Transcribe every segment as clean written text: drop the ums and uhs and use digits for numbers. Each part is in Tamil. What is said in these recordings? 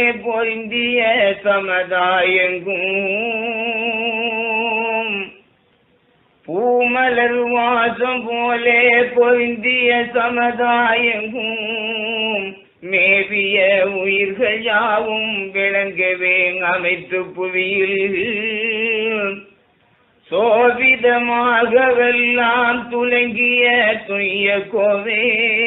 பொருந்திய சமதாயங்கும் பூமலர் வாசம் போலே பொருந்திய சமதாயங்கும் மேவிய உயிர்கள் யாவும் விளங்கவே அமைத்து புவியில் சோவிதமாகவெல்லாம் துலங்கிய துய்ய கோவே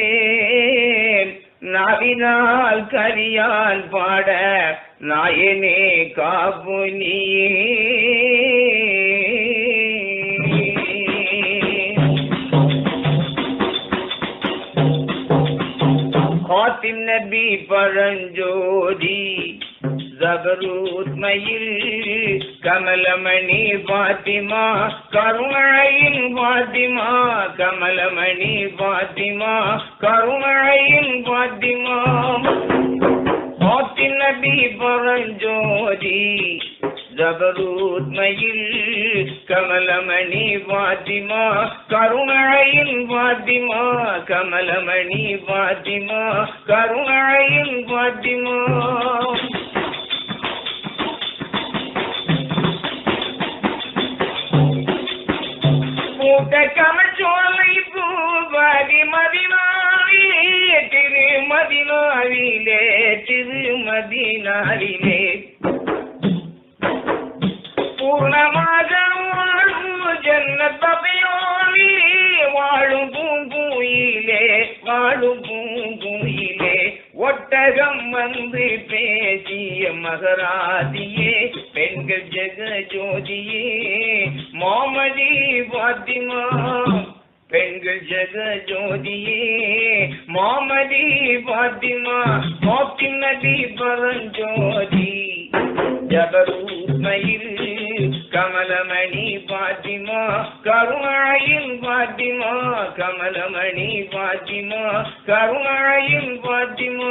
நாவினால் கரியால் பாட நாயனே காப்பு நீயே खातिम नबी परंजोरी जबरूत मईल कमलमणि फातिमा करुणाइन फातिमा कमलमणि फातिमा करुणाइन फातिमा खातिम नबी परंजोरी जबरूत मईल कमलमणि फातिमा करुणाइन फातिमा कमलमणि फातिमा करुणाइन फातिमा पूत कमल चोலை பூவாதி மதினாவிலே திருமதினாவிலே பூர்ணமாக வாழும் ஜன்னத்தபையோனி வாழும் பூங்குயிலே ஒட்டகம் வந்து பேசிய மகராதியே பெண்கள் ஜெக ஜோதியே மாமதி பாத்திமா பெண்கள் ஜெக ஜோதியே மாமதி பாத்திமா மோக்கின் நபி பரஞ்சோதி ஜபரூத் மயில் கமலமணி பாத்திமா கருணாயின் பாத்திமா கமலமணி பாத்திமா கருணாயின் பாத்திமா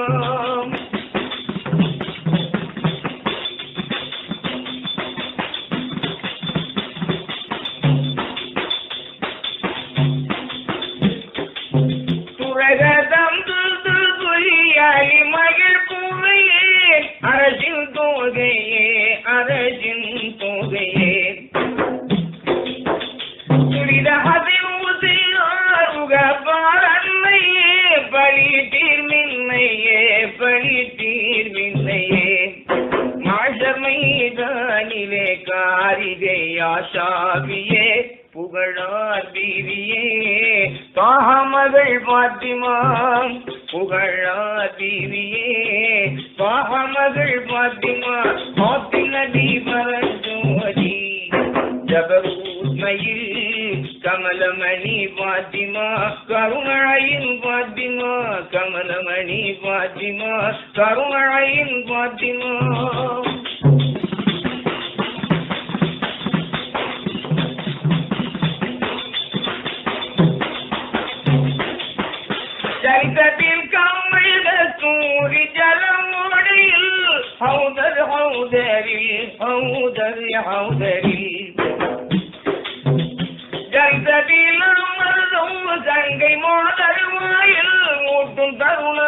துரகதம் துல்துலியாலி மகிழ் பூவையே அரசின் தோகையே அரசின் தோகையே துரித ஹதிமுசியாருக பாரன்னையே பலி தீர்மின்னையே மாஷர் மைதானிலே காரிகை ஆஷாவியே புகழார் பீவியே தாமகள் பாத்திமா புகழார் பீவியே தாமகள் பாத்திமா மோத்தின் நபி பரஞ்சோதி ஜபரூத் மயில் கமலமணி பாத்திமா கருணாயின் பாத்திமா கமலமணி பாத்திமா கருணாயின் பாத்திமா சரிதத்தில் கமல சூரி ஜலமோடையில் ஹௌதரில் சரிதத்தில் அமர்ந்தும் சங்கை மோதருவாயில் ஊட்டும்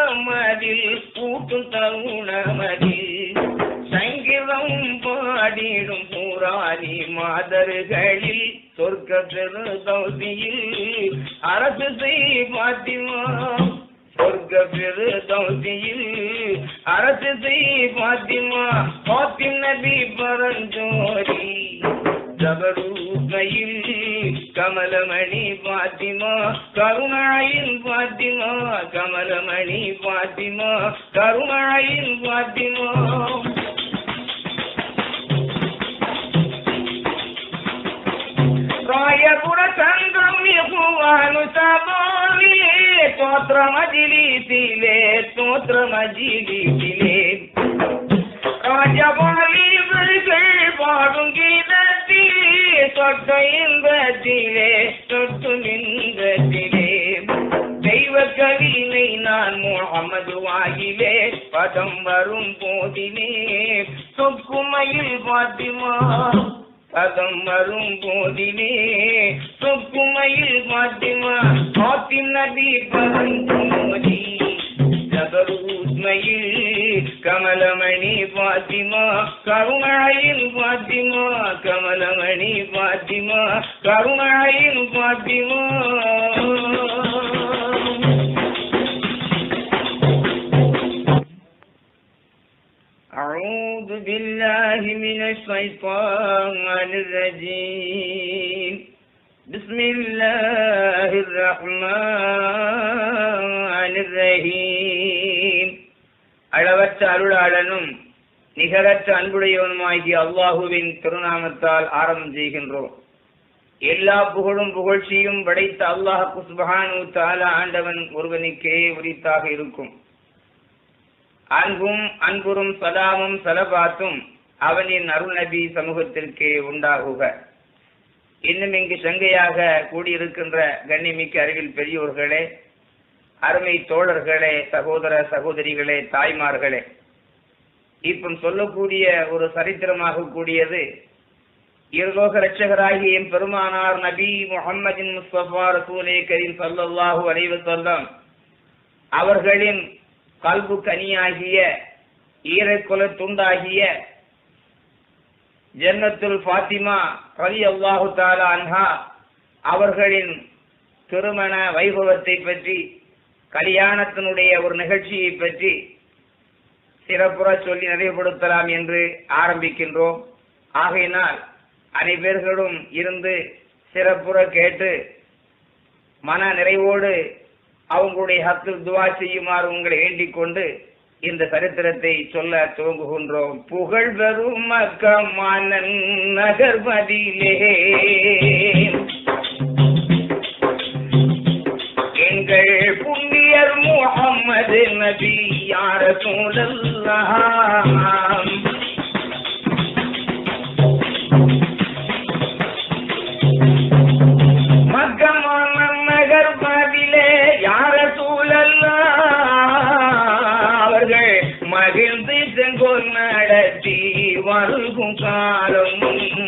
தருணமதில் சங்கிரம் பாடிடும் புராணி மாதர்களில் சொர்க்க பெருதௌசியில் அரசு செய் பாத்திமா சொர்க்க பெருதௌசியில் அரசு செய் பாத்திமா பாத்திம் நபி பரஞ்சோதி ஜபரூத் மயில் கமலமணி பாத்திமா கருணாயின் பாத்திமா கமலமணி பாத்திமா கருணாயின் பாத்திமா ராயபுர சங்கம் யகுவானு சபாவிலே தோற்ற மஜிலிசிலே ராஜபாலிவர்கள் பாடும் கீதத்திலே சொட்டு இன்பத்திலே தெய்வ கவினை நான் முகமது வாயிலே பதம் வரும் போதிலே சொக்குமையில் பாத்திமா பதம் வரும் போதிலே சொக்குமையில் பாத்திமா பாத்திம் நபி பரஞ்சோதி ஜபரூத் மயில் கமலமணி பாத்திமா கருணாயின் பாத்திமா கமலமணி பாத்திமா கருணாயின் பாத்திமா أعوذ بالله من الشيطان الرجيم بسم الله الرحمن الرحيم அளவற்ற அருளாளனும் நிகரற்ற அன்புடையவனுமாகிய அல்லாஹுவின் திருநாமத்தால் ஆரம்பம் செய்கின்றோம். எல்லா புகழும் புகழ்ச்சியும் படைத்த அல்லாஹ் சுப்ஹானஹு வ தஆலா ஆண்டவன் ஒருவனுக்கே உரித்தாக இருக்கும். அன்பும் அன்புறும் சலாமும் சலபாத்தும் அவனின் அருள் நபி சமூகத்திற்கே உண்டாகுக. இன்னும் இங்கு சங்கையாக கூடியிருக்கின்ற கண்ணிமிக்க அறிவில் பெரியோர்களே, அருமை தோழர்களே, சகோதர சகோதரிகளே, தாய்மார்களே, இப்போ சொல்லக்கூடிய ஒரு சரித்திரமாக கூடியது இருலோக இரட்சகராகிய எம் பெருமானார் நபி முஹம்மதின் முஸ்தபா ரசூலே கரீம் ஸல்லல்லாஹு அலைஹி வஸல்லம் அவர்களின் கல்பு கனியாகிய ஈரக்குல துண்டாகிய ஜன்னத்துல் ஃபாத்திமா ரலியல்லாஹு தஆலா அன்ஹா அவர்களின் திருமண வைபவத்தை பற்றி, கல்யாணத்தினுடைய ஒரு நிகழ்ச்சியை பற்றி சிறப்புற சொல்லி நிறைவுபடுத்தலாம் என்று ஆரம்பிக்கின்றோம். ஆகையினால் அனைவர்களும் இருந்து சிறப்புற கேட்டு மன நிறைவோடு அவங்களுடைய ஹக்கில் துவா செய்யுமாறு உங்களை வேண்டிக் கொண்டு இந்த சரித்திரத்தை சொல்ல துவங்குகின்றோம். புகழ் பெறும் மக்கமான நகர்மதியிலே எங்கள் புண்ணியர் முஹம்மது நபி யா ரசூலல்லாஹ் மக்கமான நகர்மதியிலே யா ரசூலல்லாஹ் அவர்கள் மகிழ்ந்து செங்கோல் நடத்தி வருகும் காலம்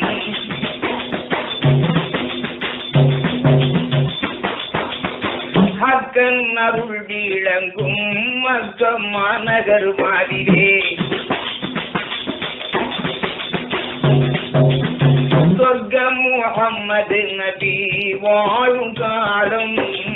ஹக்கன் அருள் விளங்கும் மக்கமா நகர் மாதிரே சொர்க்க முஹம்மது நபி வாழும் காலம்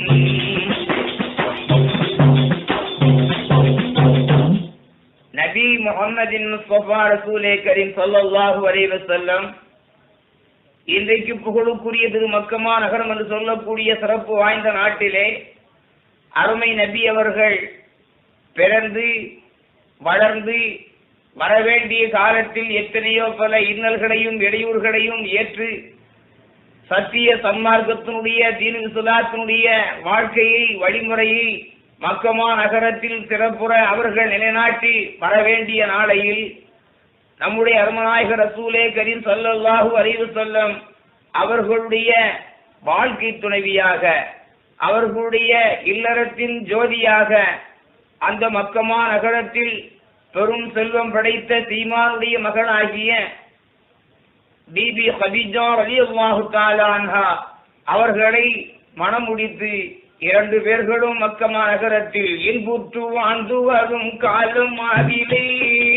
நபி முஹம்மதின் முஸ்தபா ரசூலே கரீம் ஸல்லல்லாஹு அலைஹி வஸல்லம் இன்றைக்கு புகழுக்குரிய திரு மக்கமா நகரம் என்று சொல்லக்கூடிய சிறப்பு வாய்ந்த நாட்டிலே அருமை நபி அவர்கள் பிறந்து வளர்ந்து வரவேண்டிய காலத்தில் எத்தனையோ பல இன்னல்களையும் இடையூறுகளையும் ஏற்று சத்திய சன்மார்க்கத்தினுடைய தீன் இஸ்லாத்தினுடைய வாழ்க்கையை வழிமுறையை மக்கமா நகரத்தில் சிறப்புற அவர்கள் நிலைநாட்டி வரவேண்டிய நாளையில் நம்முடைய அருமநாயகர் ரசூலே கரீம் ஸல்லல்லாஹு அலைஹி வஸல்லம் அவர்களுடைய வாழ்க்கை துணைவியாக, அவர்களுடைய இல்லறத்தின் ஜோதியாக அந்த மக்கமா நகரத்தில் பெரும் செல்வம் படைத்த சீமானுடைய மகனாகிய பிபி கதீஜா ரலியல்லாஹு தஆலா அன்ஹா அவர்களை மணம் முடித்து இரண்டு பேர்களும் மக்கமா நகரத்தில் இன்புற்று வாழ்ந்து வரும் காலம் அதிலே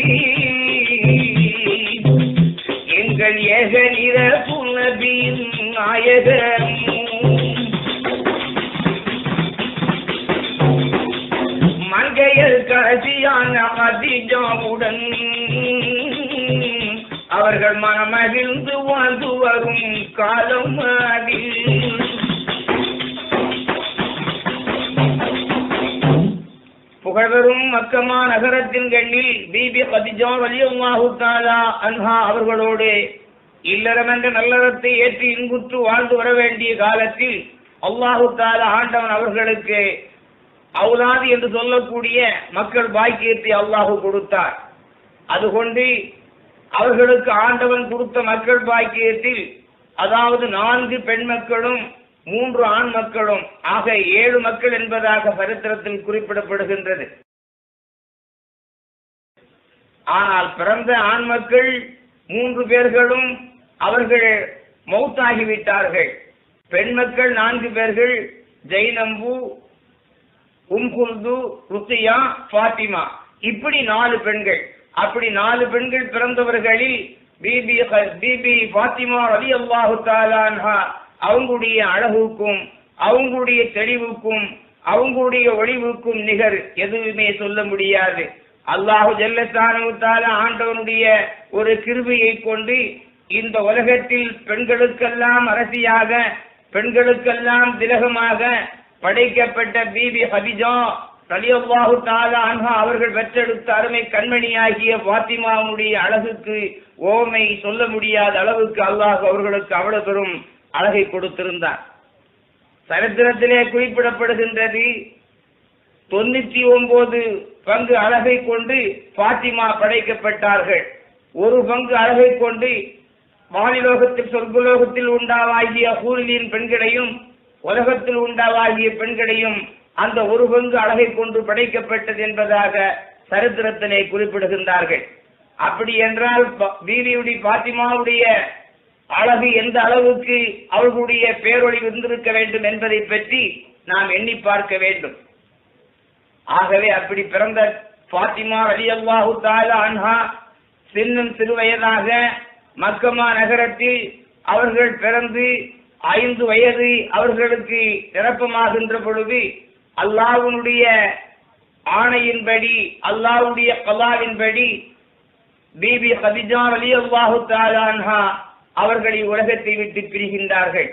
எங்கள் ஏக நிற நபியின் நாயகர் மங்கையர் கடைசியான கதீஜாவுடன் அவர்கள் மனமகிழ்ந்து வாழ்ந்து வரும் காலம் அதில் புகழ்வரும் மக்கமா நகரத்தின் கண்ணில் பிபி கதீஜா ரலியல்லாஹு தஆலா அன்ஹா அவர்களோடு இல்லறம் என்ற நல்லறத்தை ஏற்றி இன்புற்று வாழ்ந்து வர வேண்டிய காலத்தில் அல்லாஹு தஆலா ஆண்டவன் அவர்களுக்கு அவுலாது என்று சொல்லக்கூடிய மக்கள் பாக்கியத்தை அல்லாஹு கொடுத்தார். அதுகொண்டு அவர்களுக்கு ஆண்டவன் கொடுத்த மக்கள் பாக்கியத்தில் அதாவது 4 பெண் மக்களும் 3 ஆண் மக்களும் ஆக 7 மக்கள் என்பதாக சரித்திரத்தில் குறிப்பிடப்படுகின்றது. ஆனால் பிறந்த ஆண் மக்கள் 3 பேர்களும் அவர்கள் மௌத்தாகிவிட்டார்கள். பெண் மக்கள் 4 பேர்கள், ஜைனம்பு, குல்து, ருக்கியா, ஃபாத்திமா இப்படி 4 பெண்கள். அப்படி 4 பெண்கள் பிறந்தவர்களில் பிபி ஃபாத்திமா ரலியல்லாஹு தஆலா அன்ஹா அவங்களுடைய அழகுக்கும் அவங்களுடைய தெளிவுக்கும் அவங்களுடைய ஒளிவுக்கும் நிகர் எதுவுமே சொல்ல முடியாது. அல்லாஹு ஜல்லஷானஹு தஆலா ஆண்டவனுடைய ஒரு கிருபையை கொண்டு இந்த உலகத்தில் பெண்களுக்கெல்லாம் அரசியாக, பெண்களுக்கெல்லாம் திலகமாக படைக்கப்பட்ட பிபி ஹதீஜா ரலியல்லாஹு தஆலா அன்ஹா அவர்கள் பெற்றெடுத்த அருமை கண்மணியாகிய ஃபாத்திமாவுடைய அழகுக்கு ஓமை சொல்ல முடியாத அளவுக்கு அல்லாஹ் அவர்களுக்கு அவ்வளவு பெரும் அழகை கொடுத்திருந்தார். சரித்திரத்திலே குறிப்பிடப்படுகின்றது, 99 பங்கு அழகை கொண்டு ஃபாத்திமா படைக்கப்பட்டார்கள். 1 பங்கு அழகை கொண்டு வானிலோகத்தில் சொர்க்கலோகத்தில் உண்டாவாகிய ஹூரிலின் பெண்களையும் உலகத்தில் உண்டாவாகிய பெண்களையும் அந்த 1 பங்கு அழகை கொண்டு படைக்கப்பட்டது என்பதாக சரித்திரத்திலே குறிப்பிடுகின்றார்கள். அப்படி என்றால் பீவியுடைய ஃபாத்திமாவுடைய அழகு எந்த அளவுக்கு அவர்களுடைய பேரொளி இருந்திருக்க வேண்டும் என்பதை பற்றி நாம் எண்ணி பார்க்க வேண்டும். ஆகவே அப்படி பிறந்த ஃபாத்திமா ரலியல்லாஹு தஆலா அன்ஹா சிறு வயதாக மக்கமா நகரத்தில் அவர்கள் பிறந்து 5 வயது அவர்களுக்கு நிரப்பமாகின்ற பொழுது அல்லாஹ்வுடைய ஆணையின்படி, அல்லாஹ்வுடைய கலாவின்படி பிபி ஹதீஜா ரலியல்லாஹு தஆலா அன்ஹா அவர்களை உலகத்தை விட்டு பிரிகின்றார்கள்.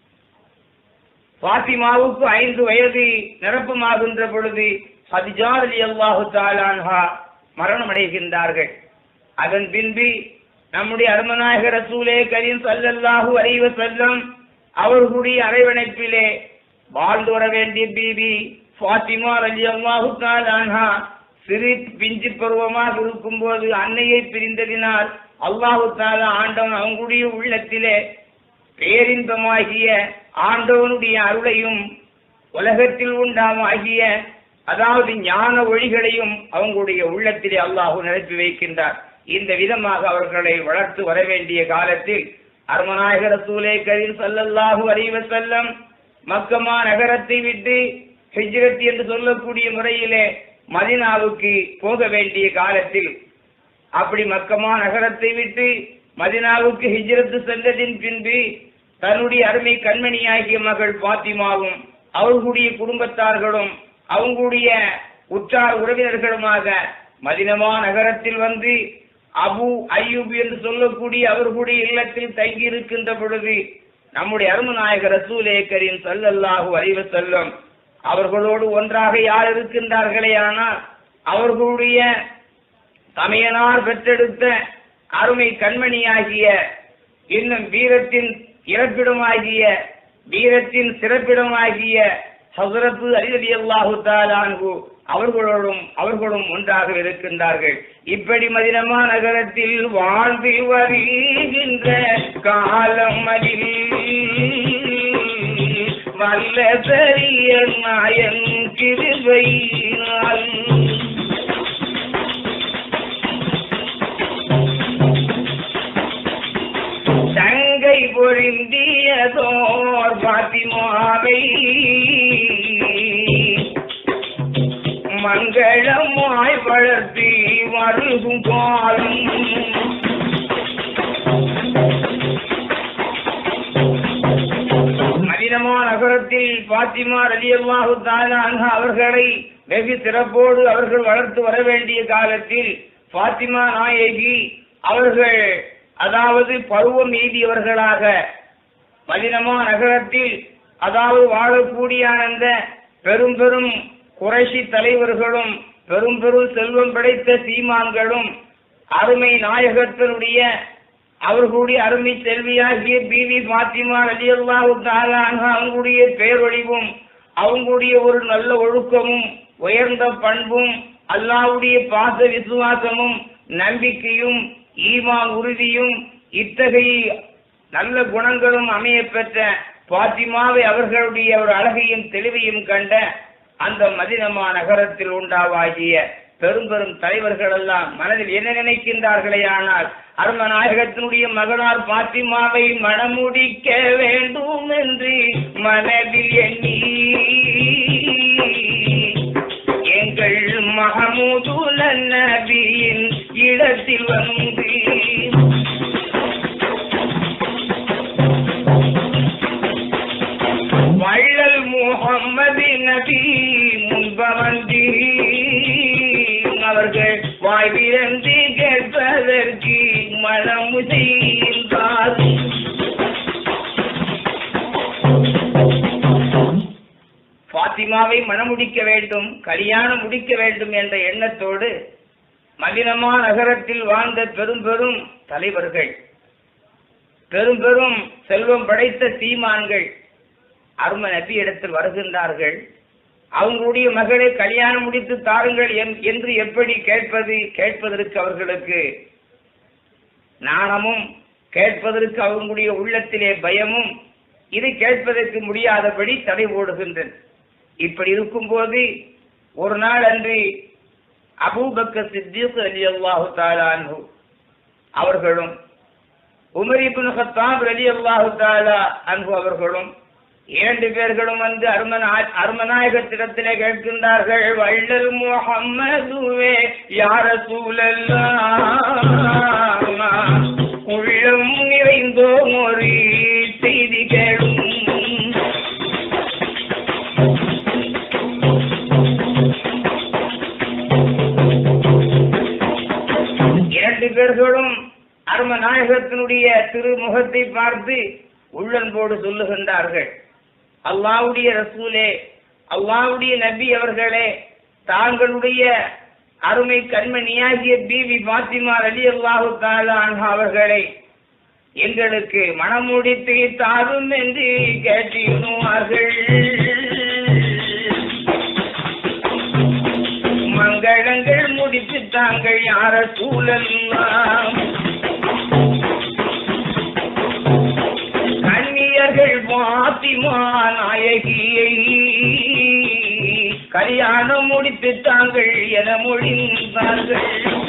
ஃபாத்திமாவுக்கு 5 வயது நிரப்பமாகின்ற பொழுது ஹதீஜா ரலியல்லாஹு தஆலா அன்ஹா மரணம் அடைகின்றார்கள். அதன் பின்பு நம்முடைய அருமநாயகர் ரசூலே கரீம் ஸல்லல்லாஹு அலைஹி வஸல்லம் அவர்களுடைய அரவணைப்பிலே வாழ்ந்து வர வேண்டிய பிபி ஃபாத்திமா ரலியல்லாஹு தஆலா அன்ஹா சிறு பிஞ்சு பருவமாக இருக்கும் போது அன்னையை பிரிந்ததினால் அல்லாஹு தஆலா ஆண்டவன் அவங்களுடைய உள்ளத்திலே பேரின்பமாகிய ஆண்டவனுடைய அருளையும் உலகத்தில் உண்டாமாகிய அதாவது ஞான ஒளிகளையும் அவங்களுடைய உள்ளத்திலே அல்லாஹ் நிரப்பி வைக்கின்றார். இந்த விதமாக அவர்களை வளர்த்து வர வேண்டிய காலத்தில் அருமநாயகர் ரசூலே கரீம் ஸல்லல்லாஹு அலைஹி வஸல்லம் மக்கமா நகரத்தை விட்டு ஹிஜ்ரத் என்று சொல்லக்கூடிய முறையிலே மதீனாவுக்கு போக வேண்டிய காலத்தில் அப்படி மக்கமா நகரத்தை விட்டு மதீனாவுக்கு ஹிஜ்ரத் சென்றதின் பின்பு தன்னுடைய அருமை கண்மணியாகிய மகள் ஃபாத்திமாவும் அவர்களுடைய குடும்பத்தார்களும் அவங்களுடைய உற்றார் உறவினர்களுமாக மதீனா நகரத்தில் வந்து அபு அய்யூப் என்று சொல்லக்கூடிய அவர்களுடைய இல்லத்தில் தங்கி இருக்கின்ற பொழுது நம்முடைய அருமநாயகர் ரசூலே கரீம் ஸல்லல்லாஹு அலைஹி வஸல்லம் அவர்களோடு ஒன்றாக யார் இருக்கின்றார்களே ஆனால் அவர்களுடைய தமையனார் பெற்றெடுத்த அருமை கண்மணியாகிய இன்னும் வீரத்தின் இறப்பிடமாகிய வீரத்தின் சிறப்பிடமாகிய ஹஸரத் அலி ரலியல்லாஹு தஆலா அன்ஹு அவர்களும் ஒன்றாக இருக்கின்றார்கள். இப்படி மதீனா நகரத்தில் வாழ்ந்து வருகின்ற காலம் அதில் வல்ல பெரிய நாயன் கிருபையினால் தங்கை பொருந்தியதோர் ஃபாத்திமாவை மங்களமாய் வளர்த்தி வருகும் காலம் மதீனா நகரத்தில் ஃபாத்திமா ரலியல்லாஹு தஆலா அன்ஹா அவர்களை வெகு சிறப்போடு அவர்கள் வளர்த்து வர வேண்டிய காலத்தில் ஃபாத்திமா நாயகி அவர்கள் அதாவது பருவம் எய்தியவர்களாக மதீனா நகரத்தில் அதாவது வாழக்கூடிய அந்த பெரும் பெரும் குறைஷி தலைவர்களும் பெரும் பெரும் செல்வம் படைத்த சீமான்களும் அருமை நாயகத்தினுடைய அவர்களுடைய அருமை செல்வியாகிய பிபி ஃபாத்திமா ரலியல்லாஹு தஆலா அன்ஹா அவங்களுடைய பேரொழிவும் அவங்களுடைய ஒரு நல்ல ஒழுக்கமும் உயர்ந்த பண்பும் அல்லாஹ்வுடைய பாச விசுவாசமும் நம்பிக்கையும் ஈமான் உறுதியும் இத்தகைய நல்ல குணங்களும் அமைய பெற்ற ஃபாத்திமாவை அவர்களுடைய ஒரு அழகையும் தெளிவையும் கண்ட அந்த மதீனா நகரத்தில் உண்டாவாகிய பெரும் பெரும் தலைவர்கள் எல்லாம் மனதில் என்ன நினைக்கின்றார்களே ஆனால் அருமநாயகத்தினுடைய மகனார் ஃபாத்திமாவை மணமுடிக்க வேண்டும் என்று மனதில் எண்ணி எங்கள் மஹமூதுல் வள்ளல் முஹம்மது நபி முன்பவந்தி அவர்கள் வாய் திறந்து கேட்பதற்கு மனம் செய்கின்றார். ஃபாத்திமாவை மணமுடிக்க வேண்டும், கல்யாணம் முடிக்க வேண்டும் என்ற எண்ணத்தோடு மதீனா நகரத்தில் வாழ்ந்த பெரும் பெரும் தலைவர்கள், பெரும் பெரும் செல்வம் படைத்த சீமான்கள் அருமை நபி இடத்தில் வருகின்றார்கள். அவங்களுடைய மகளை கல்யாணம் முடித்து தாருங்கள் என்று எப்படி கேட்பது? கேட்பதற்கு அவர்களுக்கு நாணமும், கேட்பதற்கு அவங்களுடைய உள்ளத்திலே பயமும், இது கேட்பதற்கு முடியாதபடி தடை ஓடுகின்றது. இப்படி இருக்கும்போது ஒரு நாள் அன்று அபூபக்கர் சித்திக் ரலியல்லாஹு தஆலா அன்ஹு அவர்களும் உமர் இப்னு கத்தாப் ரலியல்லாஹு தஆலா அன்ஹு அவர்களும் இரண்டு பேர்களும் வந்து அருமநாயகத்திடத்திலே கேட்கின்றார்கள், வள்ளல் முஹம்மதுவே யா ரசூலல்லாஹ், உள்ளம் நிறைந்தோம் ஒரு செய்தி கேளும். இரண்டு பேர்களும் அருமநாயகத்தினுடைய திருமுகத்தை பார்த்து உள்ளன்போடு சொல்லுகின்றார்கள், அல்லாஹ்வுடைய ரசூலே, அல்லாஹ்வுடைய நபி அவர்களே, தாங்களுடைய அருமை கண்மணியாகிய பீவி பாத்திமா ரலியல்லாஹு தஆலா அன்ஹா அவர்களை எங்களுக்கு மணமுடித்து தாரும் என்று கேட்டிருந்தார்கள். மங்களங்கள் முடித்து தாங்கள் யா ரசூலல்லாஹ். கண்ணியர்கள் பாத்திமா நாயகியை கல்யாணம் முடித்து தாங்கள் என மொழிந்தார்கள்.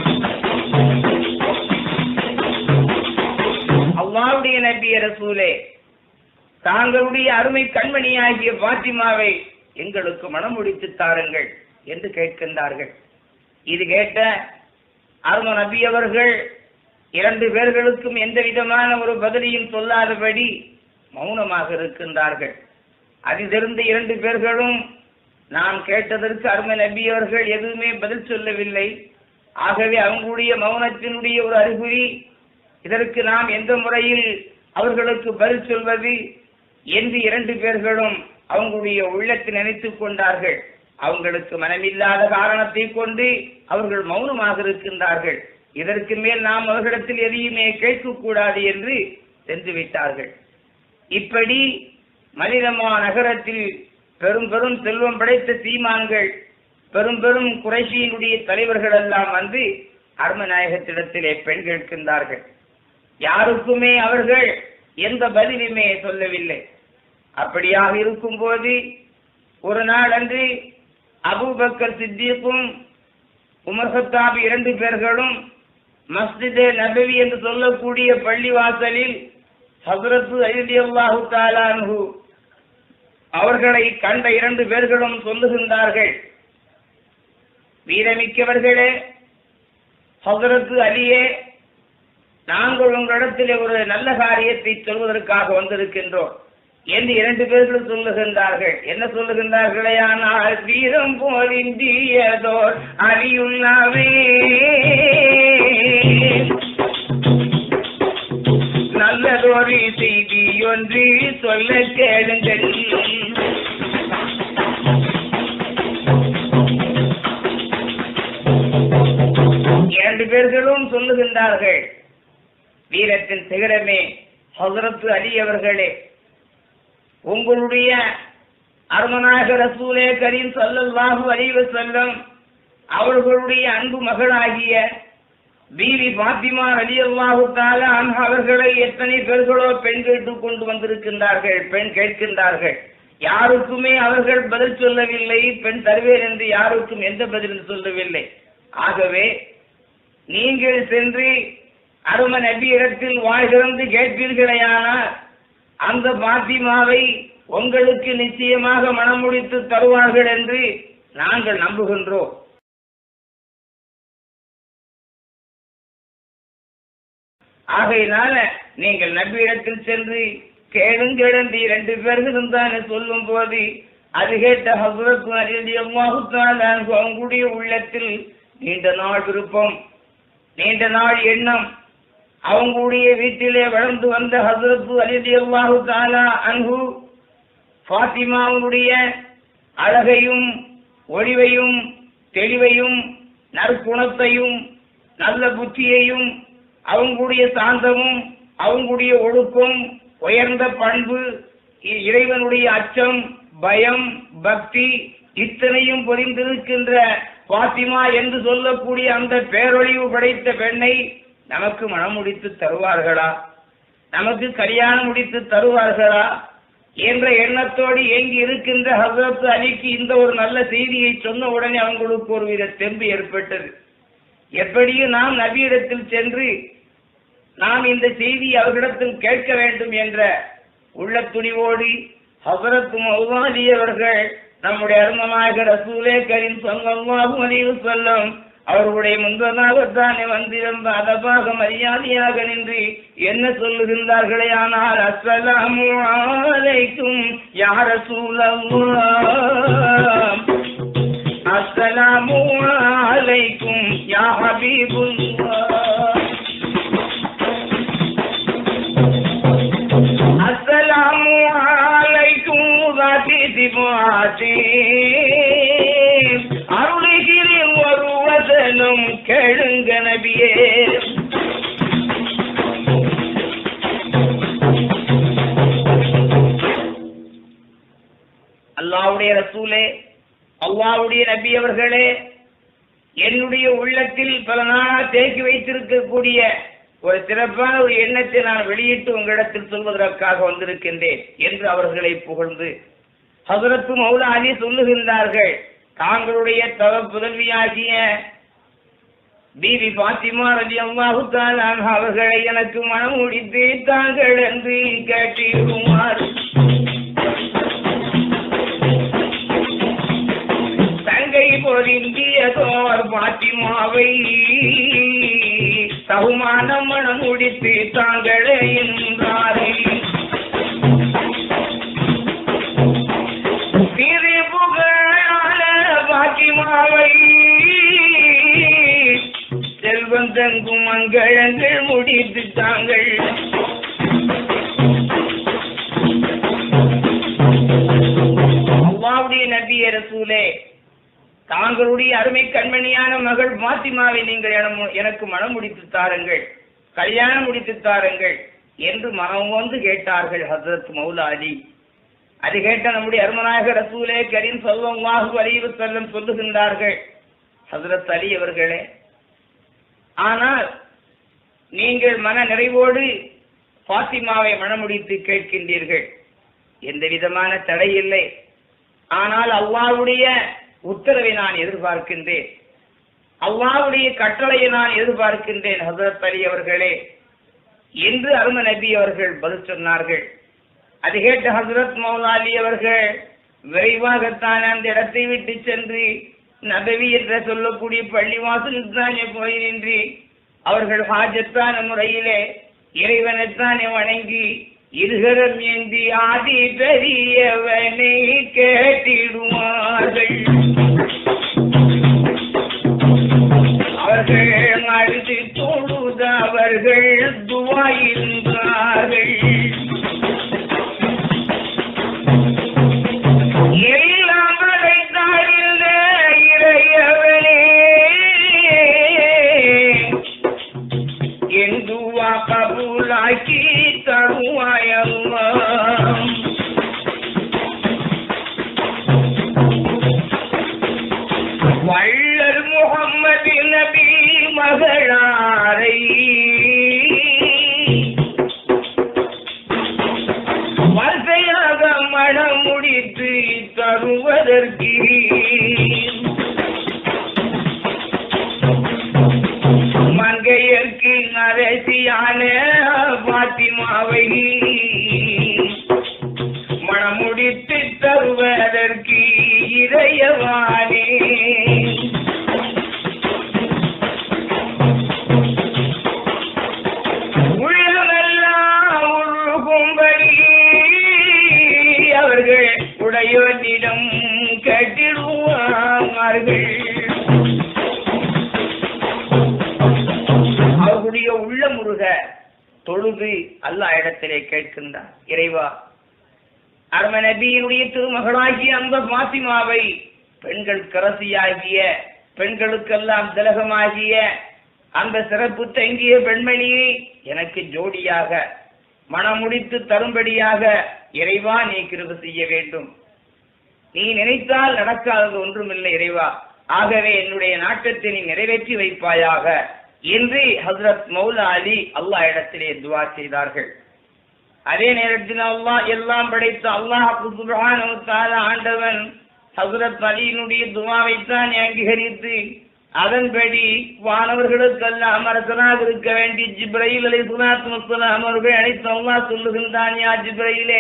அல்லாஹ்வுடைய நபி ரசூலே, தாங்களுடைய அருமை கண்மணியாகிய பாத்திமாவை எங்களுக்கு மனம் முடித்து தாருங்கள் என்று கேட்கின்றார்கள். இது கேட்ட அருமை நபி அவர்கள் இரண்டு பேர்களுக்கும் எந்த விதமான ஒரு பதிலையும் சொல்லாதபடி மௌனமாக இருக்கின்றார்கள். அதிலிருந்து இரண்டு பேர்களும் நாம் கேட்டதற்கு அருமை நபி அவர்கள் எதுவுமே பதில் சொல்லவில்லை. ஆகவே அவங்களுடைய மௌனத்தினுடைய ஒரு அறிகுறி, இதற்கு நாம் எந்த முறையில் அவர்களுக்கு பதில் சொல்வது என்று இரண்டு பேர்களும் அவங்களுடைய உள்ளத்தில் நினைத்துக் கொண்டார்கள். அவங்களுக்கு மனமில்லாத காரணத்தை கொண்டு அவர்கள் மௌனமாக இருக்கின்றார்கள். இதற்கு மேல் நாம் அவர்களிடத்தில் எதையுமே கேட்கக்கூடாது என்று சென்று விட்டார்கள். இப்படி மதீனா நகரத்தில் பெரும் பெரும் செல்வம் படைத்த சீமான்கள், பெரும் பெரும் குறைஷியினுடைய தலைவர்கள் எல்லாம் வந்து அருமநாயகத்திடத்திலே பெண் கேட்கின்றார்கள். யாருக்குமே அவர்கள் எந்த பதிலுமே சொல்லவில்லை. அப்படியாக இருக்கும்போது ஒரு நாள் அன்று அபூபக்கர் சித்திக்கும் உமர் கத்தாப் இரண்டு பேர்களும் மஸ்ஜிதே நபவி என்று சொல்லக்கூடிய பள்ளிவாசலில் ஹஸ்ரத் அலி ரலியல்லாஹு தஆலா அன்ஹு அவர்களை கண்ட இரண்டு பேர்களும் சொல்லுகின்றார்கள், வீரமிக்கவர்களே, ஹஸ்ரத் அலியே, நாங்கள் உங்களிடத்திலே ஒரு நல்ல காரியத்தை சொல்வதற்காக வந்திருக்கின்றோம் என்று இரண்டு பேர்கள் சொல்லுகின்றார்கள். என்ன சொல்லுகின்றார்களே? ஆனால் வீரம் போலிந்தியதோர் அலியுல்லாவே, நல்லதொரு செய்தி ஒன்று சொல்ல கேளுங்கள். இரண்டு பேர்களும் சொல்லுகின்றார்கள், வீரத்தின் சிகரமே ஹஸ்ரத் அலி அவர்களே, உங்களுடைய அருமநாயக ரசூலே கரீம் ஸல்லல்லாஹு அலைஹி வஸல்லம் அவர்களுடைய அன்பு மகளாகிய பீவி பாத்திமா ரலியல்லாஹு தஆலா அன்ஹா அவர்களை எத்தனை பேர்களோ பெண் கேட்டுக் கொண்டு வந்திருக்கின்றார்கள், பெண் கேட்கின்றார்கள். யாருக்குமே அவர்கள் பதில் சொல்லவில்லை. பெண் தருவேன் என்று யாருக்கும் எந்த பதிலும் சொல்லவில்லை. ஆகவே நீங்கள் சென்று அருமை நபியிடத்தில் வாய் திறந்து கேட்பீர்களேயானால் அந்த பாத்திமாவை உங்களுக்கு நிச்சயமாக மணமுடித்து தருவார்கள் என்று நாங்கள் நம்புகின்றோம். ஆகையினால நீங்கள் நபியிடத்தில் சென்று கேளுங்கள் என்று 2 பேர்களும் தானே சொல்லும் போது அது கேட்ட ஹஸ்ரத் அலி ரலியல்லாஹு தஆலா அவங்களுடைய உள்ளத்தில் நீண்ட நாள் விருப்பம், நீண்ட நாள் எண்ணம். அவங்களுடைய வீட்டிலே வளர்ந்து வந்த ஹஸ்ரத் அலி ரலியல்லாஹு தஆலா அன்ஹு ஃபாத்திமாவுடைய அழகையும் ஒளிவையும் தெளிவையும் நற்குணத்தையும் நல்ல புத்தியையும் அவங்களுடைய சாந்தமும் அவங்களுடைய ஒழுக்கம் உயர்ந்த பண்பு இறைவனுடைய அச்சம் பயம் பக்தி இத்தனையும் பொதிந்திருக்கின்ற ஃபாத்திமா என்று சொல்லக்கூடிய அந்த பேரொழிவு படைத்த பெண்ணை நமக்கு மனம் முடித்து தருவார்களா, நமக்கு கல்யாணம் முடித்து தருவார்களா என்ற எண்ணத்தோடு ஏங்கி இருக்கின்ற ஹஸ்ரத் அலிக்கு இந்த ஒரு நல்ல செய்தியை சொன்ன உடனே அவங்களுக்கு ஒருவித தெம்பு ஏற்பட்டது. எப்படியும் நாம் நபியிடத்தில் சென்று நாம் இந்த செய்தியை அவர்களிடத்தில் கேட்க வேண்டும் என்ற உள்ள துணிவோடு ஹஸ்ரத் மௌலாலி அவர்கள் நம்முடைய அருமனாக ரசூலே கரீம் ஸல்லல்லாஹு அலைஹி வஸல்லம் அவர்களுடைய முன்பதாகத்தானே வந்திருந்த அதபாக மரியாதையாக நின்று என்ன சொல்லுகின்றார்களே, ஆனால் அஸ்ஸலாமு அலைக்கும் யா ரசூலல்லாஹ், அஸ்ஸலாமு அலைக்கும் யா ஹபீபுல்லாஹ், அஸ்ஸலாமு அலைக்கும் வாதி திவாதி, அருளுகிறேன் ஒரு வசனம் கேளுங்க நபியே. அல்லாஹ்வுடைய ரசூலே, அல்லாஹ்வுடைய நபி அவர்களே, என்னுடைய உள்ளத்தில் பல நாளாக தேக்கி வைத்திருக்கக்கூடிய ஒரு சிறப்பான ஒரு எண்ணத்தை நான் வெளியிட்டு உங்களிடத்தில் சொல்வதற்காக வந்திருக்கின்றேன் என்று அவர்களை புகழ்ந்து ஹஸ்ரத் மௌலா அலி சொல்லுகின்றார்கள், தாங்களுடைய தவ புதல்வியாகிய பீபி ஃபாத்திமா ரலியல்லாஹு தஆலா அன்ஹா அவர்களை எனக்கு மனம் முடித்து தாங்கள் என்று கேட்டிருமாறு தங்கை பொருந்தியதோர் ஃபாத்திமாவை தகுமானம் மனம் முடித்து தாங்களே என்றாரே. பாத்திமாவை செல்வந்தங்கும் மங்களங்கள் முடித்து தாங்கள் அல்லாஹ்வுடைய நபியே ரசூலே, தாங்களுடைய அருமை கண்மணியான மகள் பாத்திமாவை நீங்கள் எனக்கு மனம் முடித்து தாருங்கள், கல்யாணம் முடித்து தாருங்கள் என்று மனம் வந்து கேட்டார்கள் ஹஸ்ரத் மௌலா அலி. அது கேட்ட நம்முடைய அருமநாயக ரசூலே கரீம் ஸல்லல்லாஹு அலைஹி வஸல்லம் சொல்லுகின்றார்கள், ஹஸ்ரத் அலி அவர்களே, ஆனால் நீங்கள் மன நிறைவோடு ஃபாத்திமாவை மணமுடித்து கேட்கின்றீர்கள், எந்த விதமான தடை இல்லை. ஆனால் அல்லாஹ்வுடைய உத்தரவை நான் எதிர்பார்க்கின்றேன், அல்லாஹ்வுடைய கட்டளையை நான் எதிர்பார்க்கின்றேன் ஹஸ்ரத் அலி அவர்களே என்று அரும நபி அவர்கள் பதில் சொன்னார்கள். அது கேட்ட ஹஸ்ரத் மௌலா அலி அவர்கள் விரைவாகத்தான் அந்த இடத்தை விட்டு சென்று நபவி என்று சொல்லக்கூடிய பள்ளிவாசலுக்கு தானே போய் நின்று அவர்கள் ஹாஜத்தான முறையிலே இறைவனைத்தானே வணங்கி இருகரம் ஏந்தி ஆதி பெரியவனை கேட்டிடுவார்கள். அவர்கள் அழுது தொழுத அவர்கள் துவாயின்றார்கள். எல்லாம் அழைத்தாரில் இறையவனே என் துவா கபூலாக்கி தருவாய் அல்லாஹ். வள்ளல் முஹம்மது நபி மகளாரை வசையாக மனம் முடித்து தருவதற்கு மங்கையர்க்கு அரசியான பாத்திமாவை மனம் முடித்து தருவதற்கு இறையவானே உள்ளமெல்லாம் உருகும்படி உடையோனிடம் கேட்டிடுவார்கள். அவர்களுடைய உள்ள முருக தொழுது அல்லாஹ் இடத்திலே கேட்கின்றார், இறைவா, அருமை நபியினுடைய திருமகளாகிய அந்த பாத்திமாவை பெண்கள் கரசியாகிய பெண்களுக்கெல்லாம் திலகமாகிய அந்த சிறப்பு தங்கிய பெண்மணியை எனக்கு ஜோடியாக மணமுடித்து தரும்படியாக இறைவா நீ கிருபை செய்ய வேண்டும். நீ நினைத்தால் நடக்காதது ஒன்றுமில்லை இறைவா, ஆகவே என்னுடைய நாட்டத்தை நீ நிறைவேற்றி வைப்பாயாக என்று ஹஜ்ரத் மௌலா அலி அல்லாஹ் இடத்திலே துவா செய்தார்கள். அதே நேரத்தில் அல்லாஹ் எல்லாம் படைத்த அல்லாஹ் சுப்ஹானஹு வ தஆலா ஆண்டவன் ஹஜ்ரத் அலியினுடைய துவாவைத்தான் அங்கீகரித்து அதன்படி வானவர்களுக்கெல்லாம் அரசனாக இருக்க வேண்டிய ஜிப்ரீல் அலைஹிஸ்ஸலாத்து வஸ்ஸலாம் அவர்கள் அழைத்து அல்லாஹ் சொல்லுகின்றான், யா ஜிப்ரீலே,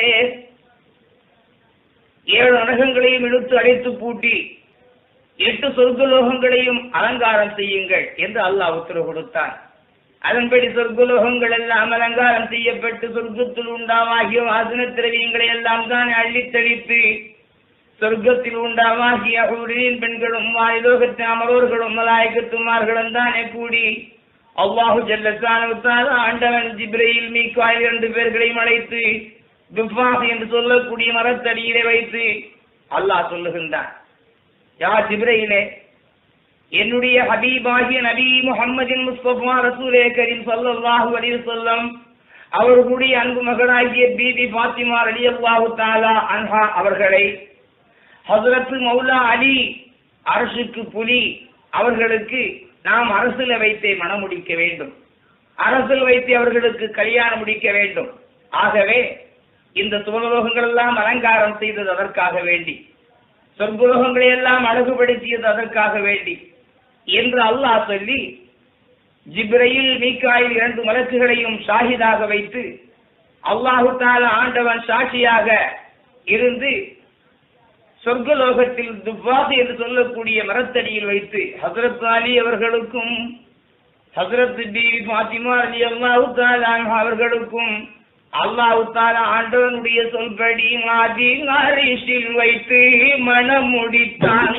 7 நரகங்களையும் இழுத்து அடைத்து பூட்டி 8 சொர்க்கலோகங்களையும் அலங்காரம் செய்யுங்கள் என்று அல்லாஹ் உத்தரவு கொடுத்தான். அதன்படி சொர்க்கலோகங்கள் எல்லாம் அலங்காரம் செய்யப்பட்டு சொர்க்கத்தில் உண்டாவாகிய வாசன திரவியங்களை எல்லாம் தான் அள்ளித்தளித்து சொர்க்கத்தில் உண்டாவாகிய ஹூரின் பெண்களும் வானிலோகத்தின் அமரோர்களும் மலாயிகத்துமார்களும் தானே கூடி அல்லாஹு ஜல்ல ஷானஹு தஆலா ஆண்டவன் ஜிப்ரீல் மீகாயில் 2 பேர்களையும் அழைத்து துஃபாஹ் என்று சொல்லக்கூடிய மரத்தடியிலே வைத்து அல்லாஹ் சொல்லுகின்றான், யா ஜிப்ரீலே, என்னுடைய ஹபீபாகிய நபி முஹம்மதின் முஸ்தபா ரசூலே கரீம் ஸல்லல்லாஹு அலைஹி வஸல்லம் அவர்களுடைய அன்பு மகளாகிய பீபி ஃபாத்திமா ரலியல்லாஹு தஆலா அன்ஹா அவர்களை ஹஜ்ரத் மௌலா அலி அரசுக்கு புலி அவர்களுக்கு நாம் அரசில் வைத்தே மனம் முடிக்க வேண்டும், அரசில் வைத்து அவர்களுக்கு கல்யாணம் முடிக்க வேண்டும். ஆகவே இந்த சுவலோகங்கள் எல்லாம் அலங்காரம் செய்தது அதற்காக வேண்டி, சொர்க்கலோகங்களை எல்லாம் அழகுபடுத்தியது அதற்காக வேண்டி என்று அல்லாஹ் சொல்லி ஜிப்ரீல் மீகாயில் 2 மலக்குகளையும் ஷாஹிதாக வைத்து அல்லாஹு தஆலா ஆண்டவன் சாட்சியாக இருந்து சொர்க்கலோகத்தில் துஃபாஹ் என்று சொல்லக்கூடிய மரத்தடியில் வைத்து ஹஜ்ரத் அலி அவர்களுக்கும் ஹஜ்ரத் பீவி ஃபாத்திமா ரலியல்லாஹு தஆலா அன்ஹா அவர்களுக்கும் அல்லாஹ் தஆலா ஆண்டவனுடைய சொல்படி மாதி அரிசில் வைத்து மனம் முடித்தான்.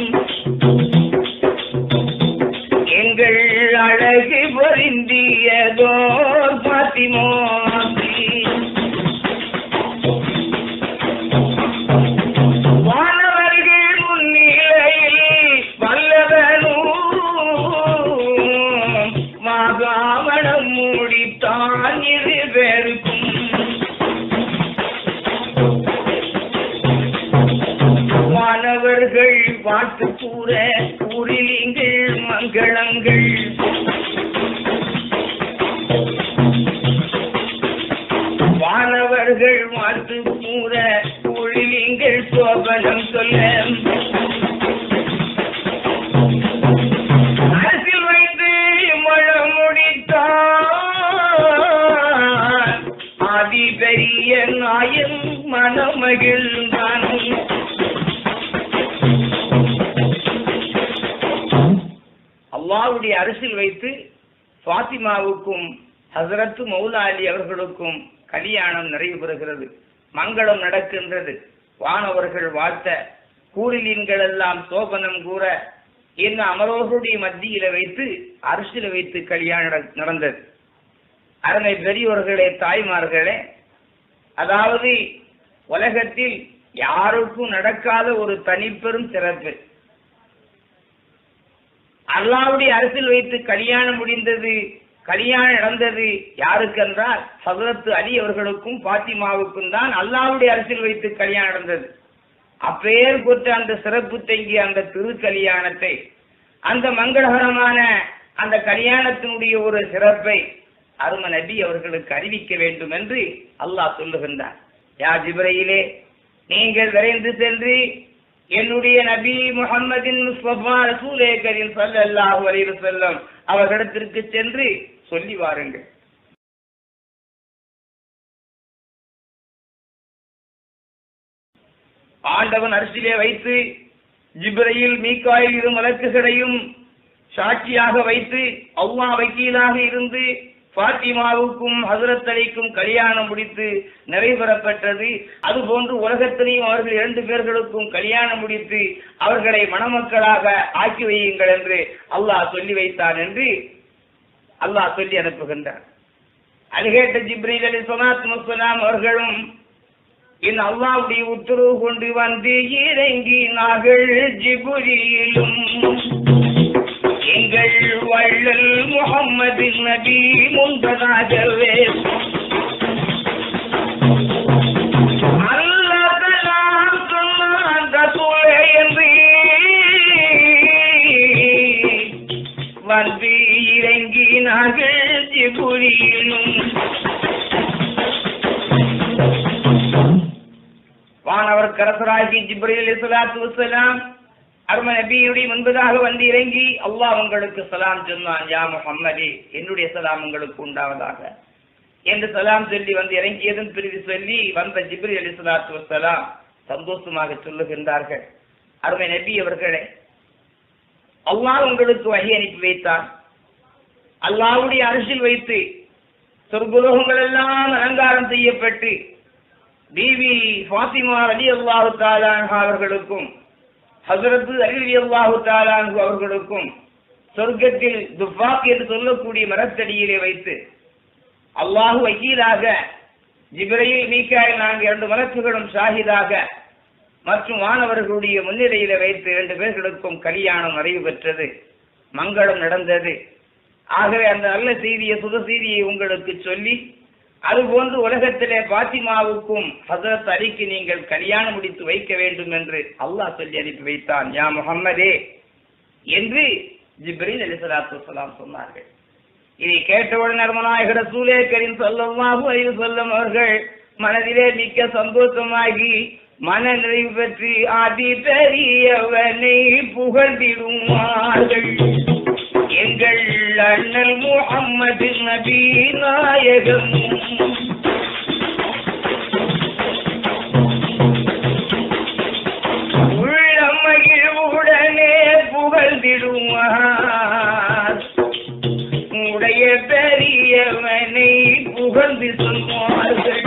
எங்கள் அழகு பொருந்தியதோர் பாத்திமா வானவர்கள் முன்னிலையில் வல்லவனும் மாகாமணம் முடித்தான் 2 பேருக்கும். வானவர்கள் வாழ்த்து கூற கூறிலீங்கள் மங்களங்கள், வானவர்கள் வாழ்த்து கூற கூறிலீங்கள் சோபனம் சொல்ல அரசில் வைத்து மழம் முடித்தான் ஆதி பெரிய நாயன் மனமகிழ்ந்தான். அல்லாஹ்வுடைய அரசில் வைத்து ஃபாத்திமாவுக்கும் ஹஜ்ரத் மௌலா அலி அவர்களுக்கும் கல்யாணம் நிறைவு பெறுகிறது, மங்களம் நடக்கின்றது. வானவர்கள் வாழ்த்த கூறிலீன்கள் எல்லாம் சோபனம் கூற இந்த அமரோர்களுடைய மத்தியில வைத்து அரசில வைத்து கல்யாணம் நடந்தது. அருமை பெரியோர்களே, தாய்மார்களே, அதாவது உலகத்தில் யாருக்கும் நடக்காத ஒரு தனிப்பெரும் சிறப்பு, அல்லாஹ்வுடைய அரசில் வைத்து கல்யாணம் முடிந்தது. கல்யாணம் நடந்தது யாருக்கென்றால் ஹஜ்ரத் அலி அவர்களுக்கும் ஃபாத்திமாவுக்கும் தான் அல்லாஹ்வுடைய அரசில் வைத்து கல்யாணம் நடந்தது. அப்பேர் கொண்ட அந்த சிறப்பு தங்கிய அந்த திரு கல்யாணத்தை, அந்த மங்களகரமான அந்த கல்யாணத்தினுடைய ஒரு சிறப்பை அருமை நபி அவர்களுக்கு அறிவிக்க வேண்டும் என்று அல்லாஹ் சொல்லுகின்றார். யா ஜிப்ரீலே, நீங்கள் விரைந்து சென்று என்னுடைய நபி முஹம்மதின் முஸ்தபா ரசூலே கரீம் ஸல்லல்லாஹு அலைஹி வஸல்லம் அவர்களிடத்திற்கு சென்று சொல்லி வாருங்கள். ஆண்டவன் அரசிலே வைத்து ஜிப்ரீல் மீகாயில் 2 மலக்குகளையும் சாட்சியாக வைத்து அல்லாஹ் வக்கீலாக இருந்து பாத்திமாவுக்கும் ஹசரத் அலிக்கும் கல்யாணம் முடித்து நிறைவேறப்பட்டது. அதுபோன்று உலகத்திலையும் அவர்கள் 2 பேர்களுக்கும் கல்யாணம் முடித்து அவர்களை மணமக்களாக ஆக்கி வையுங்கள் என்று அல்லாஹ் சொல்லி வைத்தான் என்று அல்லாஹ் சொல்லி அனுப்புகின்றார். அது கேட்ட ஜிப்ரீல் அலைஹிஸ்ஸலாத்து வஸ்ஸலாம் அவர்களும் இந்த அல்லாஹ்வுடைய உத்தரவு கொண்டு வந்து இறங்கினார்கள். ஜிப்ரீலும் எங்கள் வள்ளல் முஹம்மது நபி முன்பதாகவே அல்லாஹ் சொன்னான் ரசூலே என்று வந்து இறங்கினார்கள். ஜிப்ரீலும் வானவர் கரசராகி ஜிப்ரீல் அலைஹிஸ்ஸலாத்து வஸ்ஸலாம் அருமை நபியுடைய முன்பதாக வந்து இறங்கி அல்லாஹ் உங்களுக்கு சலாம் சொன்னான். யா முஹம்மதே, என்னுடைய சலாம் உங்களுக்கு உண்டாவதாக என்று சலாம் சொல்லி வந்து இறங்கியதும் பிரிவு சொல்லி வந்த ஜிப்ரீல் அலைஹிஸ்ஸலாத்து வஸ்ஸலாம் சந்தோஷமாக சொல்லுகின்றார்கள். அருமை நபி அவர்களே, அல்லாஹ் உங்களுக்கு வஹி அனுப்பி வைத்தான். அல்லாஹ்வுடைய அரிசில் வைத்து சொர்க்கலோகங்கள் எல்லாம் அலங்காரம் செய்யப்பட்டு பீவி ஃபாத்திமா ரலியல்லாஹு தஆலா அன்ஹா அவர்களுக்கும் ஹஜ்ரத் அலி ரலியல்லாஹு தஆலா அன்ஹு அவர்களுக்கும் சொர்க்கத்தில் துஃபாக் என்று சொல்லக்கூடிய மரத்தடியிலே வைத்து அல்லாஹ் வக்கீலாக, ஜிப்ரீல் மீகாயில் நான்கு 2 மலக்குகளும் ஷாஹிதாக மற்றும் வானவர்களுடைய முன்னிலையில வைத்து 2 பேர்களுக்கும் கல்யாணம் நிறைவு பெற்றது, மங்களம் நடந்தது. ஆகவே அந்த நல்ல செய்தியை, சுத செய்தியை உங்களுக்கு சொல்லி, அதுபோன்று உலகத்திலே பாத்திமாவுக்கும் ஹசரத் அலிக்கு நீங்கள் கல்யாணம் முடித்து வைக்க வேண்டும் என்று அல்லாஹ் சொல்லி அனுப்பி வைத்தான். யா முஹம்மதே என்று ஜிப்ரீல் அலைஹிஸ்ஸலாத்து வஸ்ஸலாம் சொன்னார்கள். இதை கேட்டவுடன் அருமநாயகர் ரசூலே கரீம் ஸல்லல்லாஹு அலைஹி வஸல்லம் அவர்கள் மனதிலே மிக்க சந்தோஷமாகி மன நிறைவு பெற்று ஆதி பெரியவனை புகழ்ந்திடுவார்கள். எங்கள் அண்ணல் முஹம்மது நபி நாயகம் உள்ளமகிழ்வுடனே புகழ்ந்திடுவார். உடைய பெரியவனை புகழ்ந்து சொல்வார்கள்.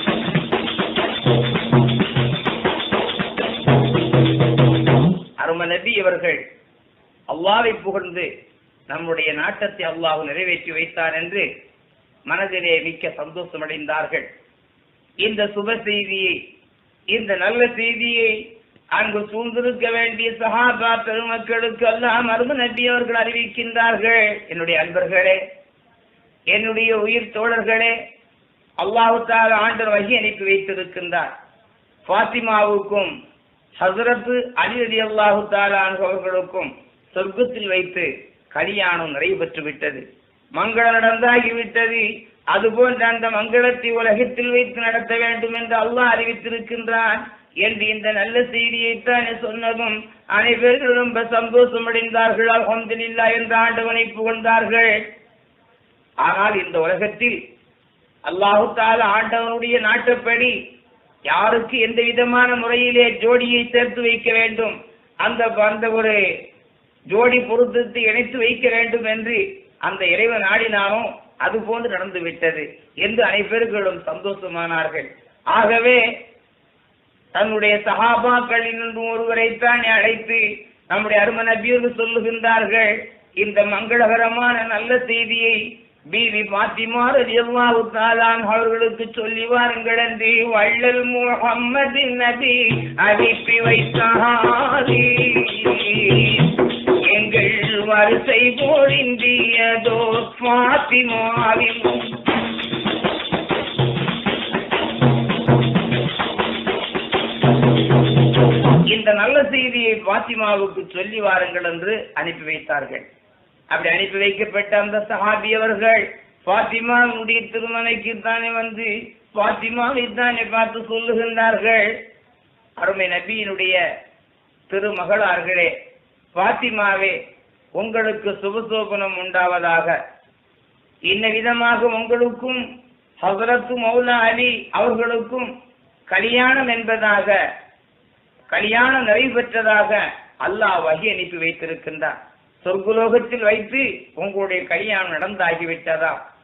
அருமை நபி அவர்கள் அல்லாஹ்வை புகழ்ந்து நம்முடைய நாட்டத்தை அல்லாஹ் நிறைவேற்றி வைத்தார் என்று மனதிலே மிக்க சந்தோஷம் அடைந்தார்கள். இந்த சுப செய்தியை, இந்த நல்ல செய்தியை அங்கு சூழ்ந்திருக்க வேண்டிய சஹாபா பெருமக்களுக்கு எல்லாம் அருமை நபி அவர்கள் அறிவிக்கின்றார்கள். என்னுடைய அன்பர்களே, என்னுடைய உயிர் தோழர்களே, அல்லாஹ் தஆலா ஆண்டவர் வஹி அனுப்பி வைத்திருக்கின்றார். ஃபாத்திமாவுக்கும் ஹஜ்ரத் அலி ரலியல்லாஹு தஆலா அன்ஹு அவர்களுக்கும் சொர்க்கத்தில் வைத்து கல்யாணம் நிறைவேற்று விட்டது, மங்களம் நடந்தாகிவிட்டது. அதுபோன்ற அந்த மங்களத்தை உலகத்தில் வைத்து நடத்த வேண்டும் என்று அல்லாஹ் அறிவித்திருக்கின்றான் என்று இந்த நல்ல செய்தியைத்தானே சொன்னதும் அனைவரும் ரொம்ப சந்தோஷம் அடைந்தார்கள். அல்ஹம்துலில்லாஹ் என்ற ஆண்டவனை புகழ்ந்தார்கள். ஆனால் இந்த உலகத்தில் அல்லாஹ் தஆலா ஆண்டவனுடைய நாட்டப்படி யாருக்கு எந்த விதமான முறையிலே ஜோடியை சேர்த்து வைக்க வேண்டும், அந்த ஒரு ஜோடி பொருத்தத்தை இணைத்து வைக்க வேண்டும் என்று அந்த இறைவன் நாடினாலும் அது போன்று நடந்து விட்டது என்று அனைவர்களும் சந்தோஷமானார்கள். ஆகவே தன்னுடைய சஹாபாக்களில் ஒருவரைத்தான் அழைத்து நம்முடைய அருமை நபியர்கள் சொல்லுகின்றார்கள், இந்த மங்களகரமான நல்ல செய்தியை பீவி பாத்திமா ரலியல்லாஹு தஆலா அவர்களுக்கு சொல்லி வாருங்கள் என்று வள்ளல் முஹம்மது நபி அனுப்பி வைத்தார். எங்கள் வரிசை போலிந்தியதோ பாத்திமாவின் இந்த நல்ல செய்தியை பாத்திமாவுக்கு சொல்லி வாருங்கள் என்று அனுப்பி வைத்தார்கள். அப்படி அனுப்பி வைக்கப்பட்ட அந்த சஹாபி அவர்கள் பாத்திமாவுடைய திருமணைக்கு தானே வந்து பாத்திமாவை தானே பார்த்து சொல்லுகின்றார்கள், அருமை நபியினுடைய திருமகளார்களே, பாத்திமாவே உங்களுக்கு சுபசோபனம் உண்டாவதாக. இன்ன விதமாக உங்களுக்கும் ஹஸரத் மௌலா அலி அவர்களுக்கும் கல்யாணம் என்பதாக, கல்யாணம் நிறைவேற்றதாக அல்லாஹ் வஹி அனுப்பி வைத்திருக்கின்றார். சொர்க்கலோகத்தில் வைத்து உங்களுடைய கல்யாணம் நடந்தாகிவிட்டதா,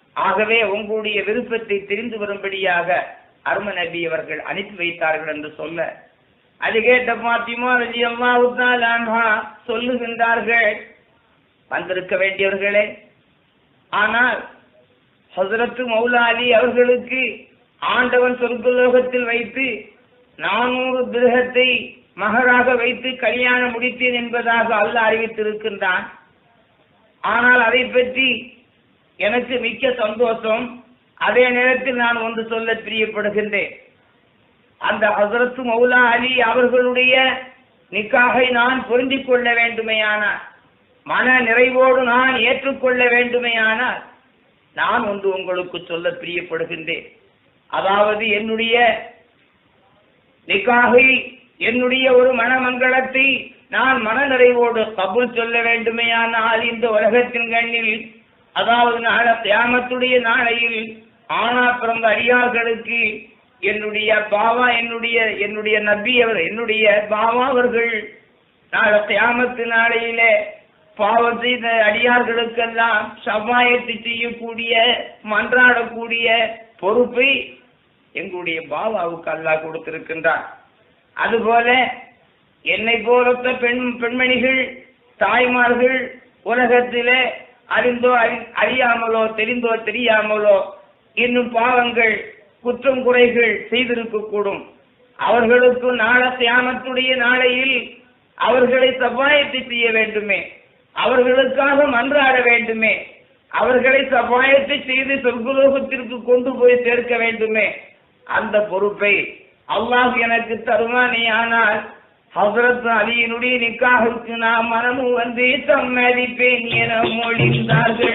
ஆகவே உங்களுடைய விருப்பத்தை தெரிந்து வரும்படியாக அருமை நபி அவர்கள் அனுப்பி வைத்தார்கள் என்று சொல்ல, அது கேட்ட பாத்திமா ரலியல்லாஹு தஆலா அன்ஹா சொல்லுகின்றார்கள், வந்திருக்க வேண்டியவர்களே, ஆனால் ஹஜ்ரத் மௌலா அலி அவர்களுக்கு ஆண்டவன் சொர்க்கலோகத்தில் வைத்து 400 திரகத்தை மகராக வைத்து கல்யாணம் முடித்தேன் என்பதாக அல்லாஹ் அறிவித்திருக்கின்றான். ஆனால் அதை பற்றி எனக்கு மிக்க சந்தோஷம். அதே நேரத்தில் நான் ஒன்று சொல்ல பிரியப்படுகின்றேன். அந்த ஹஜ்ரத் மௌலா அலி அவர்களுடைய நிக்காகை நான் பொருந்திக் கொள்ள வேண்டுமையானால், மன நிறைவோடு நான் ஏற்றுக்கொள்ள வேண்டுமையானால், நான் ஒன்று உங்களுக்கு சொல்ல பிரியப்படுகின்றேன். அதாவது என்னுடைய நிக்காகை, என்னுடைய ஒரு மனமங்களத்தை நான் மன நிறைவோடு கபூல் சொல்ல வேண்டுமையானால், இந்த உலகத்தின் கண்ணில், அதாவது நாளை கியாமத்துடைய நாளையில் ஆனா பிறந்த அடியார்களுக்கு என்னுடைய பாவா, என்னுடைய நபி அவர், என்னுடைய பாவா அவர்கள் நாளை கியாமத்து நாளையிலே பாவம் செய்த அடியார்களுக்கெல்லாம் ஷஃபாயத்து செய்யக்கூடிய, மன்றாடக்கூடிய பொறுப்பை எங்களுடைய பாவாவுக்கு அல்லாஹ் கொடுத்திருக்கின்றார். அதுபோல என்னை போலத்த பெண்மணிகள், தாய்மார்கள் உலகத்திலே அறிந்தோ அறியாமலோ, தெரிந்தோ தெரியாமலோ இன்னும் பாவங்கள், குற்றம் குறைகள் செய்திருக்க கூடும். அவர்களுக்கு நாளை கியாமத்துடைய நாளையில் அவர்களை ஷஃபாயத்து செய்ய வேண்டுமே, அவர்களுக்காக மன்றாட வேண்டுமே, அவர்களை ஷஃபாயத்து செய்து சொர்க்கலோகத்திற்கு கொண்டு போய் சேர்க்க வேண்டுமே. அந்த பொறுப்பை அல்லாஹ் எனக்கு தருவானே. ஆனால் ஹஜ்ரத் அலியினுடைய நிக்காஹுக்கு நான் மனமும் வந்து சம்மதிப்பேன் என மொழிந்தார்கள்.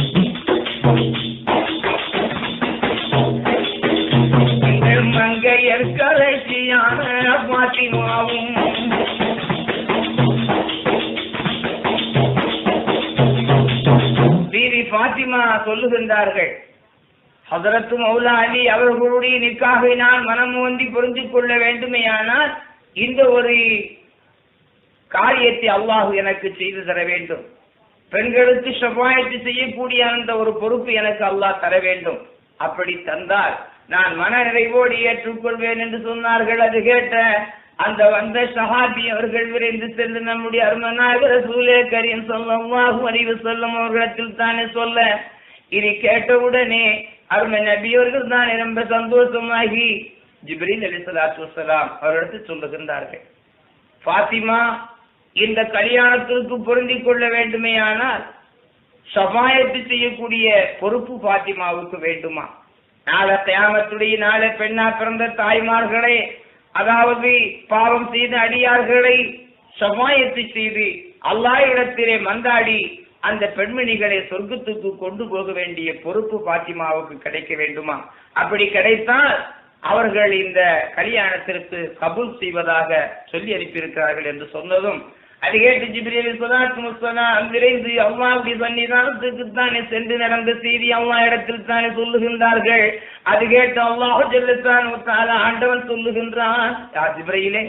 மங்கையர் கலைச்சியான பாத்திமாவும் பீவி பாத்திமா சொல்லுகின்றார்கள், ஹஜ்ரத் மௌலா அலி அவர்களுடைய நிக்காகை நான் மனம் ஒன்றி புரிந்து கொள்ள வேண்டுமையானால் இந்த ஒரு காரியத்தை அல்லாஹ் எனக்கு செய்து தர வேண்டும். பெண்களுக்கு ஷஃபாயத்து செய்யக்கூடிய அந்த ஒரு பொறுப்பு எனக்கு அல்லாஹ் தர வேண்டும். அப்படி தந்தால் நான் மன நிறைவோடு ஏற்றுக்கொள்வேன் என்று சொன்னார்கள். அது கேட்ட அந்த வந்த சஹாபி அவர்கள் விரைந்து சென்று நம்முடைய அருமநாயகர் ரசூலே கரீம் ஸல்லல்லாஹு அலைஹி வஸல்லம் அவர்களிடத்தில் தானே சொல்ல, இதை கேட்டவுடனே அருமை நபி அவர்கள் தானே ரொம்ப சந்தோஷமாகி ஜிப்ரீல் அலைஹிஸ்ஸலாத்து வஸ்ஸலாம் அவர்களிடத்தில் சொல்லுகின்றார்கள், ஃபாத்திமா இந்த கல்யாணத்திற்கு பொருந்திக் கொள்ள வேண்டுமேயானால் ஷஃபாயத்து செய்யக்கூடிய பொறுப்பு ஃபாத்திமாவுக்கு வேண்டுமா? நாளை கியாமத்துடைய நாளை பெண்ணா பிறந்த தாய்மார்களை, அதாவது பாவம் செய்த அடியார்களை ஷஃபாயத்து செய்து அல்லாஹ் இடத்திலே மந்தாடி அந்த பெண்மணிகளை சொர்க்கத்துக்கு கொண்டு போக வேண்டிய பொறுப்பு பாத்திமாவுக்கு கிடைக்க வேண்டுமா? அப்படி கிடைத்தால் அவர்கள் இந்த கல்யாணத்திற்கு கபூல் செய்வதாக சொல்லி அனுப்பியிருக்கிறார்கள் என்று சொன்னதும், அது கேட்டு ஜிப்ரீல் ஸல்லல்லாஹு அலைஹி வஸல்லம் விரைந்து அல்லாஹ்வுடைய சன்னிதானத்துக்கு தானே சென்று நடந்த செய்தி அல்லாஹ் இடத்தில் தானே சொல்லுகின்றார்கள். அது கேட்டு அல்லாஹ் ஜல்லல்லாஹு தஆலா ஆண்டவன் சொல்லுகின்றான், யா ஜிப்ரீலே,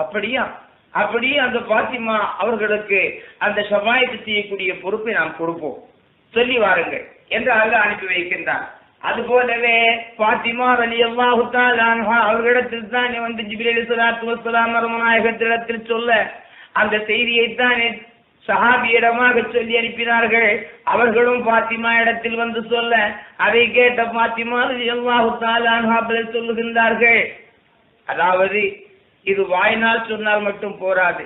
அப்படியே அந்த பாத்திமா அவர்களுக்கு அந்த ஷஃபாயத்து செய்யக்கூடிய பொறுப்பை நாம் கொடுப்போம், சொல்லி வாருங்கள் என்று அல்லாஹ் அனுப்பி வைக்கின்றான். அதுபோலவே பாத்திமா ரலியல்லாஹு தஆலா அன்ஹா அவர்களிடத்தில் தான் வந்து ஜிப்ரீல் ஸல்லல்லாஹு அலைஹி வஸல்லம் நாயகத்திடத்தில் சொல்ல, அந்த செய்தியைத்தான் சஹாபியிடமாக சொல்லி அனுப்பினார்கள். அவர்களும் பாத்திமா இடத்தில் வந்து சொல்ல, அதை கேட்ட பாத்திமா ரலியல்லாஹு தஆலா அன்ஹா சொல்லுகின்றார்கள், அதாவது இது வாயினால் சொன்னால் மட்டும் போராது,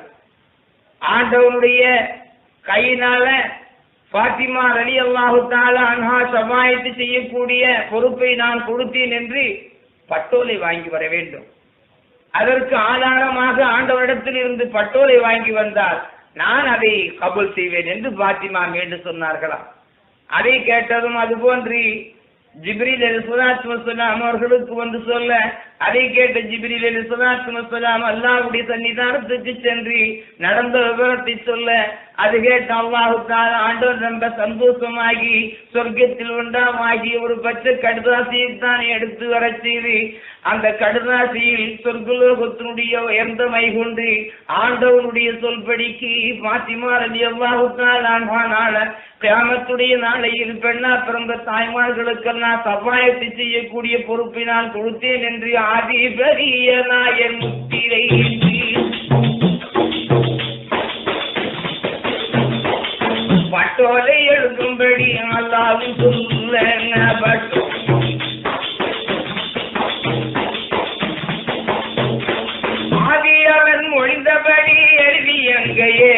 ஆண்டவனுடைய கையினால பாத்திமா ரலியல்லாஹு தஆலா அன்ஹா ஷஃபாயத்து செய்யக்கூடிய பொறுப்பை நான் கொடுத்தேன் என்று பட்டோலை வாங்கி வர வேண்டும். அதற்கு ஆதாரமாக ஆண்டவரிடத்தில் இருந்து பட்டோலை வாங்கி வந்தால் நான் அதை கபூல் செய்வேன் என்று பாத்திமா மீண்டும் சொன்னார்களாம். அதை கேட்டதும் அதுபோன்று ஜிப்ரீல் அலைஹிஸ்ஸலாத்து வஸ்ஸலாம் அவர்களுக்கு வந்து சொல்ல, அதை கேட்ட ஜிப்ரீல் அலைஹிஸ்ஸலாத்து வஸ்ஸலாம் அல்லாஹ்வுடைய சன்னிதானத்துக்கு சென்று நடந்த விவரத்தை சொல்ல, அது கேட்ட அல்லாஹ் தஆலா ஆண்டவன் ரொம்ப சந்தோஷமாகி சொர்க்கத்தில் உண்டாமாகி ஒரு பச்சை கடுதாசியை தான் எடுத்து வர செய்து அந்த கடுதாசியில் சொர்க்கலோகத்தினுடைய உயர்ந்த மைகொண்டு ஆண்டவனுடைய சொல்படிக்கு பாத்திமா ரலியல்லாஹு தஆலா அன்ஹா கியாமத்துடைய நாளையில் பெண்ணா பிறந்த தாய்மார்களுக்கெல்லாம் சபாயத்தை செய்யக்கூடிய பொறுப்பை நான் கொடுத்தேன் என்று ஆதி பெரிய நாயன் முத்திரை பட்டோலை எழுதும்படி அல்லாஹ்வும் சொல்ல ஆதி அவன் மொழிந்தபடி எழுதி எங்கையே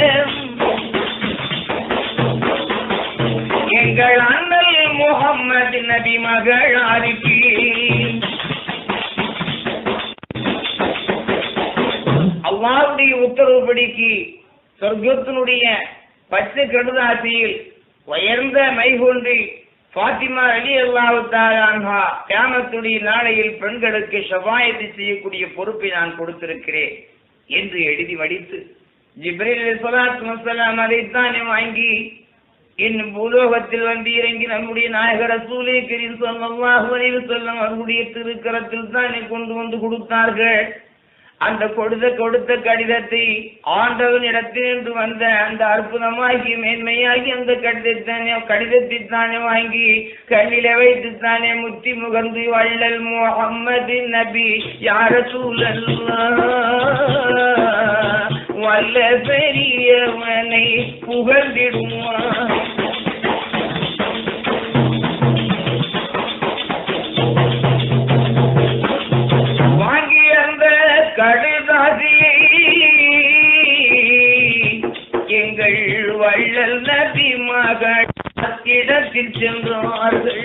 எங்கள் அண்ணல் முஹம்மது நபி மகளாருக்கு அல்லாஹ்வுடைய உத்தரவுப்படிக்கு சொர்க்கத்தினுடைய பச்சை கடுதாசியில் உயர்ந்த மைகொண்டு பாத்திமா ரலியல்லாஹு தஆலா அன்ஹா கியாமத்துடைய நாளையில் பெண்களுக்கு ஷஃபாயத்தை செய்யக்கூடிய பொறுப்பை நான் கொடுத்திருக்கிறேன் என்று எழுதி வடித்து ஜிப்ரீல் அலைஹிஸ்ஸலாத்து வஸ்ஸலாம் அதைத்தானே வாங்கி இன்னும் பூலோகத்தில் வந்து இறங்கி நம்முடைய நாயகர் ரசூலே கரீம் ஸல்லல்லாஹு அலைஹி வஸல்லம் அவருடைய திருக்கரத்தில் தானே கொண்டு வந்து கொடுத்தார்கள். அந்த கொடுத்த கடிதத்தை ஆண்டவன் இடத்திலிருந்து வந்த அந்த அற்புதமாகி மேன்மையாகி அந்த கடிதத்தை தானே வாங்கி கண்ணிலே வைத்து தானே முத்தி முகர்ந்து வள்ளல் முஹம்மது நபி யா ரசூலல்லாஹ் வல்ல பெரியவனை புகழ்ந்திடுவான். கடுதாசியை எங்கள் வள்ளல் நபி மகள் இடத்தில் சென்றார்கள்.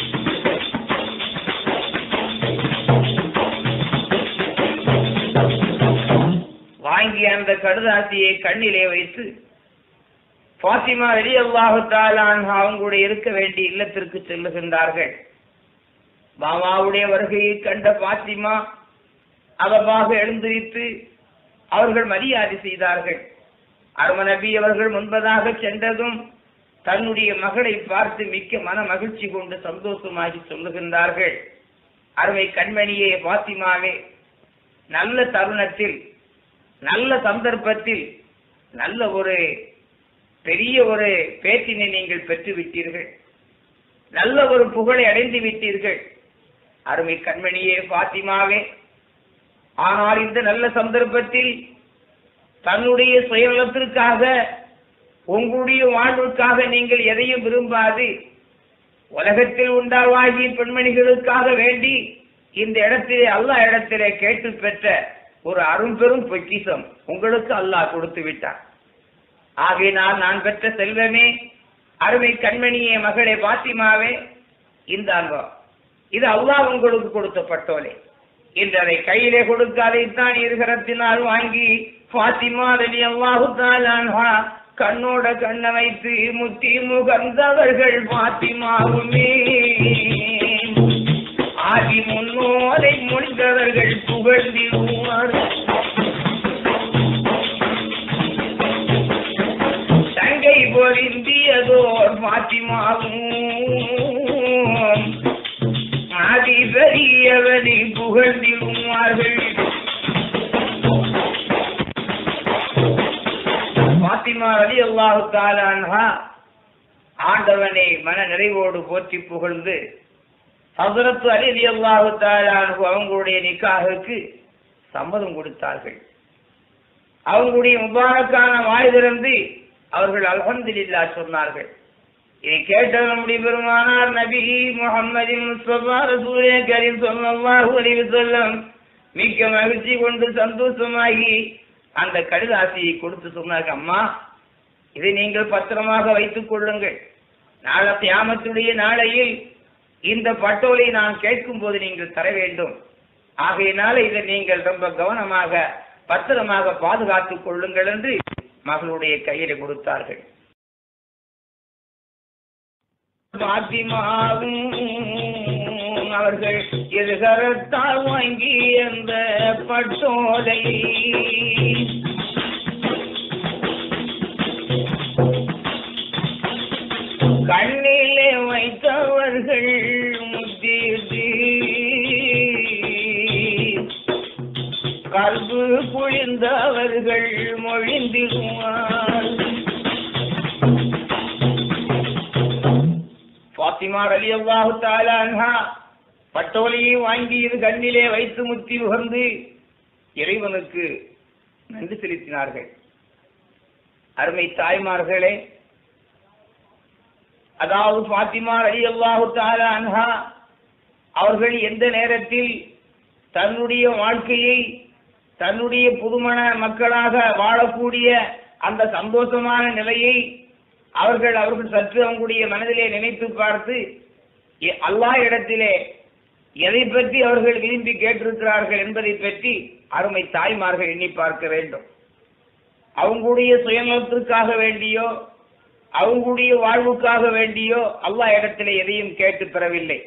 வாங்கி அந்த கடுதாசியை கண்ணிலே வைத்து பாத்திமா ரலியல்லாஹு தஆலா அன்ஹா அவங்களுடைய இருக்க வேண்டிய இல்லத்திற்கு செல்லுகின்றார்கள். பாபாவுடைய வருகையை கண்ட பாத்திமா அவபாக எழுந்திருத்து அவர்கள் மரியாதை செய்தார்கள். அரும நபி அவர்கள் முன்பதாக சென்றதும் தன்னுடைய மகளை பார்த்து மிக்க மன மகிழ்ச்சி கொண்டு சந்தோஷமாகி சொல்லுகின்றார்கள், அருமை கண்மணியே பாத்திமாவே, நல்ல தருணத்தில் நல்ல சந்தர்ப்பத்தில் நல்ல ஒரு பெரிய ஒரு பேச்சினை நீங்கள் பெற்று விட்டீர்கள், நல்ல ஒரு புகழை அடைந்து விட்டீர்கள். அருமை கண்மணியே பாத்திமாவே, ஆனால் இந்த நல்ல சந்தர்ப்பத்தில் தன்னுடைய சுயநலத்திற்காக உங்களுடைய வாழ்வுக்காக நீங்கள் எதையும் விரும்பாது உலகத்தில் உண்டாவாகிய பெண்மணிகளுக்காக வேண்டி இந்த இடத்திலே அல்லாஹ் இடத்திலே கேட்டு பெற்ற ஒரு அரும்பெரும் பொக்கிஷம் உங்களுக்கு அல்லாஹ் கொடுத்து விட்டார். ஆகையினால் நான் பெற்ற செல்வமே, அருமை கண்மணியே மகளே பாத்திமாவே, இந்த அன்பம் இது அல்லாஹ் உங்களுக்கு கொடுத்த பட்டோலை. இன்று அதை கையிலே கொடுக்க அதைத்தான் இருகரத்தினால் வாங்கி பாத்திமா ரலியல்லாஹு தஆலா அன்ஹா கண்ணோட கண்ண வைத்து முத்தி முகர்ந்தவர்கள் பாத்திமாவுமே. ஆதி முன்னோரை முடிந்தவர்கள் புகழ்ந்திடுவார். தங்கை பொருந்தியதோர் பாத்திமாவும் ஆதி பெரியவனை புகழ்ந்திடுவார்கள். பாத்திமா ரலியல்லாஹு தஆலா அன்ஹா ஆண்டவனை மன நிறைவோடு போற்றி புகழ்ந்து ஹஸரத் அலி ரலியல்லாஹு தஆலா அன்ஹு அவங்களுடைய நிக்காஹுக்கு சம்மதம் கொடுத்தார்கள். அவங்களுடைய முபாரக்கான வாய் திறந்து அவர்கள் அல்ஹம்துலில்லாஹ் சொன்னார்கள். இதை கேட்ட நம்முடைய பெருமானார் நபி முஹம்மது முஸ்தபா ரசூலே கரீம் ஸல்லல்லாஹு அலைஹி வஸல்லம் மிக்க மகிழ்ச்சி கொண்டு சந்தோஷமாகி அந்த கடுதாசியை கொடுத்து சொன்னார்கள், அம்மா, இதை நீங்கள் பத்திரமாக வைத்துக் கொள்ளுங்கள். நாளை கியாமத்துடைய நாளையில் இந்த பட்டோலை நான் கேட்கும் போது நீங்கள் தர வேண்டும். ஆகையினால இதை நீங்கள் ரொம்ப கவனமாக பத்திரமாக பாதுகாத்துக் கொள்ளுங்கள் என்று மகளுடைய கையில கொடுத்தார்கள். பாத்திமாவும் அவர்கள் இருகரத்தால் வாங்கி அந்த பட்டோலை என்று அவர்கள் மொழிந்திடுவார். ஃபாத்திமா ரலியல்லாஹு தஆலா அன்ஹா பட்டோலையை வாங்கி இரு கண்ணிலே வைத்து முத்தி உகந்து இறைவனுக்கு நன்றி செலுத்தினார்கள். அருமை தாய்மார்களே, அதாவது ஃபாத்திமா ரலியல்லாஹு தஆலா அன்ஹா அவர்கள் எந்த நேரத்தில் தன்னுடைய வாழ்க்கையை தன்னுடைய புதுமண மக்களாக வாழக்கூடிய அந்த சந்தோஷமான நிலையை அவர்கள் சற்று அவங்களுடைய மனதிலே நினைத்து பார்த்து அல்லாஹ் இடத்திலே எதை பற்றி அவர்கள் விரும்பி கேட்டிருக்கிறார்கள் என்பதை பற்றி அருமை தாய்மார்கள் எண்ணி பார்க்க வேண்டும். அவங்களுடைய சுயநலத்திற்காக வேண்டியோ அவங்களுடைய வாழ்வுக்காக வேண்டியோ அல்லாஹ் இடத்திலே எதையும் கேட்டு பெறவில்லை.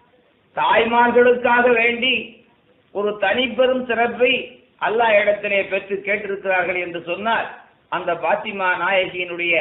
தாய்மார்களுக்காக வேண்டி ஒரு தனிப்பெரும் சிறப்பை அல்லாஹ் இடத்திலே பெற்று கேட்டிருக்கிறார்கள் என்று சொன்னால் அந்த பாத்திமா நாயகியினுடைய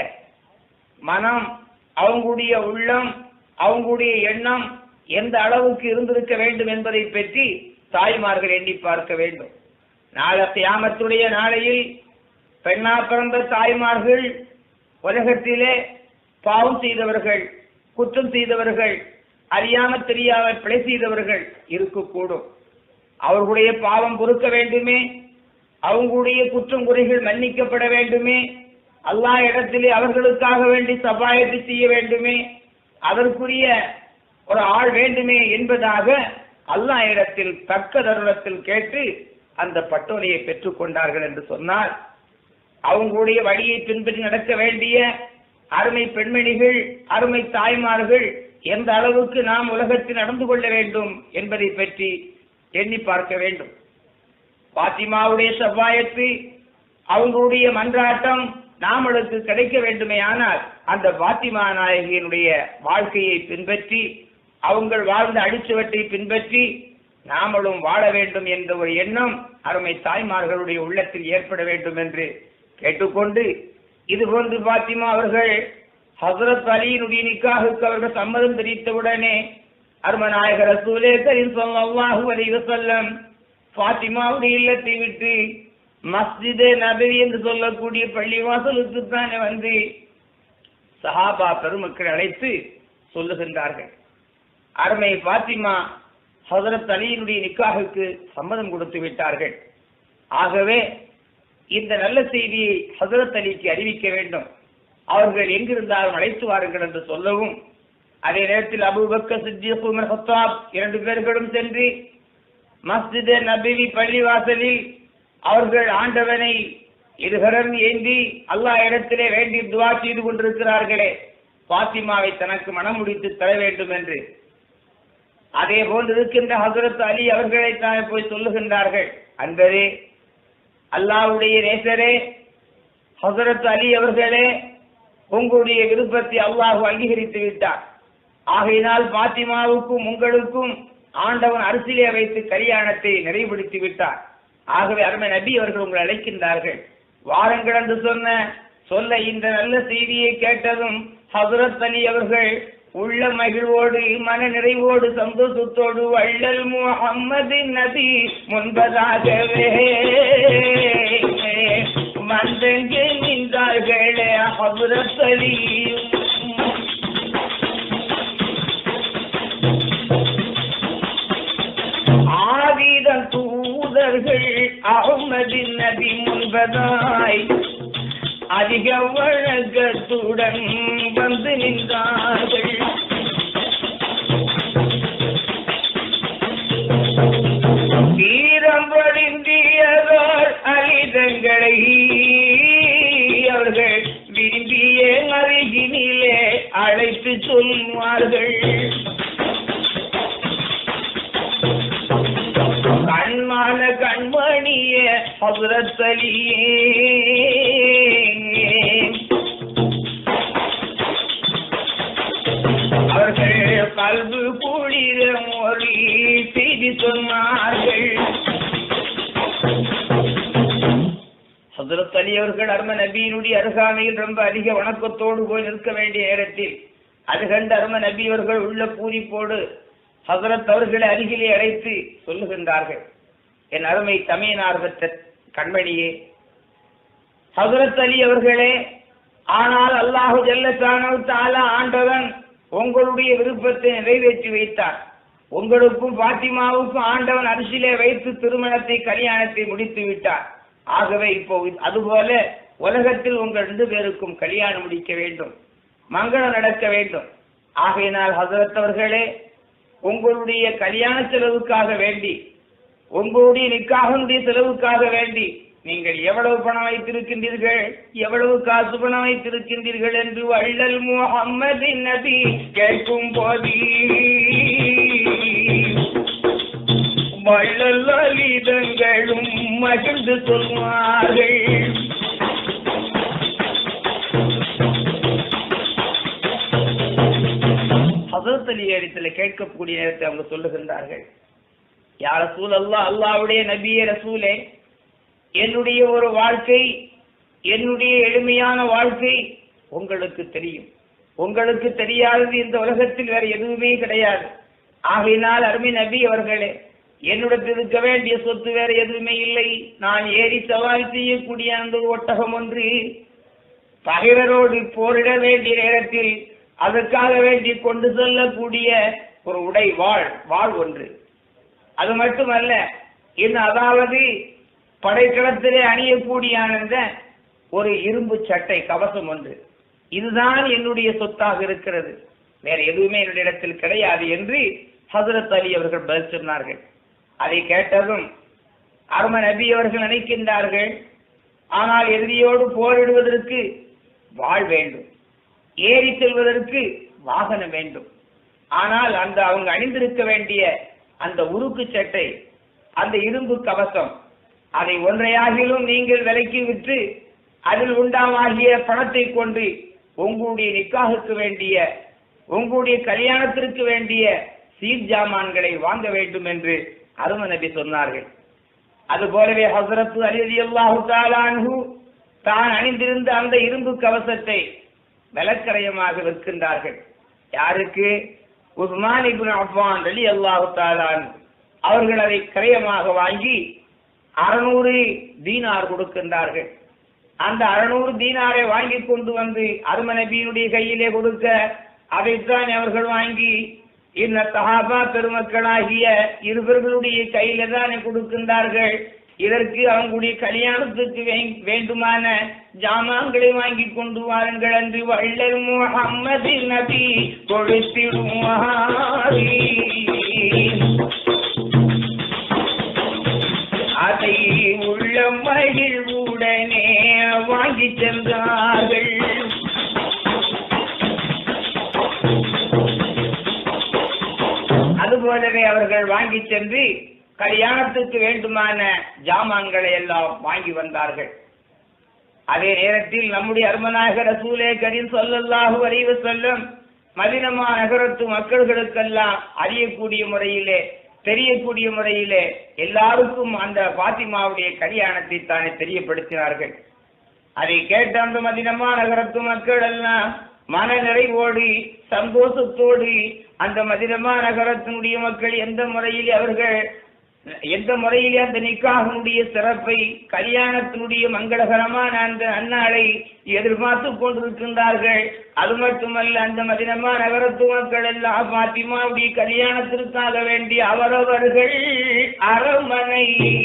மனம், அவங்களுடைய உள்ளம், அவங்களுடைய எண்ணம் எந்த அளவுக்கு இருந்திருக்க வேண்டும் என்பதை பற்றி தாய்மார்கள் எண்ணி பார்க்க வேண்டும். நாளை கியாமத்துடைய நாளையில் பெண்ணா பிறந்த தாய்மார்கள் உலகத்திலே பாவம் செய்தவர்கள், குற்றம் செய்தவர்கள், அறியாம தெரியாம பிழை செய்தவர்கள் இருக்கக்கூடும். அவர்களுடைய பாவம் பொறுக்க வேண்டுமே, அவங்களுடைய குற்றம் குறைகள் மன்னிக்கப்பட வேண்டுமே, அல்லாஹ் இடத்திலே அவர்களுக்காக வேண்டி சபாயத்து செய்ய வேண்டுமே, அதற்குரிய ஒரு ஆள் வேண்டுமே என்பதாக அல்லாஹ் இடத்தில் தக்க தருணத்தில் கேட்டு அந்த பட்டோலையை பெற்றுக் கொண்டார்கள் என்று சொன்னால் அவங்களுடைய வழியை பின்பற்றி நடக்க வேண்டிய அருமை பெண்மணிகள், அருமை தாய்மார்கள் எந்த அளவுக்கு நாம் உலகத்தில் நடந்து கொள்ள வேண்டும் என்பதை பற்றி எண்ணி பார்க்க வேண்டும். பாத்திமாவுடைய சபாயத்து, அவங்களுடைய மன்றாட்டம் நாமளுக்கு கிடைக்க வேண்டுமே ஆனால் அந்த பாத்திமா நாயகியினுடைய வாழ்க்கையை பின்பற்றி அவங்கள் வாழ்ந்த அடிச்சுவட்டை பின்பற்றி நாமளும் வாழ வேண்டும் என்ற ஒரு எண்ணம் அருமை தாய்மார்களுடைய உள்ளத்தில் ஏற்பட வேண்டும் என்று கேட்டுக்கொண்டு, இதுபோன்று பாத்திமா அவர்கள் ஹஸ்ரத் அலியினுடைய நிக்காஹுக்கு அவர்கள் சம்மதம் தெரிவித்தவுடனே அருமநாயகர் ரசூலே கரீம் ஸல்லல்லாஹு அலைஹி வஸல்லம் பாத்திமாவுடைய இல்லத்தை விட்டு மஸ்ஜிதே நபவி என்று சொல்லக்கூடிய பள்ளிவாசலுக்கு தானே வந்து சஹாபா பெருமக்கள் அழைத்து சொல்லுகின்றார்கள். அருமை பாத்திமா ஹஸ்ரத் அலியினுடைய நிக்காஹுக்கு சம்மதம் கொடுத்து விட்டார்கள். ஆகவே இந்த நல்ல செய்தியை ஹஸ்ரத் அலிக்கு அறிவிக்க வேண்டும், அவர்கள் எங்கிருந்தாலும் அழைத்து வாருங்கள் என்று சொல்லவும், அதே நேரத்தில் அபூபக்கர் சித்திக் உமர் கத்தாப் 2 பேர்களும் சென்று மஸ்ஜிதே நபவி பள்ளிவாசலில் அவர்கள் ஆண்டவனை இருகரம் ஏந்தி அல்லாஹ் இடத்திலே வேண்டி துஆ செய்து கொண்டிருக்கிறார்களே, பாத்திமாவை தனக்கு மனம் முடித்து தர வேண்டும் என்று. அதே போன்று இருக்கின்ற ஹஸ்ரத் அலி அவர்களை தான் போய் சொல்லுகின்றார்கள், அன்பரே, அல்லாஹ்வுடைய நேசரே, ஹஸ்ரத் அலி அவர்களே, உங்களுடைய விருப்பத்தை அல்லாஹ் அங்கீகரித்து விட்டார். ஆகையினால் பாத்திமாவுக்கும் உங்களுக்கும் ஆண்டவன் அரசிலே வைத்து கல்யாணத்தை நிறைவுபடுத்தி விட்டார். ஆகவே அருமை நபி அவர்கள் உங்களை அழைக்கின்றார்கள், வாருங்கள் என்று சொல்ல இந்த நல்ல செய்தியை கேட்டதும் ஹஸ்ரத் அலி அவர்கள் உள்ள மகிழ்வோடு மன நிறைவோடு சந்தோஷத்தோடு வள்ளல் முஹம்மதின் நபி முன்பதாகவே வந்தெங்கே நின்றார்களே ஹஸ்ரத் அலி. ஆதிதன் தூதர்கள் அஹ்மதின் நபி முன்பதாய் அதிக வழக்கத்துடன் வந்து நின்றார்கள். வீரம் வடிந்தியதால் அலிதங்களை அவர்கள் விரும்பிய அருகினிலே அழைத்து சொல்வார்கள். கண்மான கண்மணிய ஹஸ்ரத் அலியே, அவர்கள் கல்பு குளிர மொழி செய்தி சொன்னார்கள். ஹஸ்ரத் அலி அவர்கள் அரும நபியினுடைய அருகாமையில் ரொம்ப அதிக வணக்கத்தோடு போய் நிற்க வேண்டிய நேரத்தில் அது கண்டு அரும நபி அவர்கள் உள்ள பூரிப்போடு ஹஸ்ரத் அவர்களை அருகிலே அழைத்து சொல்லுகின்றார்கள், என் அருமை தமையனார் பெற்ற கண்மணியே, ஹஜ்ரத் அலி அவர்களே, ஆனால் அல்லாஹு ஜல்ல ஷானஹு தஆலா ஆண்டவன் உங்களுடைய விருப்பத்தை நிறைவேற்றி வைத்தார். உங்களுக்கும் பாத்திமாவுக்கும் ஆண்டவன் அரிசியிலே வைத்து திருமணத்தை கல்யாணத்தை முடித்து விட்டார். ஆகவே இப்போ அதுபோல உலகத்தில் உங்கள் 2 பேருக்கும் கல்யாணம் முடிக்க வேண்டும், மங்களம் நடக்க வேண்டும். ஆகையினால் ஹஜ்ரத் அவர்களே, உங்களுடைய கல்யாண செலவுக்காக வேண்டி, உங்களுடைய நிக்காஹுடைய செலவுக்காக வேண்டி நீங்கள் எவ்வளவு பணம் வைத்திருக்கின்றீர்கள், எவ்வளவு காசு பணம் வைத்திருக்கின்றீர்கள் என்று வள்ளல் முஹம்மதின் நபி கேட்கும் போது வள்ளல் அலிதங்களும் மகிழ்ந்து சொல்வார்கள். ஹஜ்ரத் அலி இடத்துல கேட்கக்கூடிய நேரத்தை அவங்க சொல்லுகின்றார்கள், யா ரசூலல்லாஹ், அல்லாஹ்வுடைய நபியே ரசூலே, என்னுடைய ஒரு வாழ்க்கை, என்னுடைய எளிமையான வாழ்க்கை உங்களுக்கு தெரியும். உங்களுக்கு தெரியாதது இந்த உலகத்தில் வேற எதுவுமே கிடையாது. ஆகையினால் அருமை நபி அவர்களே, என்னிடத்தில் இருக்க வேண்டிய சொத்து வேற எதுவுமே இல்லை. நான் ஏறி சவாரி செய்யக்கூடிய அந்த ஒட்டகம் ஒன்று, பகைவரோடு போரிட வேண்டிய நேரத்தில் அதற்காக வேண்டி கொண்டு செல்லக்கூடிய ஒரு உடை வாழ் ஒன்று. அது மட்டுமல்ல, அதாவது படைக்களத்திலே அணியக்கூடிய அந்த ஒரு இரும்பு சட்டை கவசம் ஒன்று. இதுதான் என்னுடைய சொத்தாக இருக்கிறது, வேற எதுவுமே என்னுடைய இடத்தில் கிடையாது என்று ஹஜ்ரத் அலி அவர்கள் பதில் சொன்னார்கள். அதை கேட்டதும் அருமை நபி அவர்கள் நினைக்கின்றார்கள், ஆனால் எதிரியோடு போரிடுவதற்கு வாழ் வேண்டும், ஏறி செல்வதற்கு வாகனம் வேண்டும். ஆனால் அவங்க அணிந்திருக்க வேண்டிய அந்த உருக்கு சட்டை, அந்த இரும்பு கவசம், அதை ஒன்றையாகிலும் நீங்கள் விலைக்கு விற்று அதில் உண்டாகிய பணத்தை கொண்டு உங்களுடைய நிக்காஹுக்கு வேண்டிய, உங்களுடைய கல்யாணத்திற்கு வேண்டிய சீர் ஜாமான்களை வாங்க வேண்டும் என்று அருமை நபி சொன்னார்கள். அதுபோலவே ஹஜ்ரத் அலி ரலியல்லாஹு தஆலா அன்ஹு தான் அணிந்திருந்த அந்த இரும்பு கவசத்தை விலக்கரையமாக விற்கின்றார்கள். யாருக்கு? உஸ்மான் இப்னு அஃபான் ரலியல்லாஹு தஆலா அன்ஹு அவர்கள் அதை கிரயமாக வாங்கி 600 தீனார் கொடுக்கின்றார்கள். அந்த 600 தீனாரை வாங்கி கொண்டு வந்து அருமை நபியினுடைய கையிலே கொடுக்க, அதைத்தான் அவர்கள் வாங்கி இந்த சஹாபா பெருமக்களாகிய இருவர்களுடைய கையில தான் கொடுக்கின்றார்கள். இதற்கு அவங்களுடைய கல்யாணத்துக்கு வேண்டுமான ஜாமான்களை வாங்கி கொண்டு வாருங்கள் என்று வள்ளல் முஹம்மது நபி கொடுத்திடுவார். அதை உள்ள மகிழ்வுடனே வாங்கி சென்றார்கள். அதுபோலவே அவர்கள் வாங்கி சென்று கல்யாணத்துக்கு வேண்டுமான ஜாமான்களை எல்லாம் வாங்கி வந்தார்கள். அதே நேரத்தில் நம்முடைய அருமநாயகர் ரசூலே கரீம் ஸல்லல்லாஹு அலைஹி வஸல்லம் மதீனா நகரத்து மக்களுக்கெல்லாம் அறியக்கூடிய முறையிலே, தெரியக்கூடிய முறையிலே எல்லாருக்கும் அந்த பாத்திமாவுடைய கல்யாணத்தை தானே தெரியப்படுத்தினார்கள். அதை கேட்ட அந்த மதீனா நகரத்து மக்கள் எல்லாம் மன நிறைவோடு சந்தோஷத்தோடு அந்த மதீனா நகரத்தினுடைய மக்கள் எந்த முறையிலே அந்த நிக்காஹினுடைய சிறப்பை, கல்யாணத்தினுடைய மங்களகரமான அந்த அந்நாளை எதிர்பார்த்து கொண்டிருக்கின்றார்கள். அது மட்டுமல்ல, அந்த மதீனா நகரத்து மக்கள் எல்லாம் பாத்திமாவுடைய கல்யாணத்திற்காக வேண்டி அவரவர்கள் அரண்மனை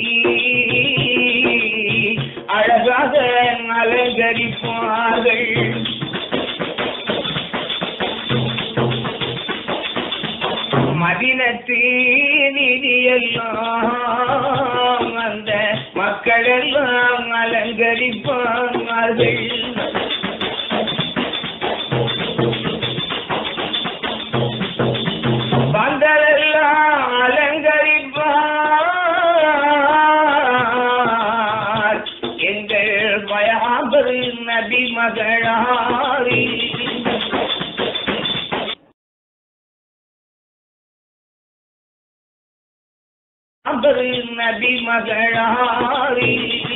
அழகாக அலங்கரிப்பார்கள். மதினத்து நிதியெல்லாம் அந்த மக்கள் எல்லாம் அலங்கரிப்பார்கள். பந்தலெல்லாம் அலங்கரிப்பார். எங்கள் பயாபர் நபி மகளாரி நபி மகளாரி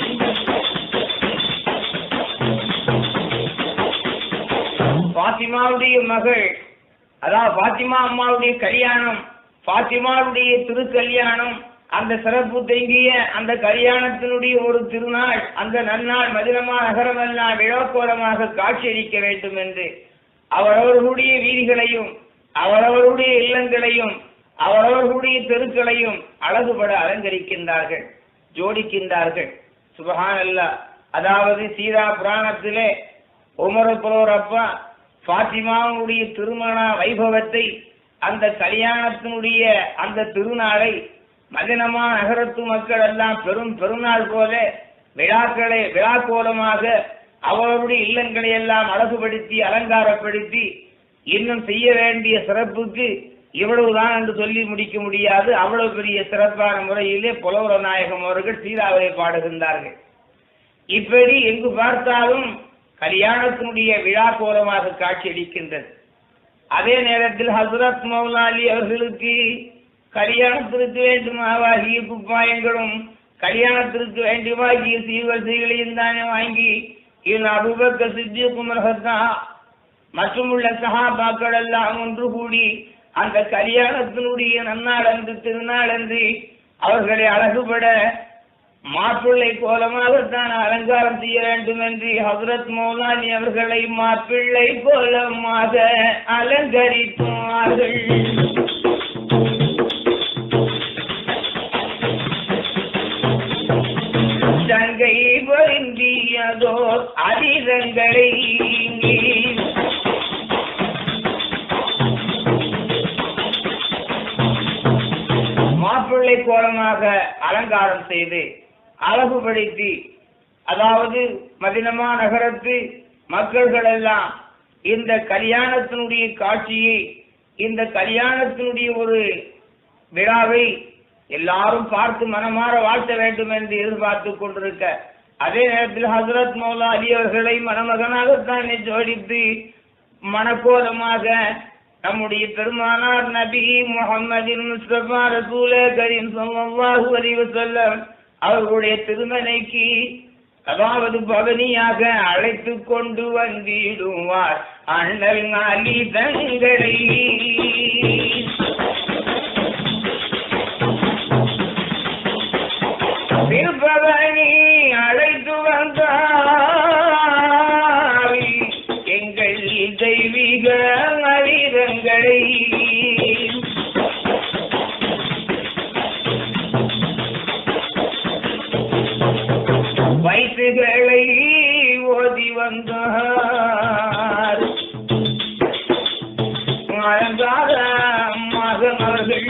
பாத்திமாவுடைய மகள், அதாவது பாத்திமா அம்மாவுடைய கல்யாணம், பாத்திமாவுடைய திருக்கல்யாணம் அந்த சிறப்பு தங்கிய அந்த கல்யாணத்தினுடைய ஒரு திருநாள், அந்த நன்னாள் மதினமா நகரமெல்லாம் விழாக்கோலமாக காட்சியளிக்க வேண்டும் என்று அவரவர்களுடைய வீதிகளையும் அவரவருடைய இல்லங்களையும் அவரவர்களுடைய தெருக்களையும் அழகுபட அலங்கரிக்கின்றார்கள், ஜோடிக்கின்றார்கள். சுபஹானல்லாஹ். அதாவது சீதா புராணத்திலே உமர் புரோரப்பா ஃபாத்திமாவுடைய திருமண வைபவத்தை, அந்த கல்யாணத்தினுடைய அந்த திருநாளை மதினமா நகரத்து மக்கள் எல்லாம் பெருநாள் போல விழாக்கோலமாக அவருடைய இல்லங்களை எல்லாம் அழகுபடுத்தி அலங்காரப்படுத்தி, இன்னும் செய்ய வேண்டிய சிறப்புக்கு இவ்வளவுதான் என்று சொல்லி முடிக்க முடியாது. அவ்வளவு பெரிய சிறப்பான முறையிலே புலவர் நாயகம் அவர்கள் சீதாவை பாடுகின்றார்கள். இப்படி எங்கு பார்த்தாலும் கல்யாணத்தினுடைய விழா கோலமாக காட்சியளிக்கின்றது. அதே நேரத்தில் ஹசரத் மௌலா அலி அவர்களுக்கு கல்யாணத்திற்கு வேண்டுமாகிய குப்பாயங்களும் கல்யாணத்திற்கு வேண்டுமாகிய சீர்வரிசைகளையும் தானே வாங்கி அபூபக்கர் சித்திக் உமர் மற்றும் உள்ள சஹாபாக்கள் எல்லாம் ஒன்று கூடி அந்த கல்யாணத்தினுடைய நன்னாளன்று திருநாளன்று அவர்களை அழகுபட மாப்பிள்ளை கோலமாகத்தான் அலங்காரம் செய்ய வேண்டும் என்று ஹசரத் மௌலானி அவர்களை மாப்பிள்ளை கோலமாக அலங்கரித்தார்கள். தங்கை பொருந்தியதோர் அதிரங்களை மாப்பிள்ளை கோலமாக அலங்காரம் செய்து அழகுபடுத்தி, அதாவது மதினமா நகரத்து மக்கள்கள் எல்லாம் இந்த கல்யாணத்தினுடைய காட்சியை, இந்த கல்யாணத்தினுடைய ஒரு விழாவை எல்லாரும் பார்த்து மனமாற வாழ்த்த வேண்டும் என்று எதிர்பார்த்து கொண்டிருக்க, அதே நேரத்தில் ஹசரத் மௌலா அலி அவர்களை மணமகனாகத்தான் ஜோடித்து மணக்கோலமாக நம்முடைய பெருமானார் நபி முஹம்மதின் முஸ்தபா ரசூல கரீம் ஸல்லல்லாஹு அலைஹி வஸல்லம் அவர்களுடைய திருமணைக்கு, அதாவது பவனியாக அழைத்து கொண்டு வந்திடுவார் அண்ணல் அலி தங்களை. பவனி அழைத்து வந்தார் எங்கள் தெய்வீக மனிதங்களை. வயசுகளை ஓதி வந்தார் அலங்கார மகனவர்கள்.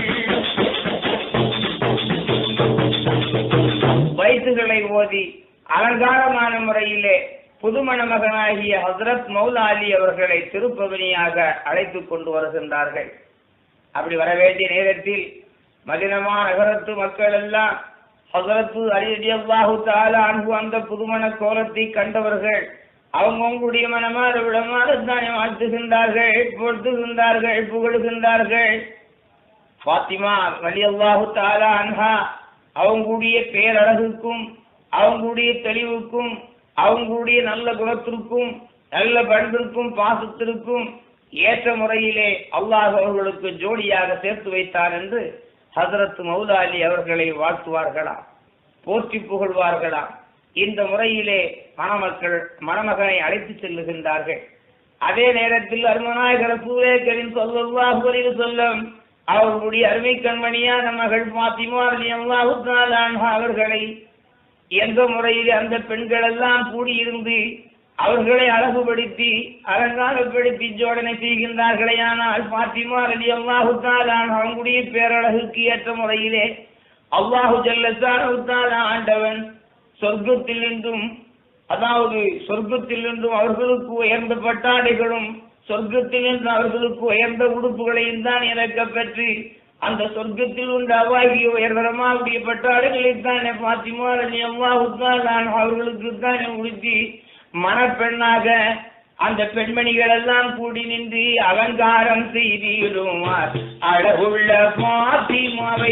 வயசுகளை ஓதி அலங்காரமான முறையிலே புதுமண மகனாகிய ஹசரத் மௌலா அலி அவர்களை திருப்பவனியாக அழைத்து கொண்டு வருகின்றார்கள். அப்படி வர வேண்டிய நேரத்தில் மதினமா நகரத்து மக்கள் எல்லாம் ஹசரத்து அலி ரலியல்லாஹு தஆலா அன்ஹு அந்த புதுமண கோலத்தை கண்டவர்கள் அவங்களுடைய மனமாற விடமாற தானே வாழ்த்துகின்றார்கள், பொறுத்துகின்றார்கள், புகழுகின்றார்கள். ஃபாத்திமா ரலியல்லாஹு தஆலா அன்ஹா அவங்களுடைய பேரழகுக்கும் அவங்களுடைய தெளிவுக்கும் அவங்களுடைய நல்ல குணத்திற்கும் நல்ல பண்பிற்கும் பாசத்திற்கும் ஏற்ற முறையிலே அல்லாஹ் அவர்களுக்கு ஜோடியாக சேர்த்து வைத்தார் என்று ஹசரத் மௌலா அலி அவர்களை வாழ்த்துவார்களாம், போற்றி புகழ்வார்களாம். இந்த முறையிலே மணமகனை அழைத்து செல்லுகின்றார்கள். அதே நேரத்தில் அருமநாயகர் ரசூலே கரீம் ஸல்லல்லாஹு அலைஹி வஸல்லம் அவர்களுடைய அருமை கண்மணியான மகள் ஃபாத்திமா ரலியல்லாஹு தஆலா அன்ஹா அவர்களை எந்த முறையில் அந்த பெண்கள் எல்லாம் கூடியிருந்து அவர்களை அழகுபடுத்தி அலங்காரப்படுத்தி ஜோடனை செய்கின்றார்களே, ஆனால் ஃபாத்திமா ரலியல்லாஹு தஆலா அவங்களுடைய பேரழகுக்கு ஏற்ற முறையிலே அல்லாஹு ஜல்ல ஷானஹு ஆண்டவன் சொர்க்கத்தில் நின்றும், அதாவது சொர்க்கத்தில் நின்றும் அவர்களுக்கு உயர்ந்த பட்டாடைகளும் சொர்க்கத்தில் நின்று அவர்களுக்கு உயர்ந்த உடுப்புகளையும் தான் இறக்கப்பெற்று அந்த சொர்க்கத்தில் உண்டாகிய உயர்தரமாவுடைய பட்டாடைகளைத்தானே ஃபாத்திமா ரலியல்லாஹு தஆலா அவர்களுக்கு தானே உடுத்தி மணப்பெண்ணாக அந்த பெண்மணிகள் எல்லாம் கூடி நின்று அலங்காரம் செய்திடுவார் அழகுள்ள ஃபாத்திமாவை.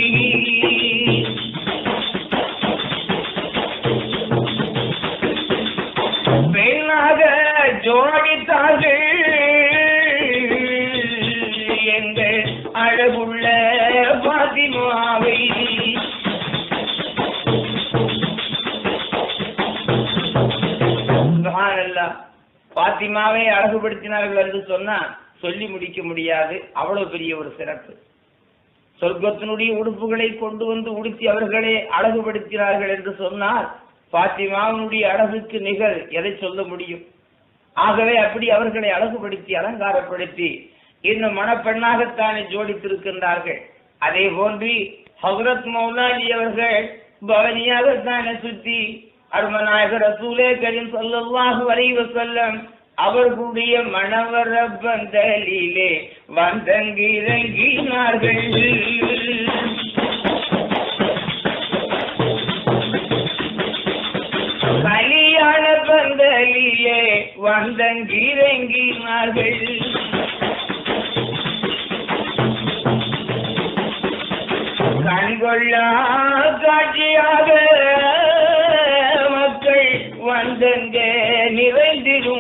பெண்ணாக ஜோடித்தார்கள் எங்கள் அழகுள்ள ஃபாத்திமாவை. சுப்ஹானல்லாஹ், பாத்திமாவை அழகுபடுத்தினார்கள் என்று சொன்னா சொல்லி முடிக்க முடியாது. அவ்வளவு பெரிய ஒரு சிறப்பு. சொர்க்கத்தினுடைய உடுப்புகளை கொண்டு வந்து உடுத்தி அவர்களே அழகுபடுத்தினார்கள் என்று சொன்னால் பாத்திமாவினுடைய அழகுக்கு நிகர் எதை சொல்ல முடியும்? ஆகவே அப்படி அவர்களை அழகுபடுத்தி அலங்காரப்படுத்தி இன்னும் மணப்பெண்ணாகத்தானே ஜோடித்திருக்கின்றார்கள். அதே போன்று ஹஜ்ரத் மௌலாலி அவர்கள் பவனியாகத்தானே சுற்றி அருமநாயகர் ரசூலே கரீம் ஸல்லல்லாஹு அலைஹி வஸல்லம் அவர்களுடைய மணவர பந்தலிலே வந்தங்கிறங்கினார்கள். கல்யாண பந்தலிலே வந்தங்கிறங்கினார்கள். கண்கொள்ளா காட்சியாக மக்கள் வந்தங்க நிறைந்திடும்.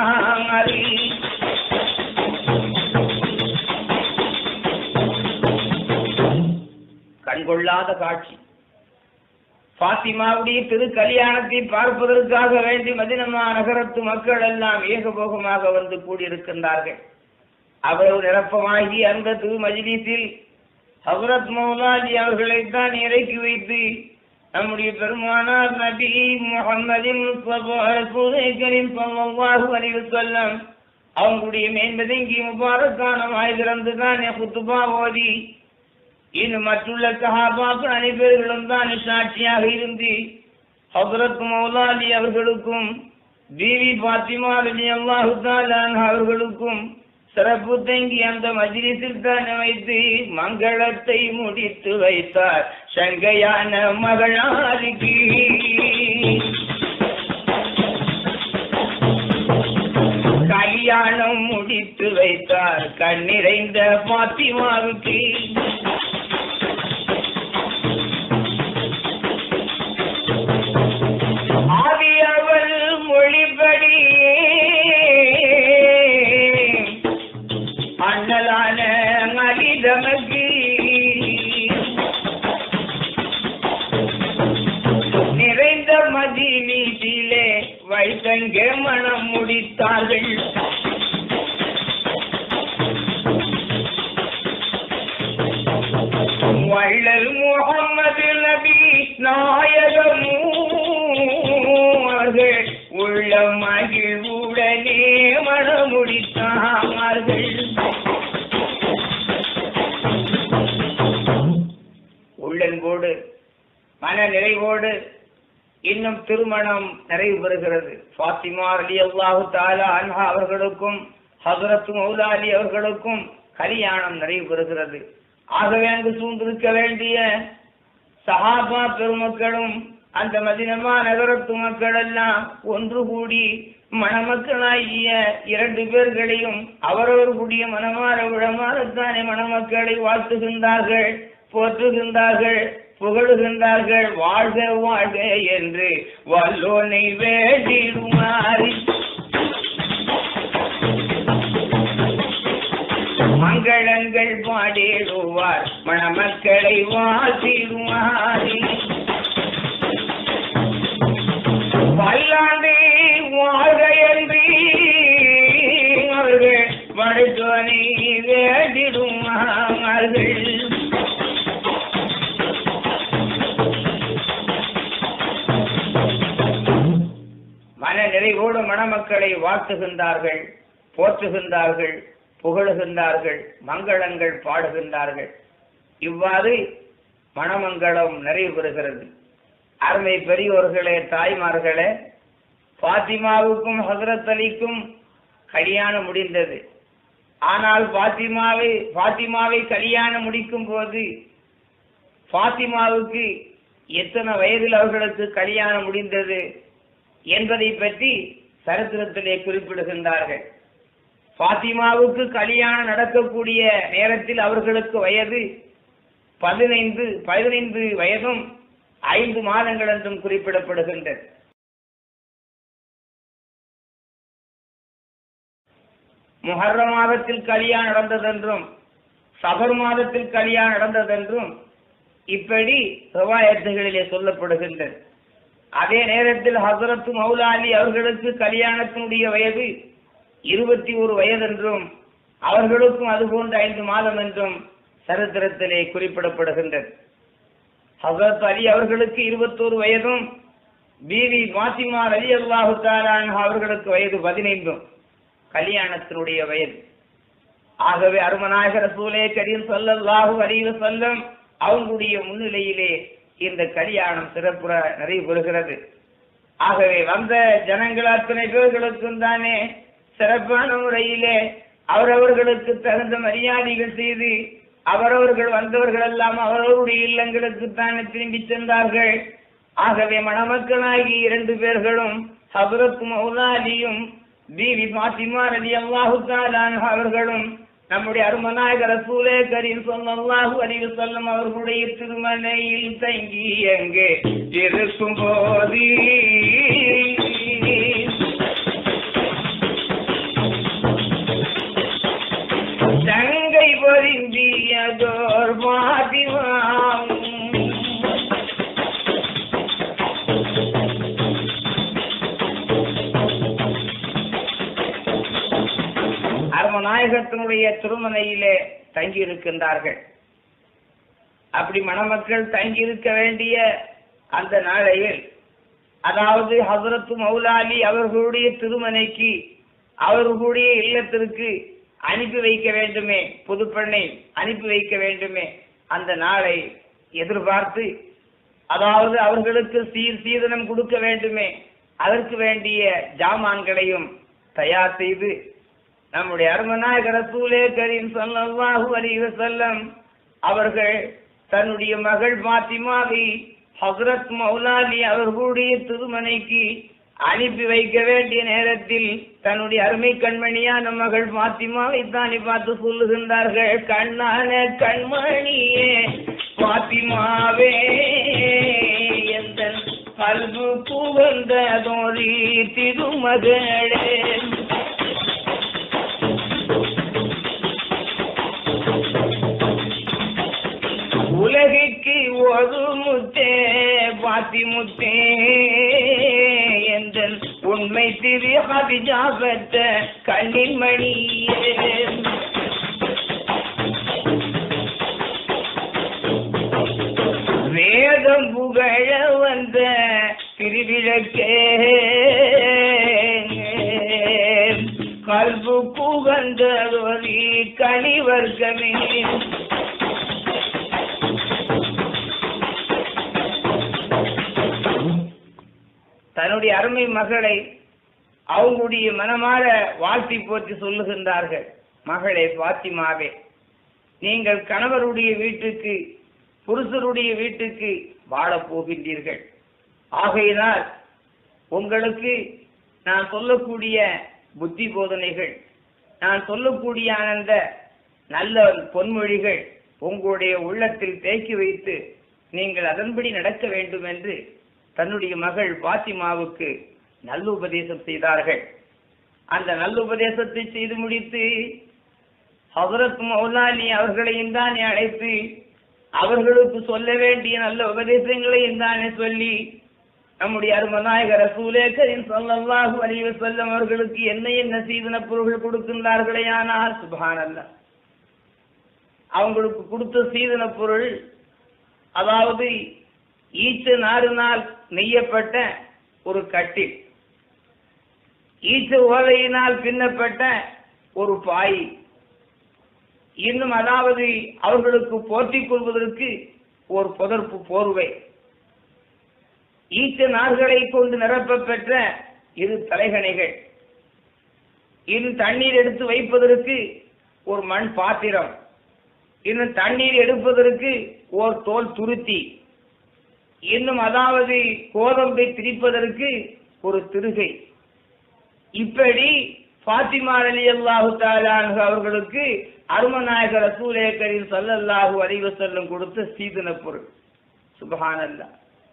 கண்கொள்ளாத காட்சி. பாத்திமாவுடைய திரு கல்யாணத்தை பார்ப்பதற்காக வேண்டி மதீனா நகரத்து மக்கள் எல்லாம் ஏகபோகமாக வந்து கூடியிருக்கின்றார்கள். அவ்வளவு நிரப்பமாகி அந்த திரு மஜ்லிஸில் ஹஜ்ரத் மௌலாலி அவர்களைத்தான் இறக்கி வைத்து நம்முடைய பெருமானார் நபி முஹம்மதின் முஸ்தபா ரசூலே கரீம் ஸல்லல்லாஹு அலைஹி வஸல்லம் அவங்களுடைய மேன்மதங்கி முபாரக்கான வாய்திறந்துதான் குத்துபா ஓதி இன்னும் மற்றுள்ள சஹாபாக்கள் அனைவர்களும் தான் சாட்சியாக இருந்து ஹஜ்ரத் மௌலாலி அவர்களுக்கும் பீவி பாத்திமா ரலியல்லாஹு தஆலா அன்ஹா அவர்களுக்கும் சிறப்பு தங்கி அந்த மஜ்லிஸில் தான் வைத்து மங்களத்தை முடித்து வைத்தார் சங்கையான மகளாருக்கு. கல்யாணம் முடித்து வைத்தார் கண்ணிறைந்த பாத்திமாவுக்கு. ஆதி அவள் மொழிபடி அண்ணலான மனிதமக்கு நிறைந்த மதீனத்திலே வைத்தங்க மனம் முடித்தார்கள். வள்ளல் முஹம்மது நபி நாயகமூர்கள் உள்ள மகிழ்வுடனே மனம் முடித்தார்கள். உள்ளன்போடு மன நிறைவோடு இன்னும் திருமணம் நிறைவு பெறுகிறது. ஃபாத்திமா ரலியல்லாஹு தஆலா அன்ஹா அவர்களுக்கும் ஹஜ்ரத் மௌலாலி அவர்களுக்கும் கல்யாணம் நிறைவு பெறுகிறது. ஆகவே அங்கு சூழ்ந்திருக்க வேண்டிய சஹாபா பெருமக்களும் அந்த மதீனா நகரத்து மக்கள் எல்லாம் ஒன்று கூடி மணமக்களாகிய இரண்டு பேர்களையும் அவரவர்களுடைய மனமாற விடமாறத்தானே மணமக்களை வாழ்த்துகின்றார்கள், போற்றுகின்றார்கள், புகழுகின்றார்கள். வாழ்க வாழ்க என்று வல்லோனை வேண்டிடுமாறு மங்களங்கள் பாடிடுவார் மணமக்களை வாழ்த்திடுமாறு. பல்லாண்டு வாழ்க என்று அவர்கள் வடுத்தோனை வேண்டிடுமார்கள். மன நிறைவோடு மணமக்களை வாழ்த்துகின்றார்கள், போற்றுகின்றார்கள், புகழுகின்றார்கள், மங்களங்கள் பாடுகின்றார்கள். இவ்வாறு மணமங்களம் நிறைவு பெறுகிறது. அருமை பெரியோர்களே, தாய்மார்களே, பாத்திமாவுக்கும் ஹஜ்ரத் அலிக்கும் கல்யாணம் முடிந்தது. ஆனால் பாத்திமாவை கல்யாணம் முடிக்கும் போது பாத்திமாவுக்கு எத்தனை வயதில் அவர்களுக்கு கல்யாணம் முடிந்தது என்பதை பற்றி சரித்திரத்திலே குறிப்பிடுகின்றார்கள். பாத்திமாவுக்கு கல்யாணம் நடக்கக்கூடிய நேரத்தில் அவர்களுக்கு வயது 15 வயதும் 5 மாதங்கள் என்றும் குறிப்பிடப்படுகின்றது. முஹர்ரம் மாதத்தில் கல்யாணம் நடந்ததென்றும் சஃபர் மாதத்தில் கல்யாணம் நடந்ததென்றும் இப்படி ரிவாயத்துகளிலே சொல்லப்படுகின்றது. அதே நேரத்தில் ஹசரத் மௌலா அலி அவர்களுக்கு கல்யாணத்தினுடைய வயது 21 வயது என்றும் அவர்களுக்கும் அதுபோன்று 5 மாதம் என்றும் சரித்திரத்திலே குறிப்பிடப்படுகின்றது. ஹசரத் அலி அவர்களுக்கு 21 வயதும் பீவி பாத்திமா ரலியல்லாஹு தஆலா அன்ஹா அவர்களுக்கு வயது 15 கல்யாணத்தினுடைய வயது. ஆகவே அருமநாயகர் ரசூலே கரீம் ஸல்லல்லாஹு அலைஹி வஸல்லம் அவங்களுடைய முன்னிலையிலே இந்த கல்யாணம் சிறப்புற நிறைவேறுகிறது. ஆகவே வந்த ஜனங்கள் அத்தனை பேர்களுக்கும் தானே சிறப்பான முறையிலே அவரவர்களுக்கு தகுந்த மரியாதைகள் செய்து அவரவர்கள் வந்தவர்கள் எல்லாம் அவரவருடைய இல்லங்களுக்கு தானே திரும்பி சென்றார்கள். ஆகவே மணமக்களாகி 2 பேர்களும் ஹஜ்ரத் மௌலா அலியும் பீவி பாத்திமா ரலியல்லாஹு தஆலா அன்ஹா அவர்களும் நம்முடைய அருமநாயகர் ரசூலே கரீம் ஸல்லல்லாஹு அலைஹி வஸல்லம் அவர்களுடைய திருமலையில் தங்கி அங்கே இருக்கும் போது தங்கை பொருந்தியதோர் பாத்திமா நாயகத்தினுடைய திருமணையிலே தங்கி இருக்கின்றார்கள். அப்படி மணமக்கள் தங்கி இருக்க வேண்டிய அந்த நாளையில், அதாவது ஹஜ்ரத் மௌலா அலி அவர்களுடைய திருமணைக்கு அவர்களுடைய இல்லத்திற்கு அனுப்பி வைக்க வேண்டுமே, புதுப்பெண்ணை அனுப்பி வைக்க வேண்டுமே, அந்த நாளை எதிர்பார்த்து, அதாவது அவர்களுக்கு சீதனம் கொடுக்க வேண்டுமே, அதற்கு வேண்டிய ஜாமான்களையும் தயார் செய்து நம்முடைய அருமநாயகர் ரசூலே கரீம் ஸல்லல்லாஹு அலைஹி வஸல்லம் அவர்கள் தன்னுடைய மகள் பாத்திமாவை ஹஜ்ரத் மௌலா அலி அவர்களுடைய திருமணைக்கு அனுப்பி வைக்க வேண்டிய நேரத்தில் தன்னுடைய அருமை கண்மணியான மகள் பாத்திமாவை தானே பார்த்து சொல்லுகின்றார்கள், கண்ணான கண்மணியே பாத்திமாவே எந்த கல்பு புகழ்ந்ததோரி திருமகளே உலகிற்கு ஒரு முத்தே பாத்தி முத்தே என்ற உண்மை திரு ஹதிஜா பெற்ற கண்ணின் மணியே வேதம் புகழ வந்த திருவிளக்கே கல்பு புகழ்ந்ததொரு கனிவர்க்கமே தன்னுடைய அருமை மகளை அவங்களுடைய மனமாற வாழ்த்தி போற்றி சொல்லுகின்றார்கள், மகளே பாத்திமாவே, நீங்கள் கணவருடைய வீட்டுக்கு புருஷருடைய வீட்டுக்கு வாழப் போகின்றீர்கள். ஆகையினால் உங்களுக்கு நான் சொல்லக்கூடிய புத்தி போதனைகள், நான் சொல்லக்கூடிய அந்த நல்ல பொன்மொழிகள் உங்களுடைய உள்ளத்தில் தேக்கி வைத்து நீங்கள் அதன்படி நடக்க வேண்டும் என்று தன்னுடைய மகள் பாத்திமாவுக்கு நல்லுபதேசம் செய்தார்கள். அந்த நல்லுபதேசத்தை செய்து முடித்து ஹஜ்ரத் மௌலா அலி அவர்களையும் தானே அழைத்து அவர்களுக்கு சொல்ல வேண்டிய நல்ல உபதேசங்களையும் தானே சொல்லி நம்முடைய அருமநாயகர் ரசூலே கரீம் ஸல்லல்லாஹு அலைஹி வஸல்லம் அவர்களுக்கு என்ன சீதன பொருள்கள் கொடுக்கின்றார்களே, ஆனால் சுப்ஹானல்லாஹ், அவங்களுக்கு கொடுத்த சீதன பொருள், அதாவது ஈச்ச நாரினால் நெய்யப்பட்ட ஒரு கட்டில், ஈச்ச ஓலையினால் பின்னப்பட்ட ஒரு பாய், இன்னும் அதாவது அவர்களுக்கு போற்றிக் கொள்வதற்கு ஒரு புதர்ப்பு போர்வை, ஈச்ச நார்களை கொண்டு நிரப்பப்பெற்ற 2 தலைகணைகள், இன்னும் தண்ணீர் எடுத்து வைப்பதற்கு ஒரு மண் பாத்திரம், இன்னும் தண்ணீர் எடுப்பதற்கு ஒரு தோல் துருத்தி, இன்னும் அதாவது கோதம்பை திரிப்பதற்கு ஒரு திருகை. இப்படி பாத்திமா ரலியல்லாஹு தஆலா அன்ஹா அவர்களுக்கு அருமநாயகர் ரசூலே கரீம் ஸல்லல்லாஹு அலைஹி வஸல்லம் கொடுத்த சீதன பொருள். சுப்ஹானல்லாஹ்.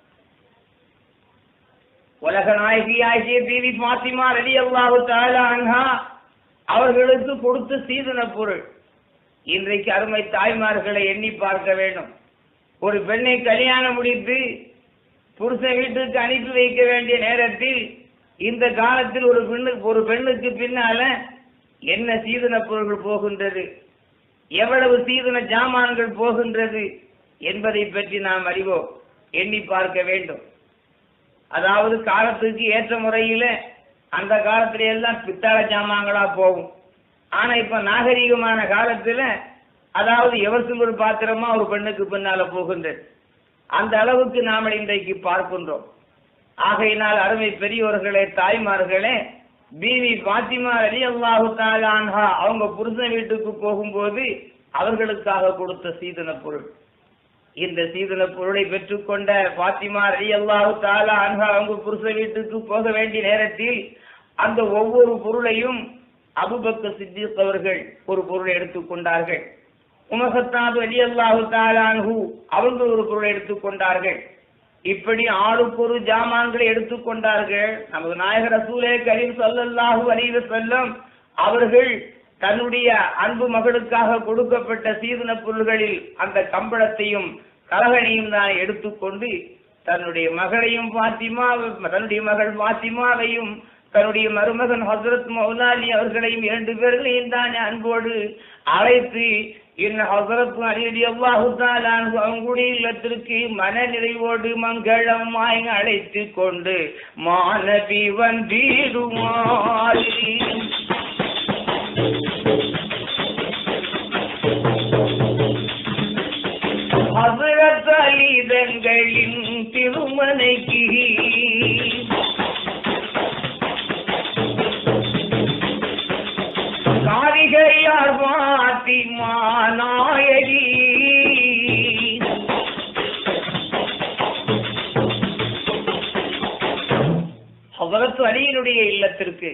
உலக நாயகியாகிய பீவி பாத்திமா ரலியல்லாஹு தஆலா அன்ஹா அவர்களுக்கு கொடுத்த சீதன பொருள். இன்றைக்கு அருமை தாய்மார்களை எண்ணி பார்க்க வேண்டும். ஒரு பெண்ணை கல்யாணம் முடித்து புருஷன் வீட்டுக்கு அனுப்பி வைக்க வேண்டிய நேரத்தில் இந்த காலத்தில் ஒரு பெண்ணுக்கு பின்னால என்ன சீதன பொருள்கள் போகின்றது, எவ்வளவு சீதன ஜாமான்கள் போகின்றது என்பதை பற்றி நாம் அறிவோம், எண்ணி பார்க்க வேண்டும். அதாவது காலத்துக்கு ஏற்ற முறையில அந்த காலத்துல எல்லாம் பித்தளை ஜாமான்களா போகும். ஆனா இப்ப நாகரீகமான காலத்துல அதாவது எவர் ஒரு பாத்திரமா ஒரு பெண்ணுக்கு பின்னால போகின்றது. அந்த அளவுக்கு நாம் இன்றைக்கு பார்க்கின்றோம். ஆகையினால் அருமை பெரியோர்களே, தாய்மார்களே, பீவி பாத்திமா ரலியல்லாஹு தஆலா அன்ஹா அவங்க புருஷன் வீட்டுக்கு போகும்போது அவர்களுக்காக கொடுத்த சீதன பொருள், இந்த சீதன பொருளை பெற்றுக்கொண்ட பாத்திமா ரலியல்லாஹு தஆலா அன்ஹா அவங்க புருஷன் வீட்டுக்கு போக வேண்டிய நேரத்தில் அந்த ஒவ்வொரு பொருளையும் அபூபக்கர் சித்திக் அவர்கள் ஒரு பொருளை எடுத்துக்கொண்டார்கள். உமர் கத்தாப் ரலியல்லாஹு தஆலா அன்ஹு அவர்கள் ஒரு பொருளை எடுத்துக்கொண்டார்கள். இப்படி ஆளுக்கு ஒரு ஜாமான்களை எடுத்துக்கொண்டார்கள். நமது நாயகர் ரசூலே கரீம் ஸல்லல்லாஹு அலைஹி வஸல்லம் அவர்கள் தன்னுடைய அன்பு மகளுக்காக கொடுக்கப்பட்ட சீதன பொருள்களில் அந்த கம்பளத்தையும் கலகனையும் தான் எடுத்துக்கொண்டு தன்னுடைய மகளையும் தன்னுடைய மகள் பாத்திமாவையும் தன்னுடைய மருமகன் ஹஸ்ரத் மௌலாலி அவர்களையும் 2 பேர்களையும் தான் அன்போடு அழைத்து ஹஸ்ரத் அலி ரலியல்லாஹு தஆலா அன்ஹு அவங்களுடைய இல்லத்திற்கு மன நிறைவோடு மங்களமாய் அழைத்து கொண்டு மாநபி வந்தீருமாறி ஹஸ்ரத் அலி தங்களின் திருமனைக்கு காரிகையார் பாத்திமா நாயகி ஹஸ்ரத் அலியினுடைய இல்லத்திற்கு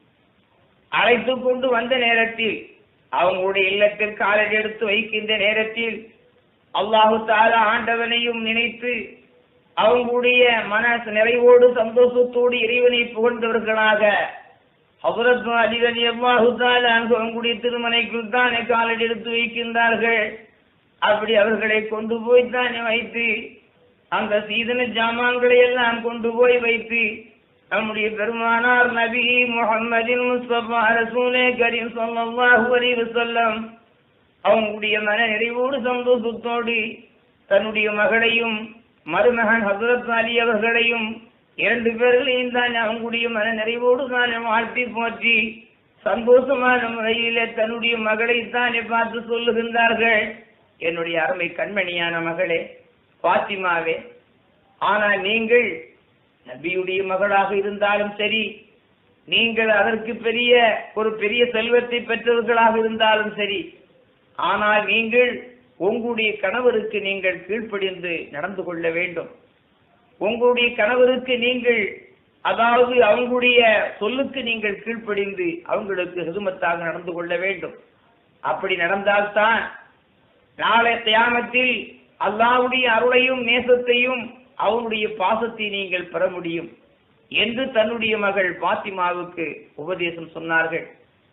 அழைத்து கொண்டு வந்த நேரத்தில் அவங்களுடைய இல்லத்தில் காலடி எடுத்து வைக்கின்ற நேரத்தில் அல்லாஹு தஆலா ஆண்டவனையும் நினைத்து அவங்களுடைய மன நிறைவோடு சந்தோஷத்தோடு இறைவனை புகழ்ந்தவர்களாக ஹஸ்ரத் அலி ரலியல்லாஹு தஆலா அன்ஹு அவங்களுடைய திருமனைக்குள் தானே காலடி எடுத்து வைக்கின்றார்கள். அப்படி அவர்களை கொண்டு போய் தானே வைத்து அந்த சீதன ஜாமான்களை எல்லாம் கொண்டு போய் வைத்து நம்முடைய பெருமானார் நபி முஹம்மதின் முஸ்தபா ரசூலே கரீம் ஸல்லல்லாஹு அலைஹி வஸல்லம் அவங்களுடைய மன நிறைவோடு சந்தோஷத்தோடு தன்னுடைய மகளையும் மருமகன் ஹஸ்ரத் அலி அவர்களையும் 2 பேர்களையும் தான் அவங்களுடைய மன நிறைவோடு தான் வாழ்த்தி போற்றி சந்தோஷமான முறையிலே தன்னுடைய மகளை தானே பார்த்து சொல்லுகின்றார்கள், என்னுடைய அருமை கண்மணியான மகளே பாத்திமாவே, ஆனால் நீங்கள் நபியுடைய மகளாக இருந்தாலும் சரி, நீங்கள் அதற்கு ஒரு பெரிய செல்வத்தை பெற்றவர்களாக இருந்தாலும் சரி, ஆனால் நீங்கள் உங்களுடைய கணவருக்கு நீங்கள் கீழ்ப்படிந்து நடந்து கொள்ள வேண்டும். உங்களுடைய கணவருக்கு நீங்கள் அதாவது அவங்களுடைய சொல்லுக்கு நீங்கள் கீழ்ப்படிந்து அவங்களுக்கு ஹிதுமத்தாக நடந்து கொள்ள வேண்டும். அப்படி நடந்தால்தான் நாளை கியாமத்தில் அல்லாஹ்வுடைய அருளையும் நேசத்தையும் அவனுடைய பாசத்தை நீங்கள் பெற முடியும் என்று தன்னுடைய மகள் பாத்திமாவுக்கு உபதேசம் சொன்னார்கள்.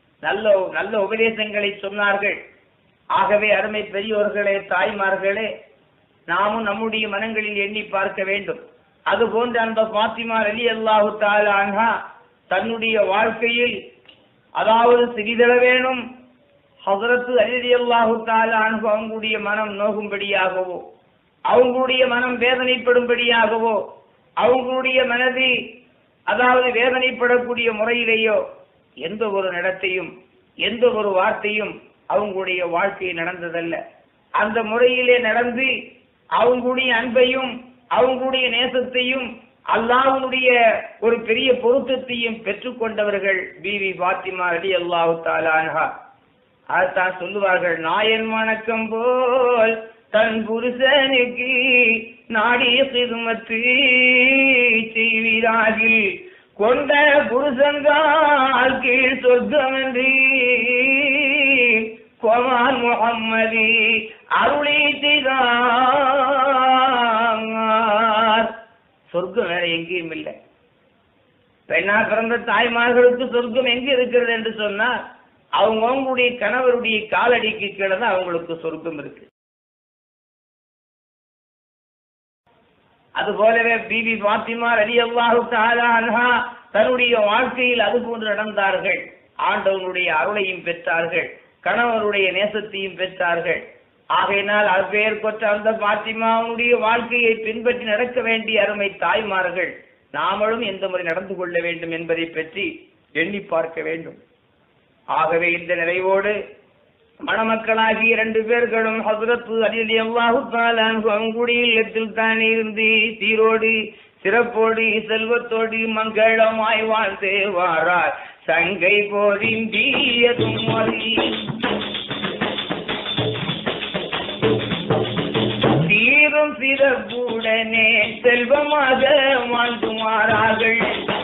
நல்ல உபதேசங்களை சொன்னார்கள். ஆகவே அருமை பெரியோர்களே, தாய்மார்களே, நாமும் நம்முடைய மனங்களில் எண்ணி பார்க்க வேண்டும். அதுபோன்று அந்த பாத்திமா ரலியல்லாஹு தஆலா அன்ஹா தன்னுடைய வாழ்க்கையில் அதாவது சிறிதளவேனும் ஹஸ்ரத் அலி ரலியல்லாஹு தஆலா அன்ஹு அவங்களுடைய மனம் நோகும்படியாகவோ, அவங்களுடைய மனம் வேதனைப்படும்படியாகவோ, அவங்களுடைய மனதை அதாவது வேதனைப்படக்கூடிய முறையிலேயோ எந்த ஒரு நடத்தையும் எந்த ஒரு வார்த்தையும் அவங்களுடைய வாழ்க்கையில் நடந்ததல்ல. அந்த முறையிலே நடந்து அவங்களுடைய அன்பையும் அவங்களுடைய நேசத்தையும் அல்லாஹ்வுடைய ஒரு பெரிய பொருத்தத்தையும் பெற்றுக்கொண்டவர்கள் பீவி பாத்திமா ரலியல்லாஹு தஆலா அன்ஹா. அதான் சொல்லுவார்கள், நாயன் வணக்கம் போல் தன் புருஷனுக்கு நாடிய சிறுமத்து செய்வீராகில் கொண்ட புருஷன்கால் கீழ் சொர்க்கமென்று கோமான் முஹம்மதி அருளி செய்தார். சொர்க்கம் வேற எங்கேயும் இல்லை. பெண்ணா பிறந்த தாய்மார்களுக்கு சொர்க்கம் எங்க இருக்கிறது என்று சொன்னால் அவங்களுடைய கணவருடைய காலடிக்கு கீழே தான் அவங்களுக்கு சொர்க்கம் இருக்கு. அதுபோலவே பிபி பாத்திமா ரலியல்லாஹு தஆலா அன்ஹா தன்னுடைய வாழ்க்கையில் அதுபோன்று நடந்தார்கள். ஆண்டவனுடைய அருளையும் பெற்றார்கள், கணவருடைய நேசத்தையும் பெற்றார்கள். ஆகையினால் அப்பெயர் கொற்ற அந்த பாத்திமாவுடைய வாழ்க்கையை பின்பற்றி நடக்க வேண்டிய அருமை தாய்மார்கள் நாமளும் எந்த முறை நடந்து கொள்ள வேண்டும் என்பதை பற்றி எண்ணி பார்க்க வேண்டும். ஆகவே இந்த நிறைவோடு மணமக்களாகி 2 பேர்களும் ஹஸ்ரத் அலி ரலியல்லாஹு தஆலா அன்ஹு அவங்களுடைய இல்லத்தில் தானே இருந்து சீரோடு சிறப்போடு செல்வத்தோடு மங்களமாய் வாழ்ந்து வாரார். சங்கை போரிந்தியதும் சீரும் சிறப்புடனே செல்வமாக வாழ்ந்துமாறார்கள்.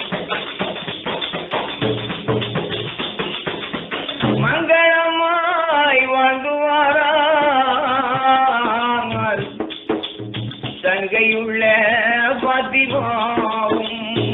மங்களமாய் வாழ்ந்துவாரார். சங்கையுள்ள பாத்திமாவும்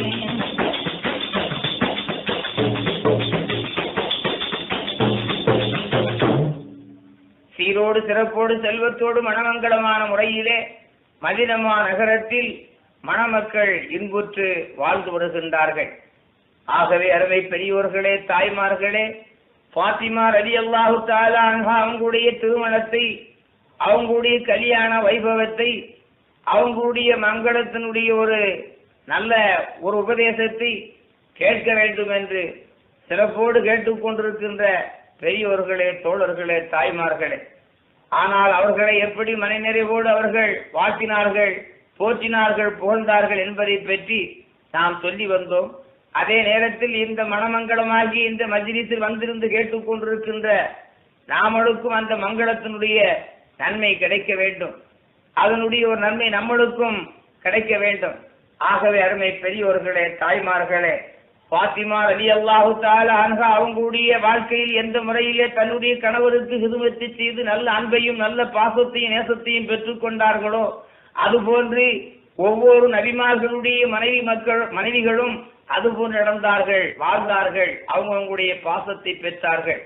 சீரோடு சிறப்போடு செல்வத்தோடு மணமங்கலமான முறையிலே மதீனா நகரத்தில் மணமக்கள் இன்புற்று வாழ்ந்து வருகின்றார்கள். ஆகவே அருமை பெரியோர்களே, தாய்மார்களே, பாத்திமா ரலியல்லாஹு தஆலா அன்ஹா அவங்களுடைய திருமணத்தை, அவங்களுடைய கல்யாண வைபவத்தை, அவங்களுடைய மங்களத்தினுடைய ஒரு நல்ல ஒரு உபதேசத்தை கேட்க வேண்டும் என்று சிறப்போடு கேட்டுக்கொண்டிருக்கின்ற பெரியோர்களே, தோழர்களே, தாய்மார்களே, ஆனால் அவர்களை எப்படி மனநிறைவோடு அவர்கள் வாழ்த்தினார்கள், போற்றினார்கள், புகழ்ந்தார்கள் என்பதை பற்றி நாம் சொல்லி வந்தோம். அதே நேரத்தில் இந்த மணமங்கலமாகி இந்த மஜ்லிஸில் வந்திருந்து கேட்டுக்கொண்டிருக்கின்ற நாமளுக்கும் அந்த மங்களத்தினுடைய நன்மை கிடைக்க வேண்டும், அதனுடைய ஒரு நன்மை நம்மளுக்கும் கிடைக்க வேண்டும். ஆகவே அருமை பெரியோர்களே, தாய்மார்களே, பாத்திமா ரலியல்லாஹு தஆலா அன்ஹா அவங்களுடைய வாழ்க்கையில் எந்த முறையிலே தன்னுடைய கணவருக்கு ஹிதுமத்து செய்து நல்ல அன்பையும் நல்ல பாசத்தையும் நேசத்தையும் பெற்றுக் கொண்டார்களோ அதுபோன்று ஒவ்வொரு நபிமார்களுடைய மனைவிகளும் அதுபோன்று நடந்தார்கள், வாழ்ந்தார்கள், அவங்களுடைய பாசத்தை பெற்றார்கள்.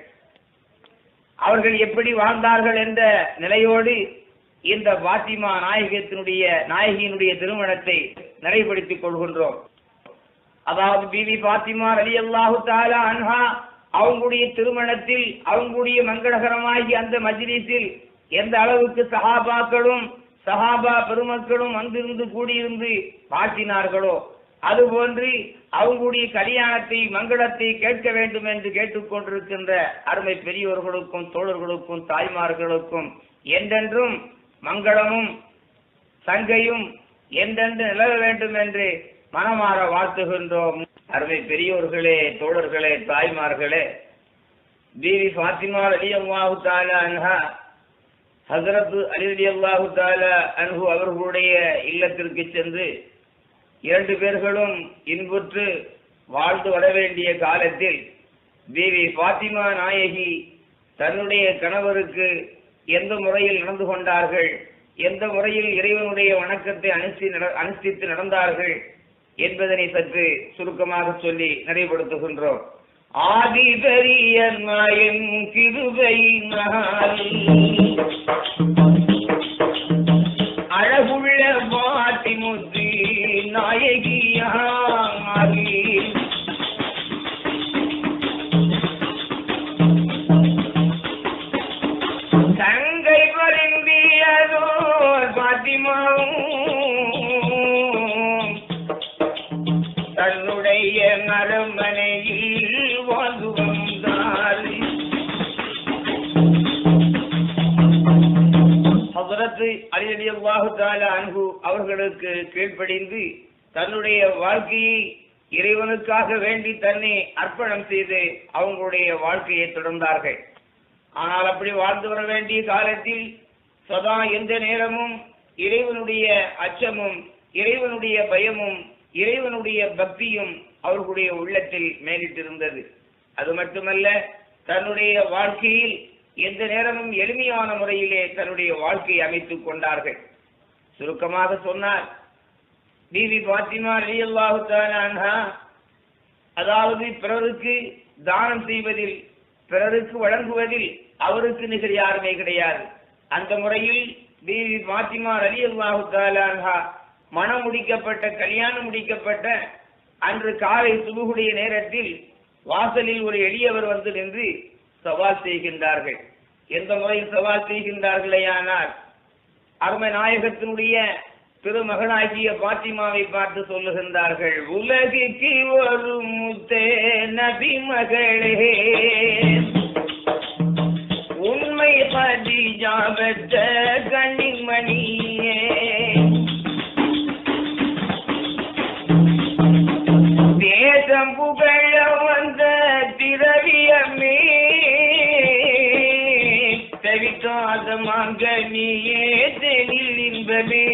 அவர்கள் எப்படி வாழ்ந்தார்கள் என்ற நிலையோடு இந்த பாத்திமா நாயகியினுடைய திருமணத்தை நடைபெடுத்திக் கொள்கின்றோம். அதாவது பிபி பாத்திமா ரலியல்லாஹு தஆலா அன்ஹா அவங்களுடைய திருமணத்தில், அவங்களுடைய மங்களகரமாகி அந்த மஜ்லிஸில் எந்த அளவுக்கு சஹாபாக்களும் சஹாபா பெருமக்களும் வந்திருந்து கூடியிருந்து வாழ்த்தினார்களோ அதுபோன்று அவங்களுடைய கல்யாணத்தை மங்களத்தை கேட்க வேண்டும் என்று கேட்டுக்கொண்டிருக்கின்ற அருமை பெரியோர்களுக்கும் தோழர்களுக்கும் தாய்மார்களுக்கும் என்றென்றும் மங்களமும் சங்கையும் என்றென்று நிலவ வேண்டும் என்று மனமாற வாழ்த்துகின்றோம். அருமை பெரியோர்களே, தோழர்களே, தாய்மார்களே, பிபி பாத்திமா ரலியல்லாஹு தஆலா அன்ஹா ஹஜ்ரத் அலி ரலியல்லாஹு தஆலா அன்ஹு அவர்களுடைய இல்லத்திற்கு சென்று 2 பேர்களும் இன்புற்று வாழ்ந்து வர வேண்டிய காலத்தில் பிபி பாத்திமா நாயகி தன்னுடைய கணவருக்கு எந்த முறையில் நடந்து கொண்டார்கள், எந்த முறையில் இறைவனுடைய வணக்கத்தை அனுஷ்டித்து நடந்தார்கள் என்பதனை சற்று சுருக்கமாக சொல்லி நிறைவுபடுத்துகின்றோம். ஆதி பெரிய நாயன் கிருபையினால் அழகுள்ள பாத்திமுத்து நாயகியாகி தங்கை பரிந்தியதோ பாத்திமாவும் தன்னுடைய அரண்மனையில் வாழ்ந்து வந்தார். ஹஜ்ரத் அலி ரலியல்லாஹு தஆலா அன்ஹு அவர்களுக்கு கீழ்ப்படிந்து தன்னுடைய வாழ்க்கையை இறைவனுக்காக வேண்டி தன்னை அர்ப்பணம் செய்து அவங்களுடைய வாழ்க்கையை தொடர்ந்தார்கள். ஆனால் அப்படி வாழ்ந்து வர வேண்டிய காலத்தில் சதா எந்த நேரமும் இறைவனுடைய அச்சமும் இறைவனுடைய பயமும் இறைவனுடைய பக்தியும் அவர்களுடைய உள்ளத்தில் மேலிட்டிருந்தது. அது மட்டுமல்ல, தன்னுடைய வாழ்க்கையில் எந்த நேரமும் எளிமையான முறையிலே தன்னுடைய வாழ்க்கையை அமைத்துக் கொண்டார்கள். சுருக்கமாக சொன்னார், பிபி பாத்திமா ரலியல்லாஹு தஆலா அன்ஹா அதாவது பிறருக்கு தானம் செய்வதில், பிறருக்கு வழங்குவதில் அவருக்கு நிகர் யாருமே கிடையாது. அந்த முறையில் பிபி பாத்திமா ரலியல்லாஹு தஆலா அன்ஹா மனம் முடிக்கப்பட்ட கல்யாணம் முடிக்கப்பட்ட அன்று காலை சுபுகுடைய நேரத்தில் வாசலில் ஒரு எளியவர் வந்து நின்று சவால் செய்கின்றார்கள். எந்த முறையில் சவால் செய்கின்றார்களேயானால் அருமை நாயகத்தினுடைய திருமகனாகிய பாத்திமாவை பார்த்து சொல்லுகின்றார்கள், உலகிற்கு ஒரு முத்தே நபி மகளே, உண்மை கதீஜா பெற்ற கண்ணிமணியே, தேசம் புகழ வந்த திரவியமே, தவிக்காத மங்கனியே தெளில் இன்பமே.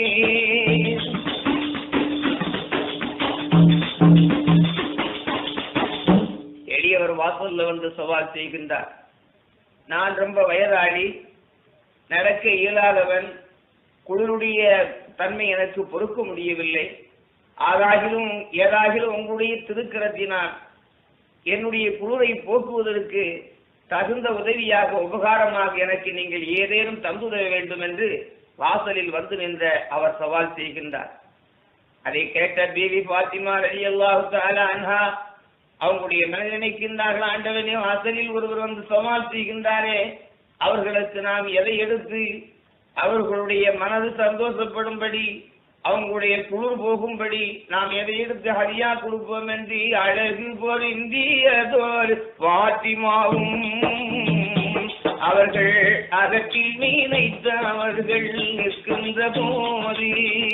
எளியவர் வாசல்ல வந்து சவால் செய்கின்றார். நான் ரொம்ப வயதாளி, நடக்க இயலாதவன், குளிருடைய தன்மை எனக்கு பொறுக்க முடியவில்லை. ஏதாகிலும் உங்களுடைய திருக்கரத்தினால் என்னுடைய குளிரை போக்குவதற்கு தகுந்த உதவியாக உபகாரமாக எனக்கு நீங்கள் ஏதேனும் தந்துதவ வேண்டும் என்று வாசலில் வந்து நின்ற அவர் சவால் செய்கின்றார். அதை கேட்ட பீவி பாத்திமா ரலியல்லாஹு தஆலா அன்ஹா அவங்களுடைய மனதில் நினைக்கின்றார்கள், ஆண்டவனே, வாசலில் ஒருவர் வந்து சவால் செய்கின்றாரே, அவர்களுக்கு நாம் எதை எடுத்து அவர்களுடைய மனது சந்தோஷப்படும்படி அவங்களுடைய குளிர் போகும்படி நாம் எதை எடுத்து ஹரியா கொடுப்போம் என்று அழகு பொருந்தியதோர் பாத்திமாவும் அவர்கள் அகத்தில் நினைத்த அவர்கள் நிற்கின்ற போது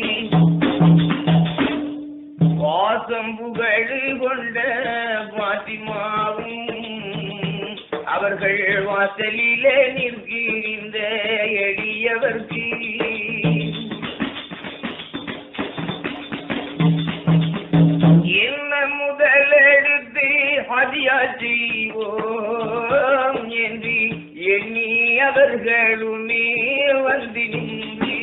வாசம் புகழ் கொண்ட பாத்திமாவும் அவர்கள் வாசலிலே நிற்கின்ற எளியவர்க்கு என்ன முதலெடுத்து ஹதியா செய்வோம் என்று எண்ணி அவர்களுமே வந்து நின்று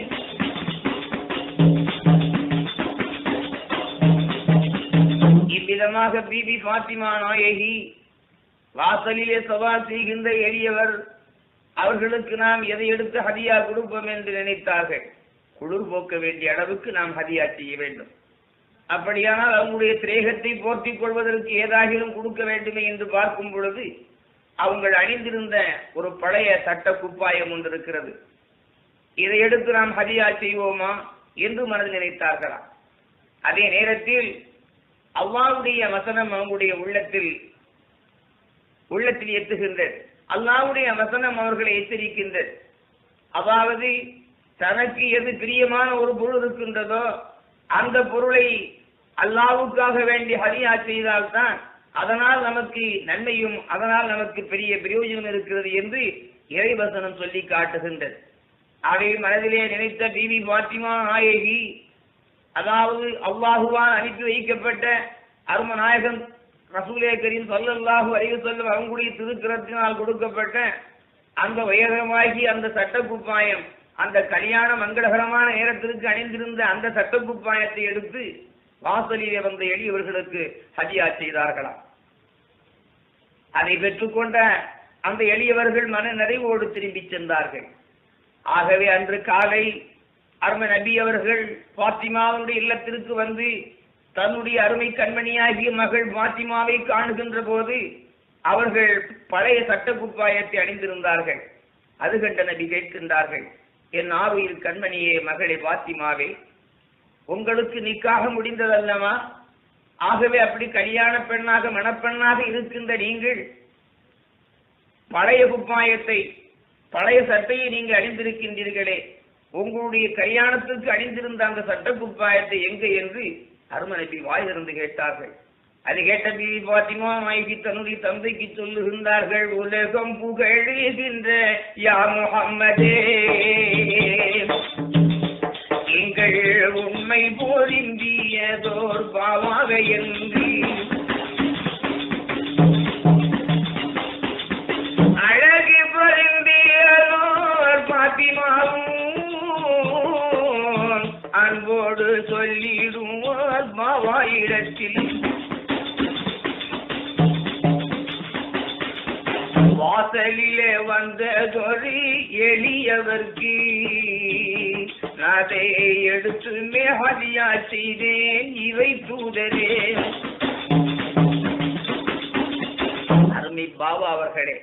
இவ்விதமாக பீபி பாத்திமா நாயகி வாசலிலே சவால் செய்கின்ற எளியவர் அவர்களுக்கு நாம் எதை எடுத்து ஹதியா கொடுப்போம் என்று நினைத்தார்கள். குளிர் போக்க வேண்டிய அளவுக்கு நாம் ஹதியா செய்ய வேண்டும். அப்படியானால் அவங்களுடைய திரேகத்தை போர்த்திக் கொள்வதற்கு ஏதாகிலும் கொடுக்க வேண்டுமே என்று பார்க்கும் பொழுது அவங்கள் அணிந்திருந்த ஒரு பழைய சட்ட குப்பாயம் ஒன்று இருக்கிறது. இதை எடுத்து நாம் ஹதியா செய்வோமா என்று மனதில் நினைத்தார்களாம். அதே நேரத்தில் அல்லாஹ்வுடைய வசனம் அவங்களுடைய உள்ளத்தில் எத்துகின்றது. அல்லாஹ்வுடைய வசனம் அவர்களை எச்சரிக்கின்றது. அதாவது தனக்கு எது பிரியமான ஒரு பொருள் இருக்கின்றதோ அந்த பொருளை அல்லாஹ்வுக்காக வேண்டி ஹதியா செய்தால்தான் அதனால் நமக்கு நன்மையும் அதனால் நமக்கு பெரிய பிரயோஜனம் இருக்கிறது என்று இறைவசனம் சொல்லி காட்டுகின்றது. அதை மனதிலே நினைத்த பீவி பாத்திமா நாயகி, அதாவது அல்லாஹுவால் அனுப்பி வைக்கப்பட்ட அரும நாயகன் ரசூலே கரீம் ஸல்லல்லாஹு அலைஹி வஸல்லம் அவங்களுடைய திருக்கரத்தினால் கொடுக்கப்பட்ட அந்த உயரமாகி அந்த சட்டக்குப்பாயம், அந்த கல்யாண மங்களகரமான நேரத்திற்கு அணிந்திருந்த அந்த சட்டக்குப்பாயத்தை எடுத்து வாசலிலே வந்த எளியவர்களுக்கு ஹதியா செய்தார்களாம். அதை பெற்றுக்கொண்ட அந்த எளியவர்கள் மன நிறைவோடு திரும்பி சென்றார்கள். ஆகவே அன்று காலை அருமை நபி அவர்கள் பாத்திமாவுடைய இல்லத்திற்கு வந்து தன்னுடைய அருமை கண்மணியாகிய மகள் பாத்திமாவை காணுகின்ற போது அவர்கள் பழைய சட்டக்குப்பாயத்தை அணிந்திருந்தார்கள். அது கண்ட நபி கேட்கின்றார்கள், என் ஆருயிர் கண்மணியே மகளே பாத்திமாவே, உங்களுக்கு நிக்காக முடிந்ததல்லவா? ஆகவே அப்படி கல்யாண பெண்ணாக மணப்பெண்ணாக இருக்கின்ற நீங்கள் பழைய குப்பாயத்தை பழைய சட்டையை நீங்கள் அணிந்திருக்கின்றீர்களே, உங்களுடைய கல்யாணத்துக்கு அணிந்திருந்த அந்த சட்ட குப்பாயத்தை எங்க என்று அருமை நபி வாயிலிருந்து கேட்டார்கள். அதை கேட்ட பீவி பாத்திமா நாயகி தன்னுடைய தந்தைக்கு சொல்லுகின்றார்கள், உலகம் புகழுகின்ற யா முஹம்மதே, எங்கள் உண்மை பொருந்தியதோர் பாவாக என்று அழகு பொருந்தியதோர் பாத்திமாவும் அன்போடு சொல்லிடுவார் பாவாயிடத்தில். வாசலிலே வந்ததொரு எளியவர்க்கு அதை எடுத்துமே ஹதியா செய்தேன் இவை தூதரே. அருமை பாபா அவர்களே,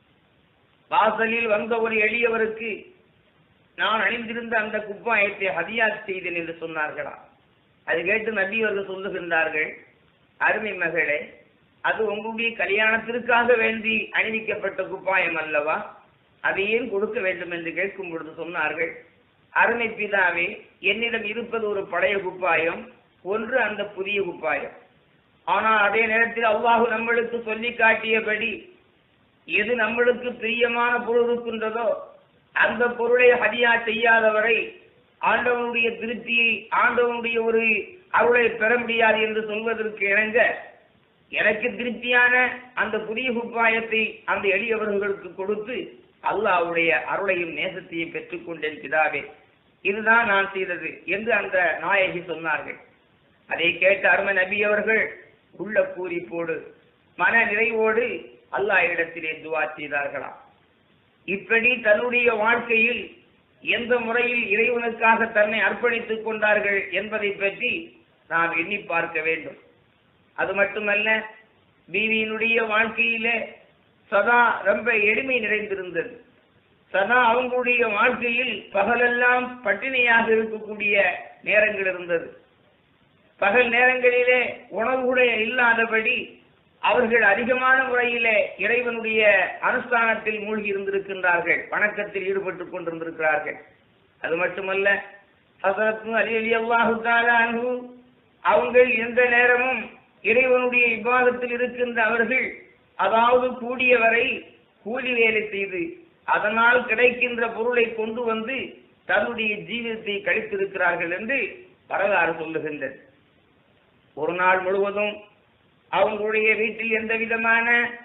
வாசலில் வந்த ஒரு எளியவருக்கு நான் அணிந்திருந்த அந்த குப்பாயத்தை ஹதியா செய்தேன் என்று சொன்னார்களா? அது கேட்டு நபி அவர்கள் சொல்லுகின்றார்கள், அருமை மகளே, அது உங்களுடைய கல்யாணத்திற்காக வேண்டி அணிவிக்கப்பட்ட குப்பாயம் அல்லவா? அதை ஏன் கொடுக்க வேண்டும் என்று கேட்கும் பொழுது சொன்னார்கள், அருமை பிதாவே, என்னிடம் இருப்பது ஒரு பழைய குப்பாயம், ஒன்று அந்த புதிய குப்பாயம். ஆனால் அதே நேரத்தில் அல்லாஹ் நம்மளுக்கு சொல்லி காட்டியபடி எது நம்மளுக்கு பிரியமான பொருள் இருக்கின்றதோ அந்த பொருளை ஹதியா செய்யாதவரை ஆண்டவனுடைய திருப்தியை, ஆண்டவனுடைய ஒரு அருளை பெற முடியாது என்று சொல்வதற்கு இணங்க எனக்கு திருப்தியான அந்த புதிய குப்பாயத்தை அந்த எளியவர்களுக்கு கொடுத்து அல்லாஹ்வுடைய அருளையும் நேசத்தையும் பெற்றுக் கொண்டிருக்கிறாவே, இதுதான் நான் செய்தது என்று அந்த நாயகி சொன்னார்கள். அதை கேட்ட அருமை நபி அவர்கள் உள்ள பூரிப்போடு மன நிறைவோடு அல்லாஹ்விடத்திலே துஆ செய்தார்களாம். இப்படி தன்னுடைய வாழ்க்கையில் எந்த முறையில் இறைவனுக்காக தன்னை அர்ப்பணித்துக் கொண்டார்கள் என்பதை பற்றி நாம் எண்ணி பார்க்க வேண்டும். அது மட்டுமல்ல, பீவியினுடைய வாழ்க்கையிலே சதா ரொம்ப எளிமை நிறைந்திருந்தது. சதா அவங்களுடைய வாழ்க்கையில் பகலெல்லாம் பட்டினியாக இருக்கக்கூடிய நேரங்கள் இருந்தது. பகல் நேரங்களிலே உணவு கூட இல்லாதபடி அவர்கள் அதிகமான முறையிலே இறைவனுடைய அனுஷ்டானத்தில் மூழ்கி இருந்திருக்கின்றார்கள், வணக்கத்தில் ஈடுபட்டுக் கொண்டிருந்திருக்கிறார்கள். அது மட்டுமல்ல, ஹஸரத் அலி ரலியல்லாஹு தஆலா அன்ஹு அவங்கள் எந்த நேரமும் இறைவனுடைய இபாதத்தில் இருக்கின்ற அவர்கள், அதாவது கூடியவரை கூலி வேலை செய்து அதனால் கிடைக்கின்ற பொருளை கொண்டு வந்து தன்னுடைய ஜீவிதத்தை கழித்திருக்கிறார்கள் என்று வரலாறு சொல்லுகின்றது. ஒரு நாள் முழுவதும் அவங்களுடைய வீட்டில் எந்த விதமான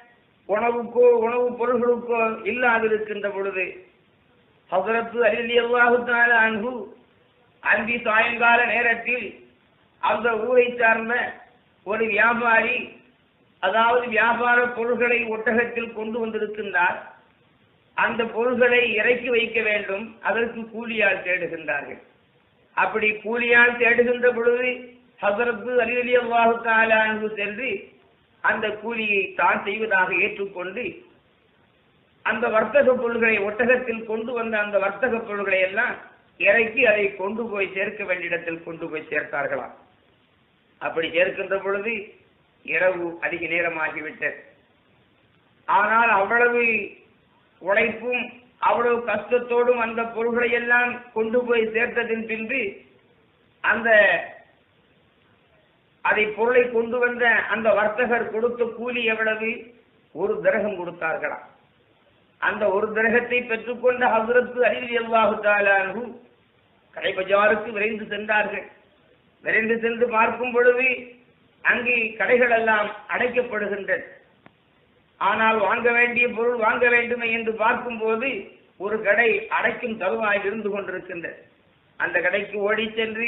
உணவுப் பொருள்களுக்கோ இல்லாதிருக்கின்ற பொழுது ஹஸரத் அலி ரலியல்லாஹு தஆலா அன்ஹு அந்தி சாயங்கால நேரத்தில் அந்த ஊரை சார்ந்த ஒரு வியாபாரி, அதாவது வியாபார பொருள்களை ஒட்டகத்தில் கொண்டு வந்திருக்கின்றார். அந்த பொருள்களை இறக்கி வைக்க வேண்டும், அதற்கு கூலியால் தேடுகின்றார்கள். அப்படி கூலியால் தேடுகின்ற பொழுது ஹஸரத் அலி ரலியல்லாஹு தஆலா அன்ஹு சென்று அந்த கூலியை தான் செய்வதாக ஏற்றுக்கொண்டு அந்த வர்த்தக பொருள்களை ஒட்டகத்தில் கொண்டு வந்த அந்த வர்த்தக பொருள்களை எல்லாம் இறக்கி அதை கொண்டு போய் சேர்க்க வேண்டிய இடத்தில் கொண்டு போய் சேர்த்தார்களாம். அப்படி சேர்க்கின்ற பொழுது இரவு அதிக நேரமாகிவிட்டது. ஆனால் அவ்வளவு உழைப்பும் அவ்வளவு கஷ்டத்தோடும் அந்த பொருள்களை எல்லாம் கொண்டு போய் சேர்த்ததின் பின்பு அந்த அதை பொருளை கொண்டு வந்த அந்த வர்த்தகர் கொடுத்த கூலி எவ்வளவு? 1 திரகம் கொடுத்தார்களாம். அந்த 1 திரகத்தை பெற்றுக்கொண்ட ஹஸரத் அலி ரலியல்லாஹு தஆலா அன்ஹு கடை பஜாருக்கு விரைந்து சென்றார்கள். விரைந்து சென்று பார்க்கும் பொழுது அங்கே கடைகள் எல்லாம் அடைக்கப்படுகின்றன. ஆனால் வாங்க வேண்டிய பொருள் வாங்க வேண்டுமே என்று பார்க்கும் போது ஒரு கடை அடைக்கும் தருவாயில் இருந்து கொண்டிருக்கின்றது. அந்த கடைக்கு ஓடி சென்று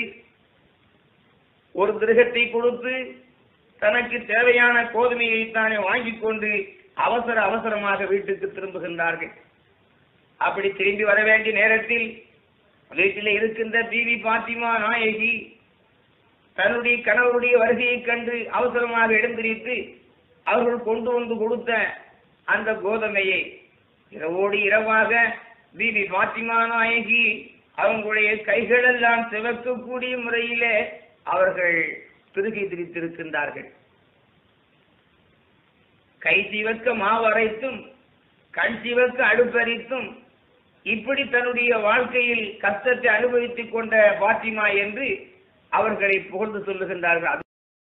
1 திரகத்தை கொடுத்து தனக்கு தேவையான கோதுமையை தானே வாங்கிக் கொண்டு அவசரமாக வீட்டுக்கு திரும்புகின்றார்கள். அப்படி திரும்பி வர வேண்டிய நேரத்தில் வீட்டில் இருக்கின்ற பீவி பாத்திமா நாயகி தன்னுடைய கணவருடைய வருகையை கண்டு அவசரமாக எழுந்திரித்து அவர்கள் கொண்டு வந்து கொடுத்த அந்த கோதுமையை இரவோடு இரவாக பீவி பாத்திமா நாயகி அவங்களுடைய கைகளெல்லாம் சிவக்கக்கூடிய முறையிலே அவர்கள் திருகி திரித்திருக்கின்றார்கள். கை சிவக்க மாவரைத்தும் கண் சிவக்க அடுப்பறித்தும் இப்படி தன்னுடைய வாழ்க்கையில் கஷ்டத்தை அனுபவித்துக் கொண்ட பாத்திமா என்று அவர்களை புகழ்ந்து சொல்லுகின்றார்கள்.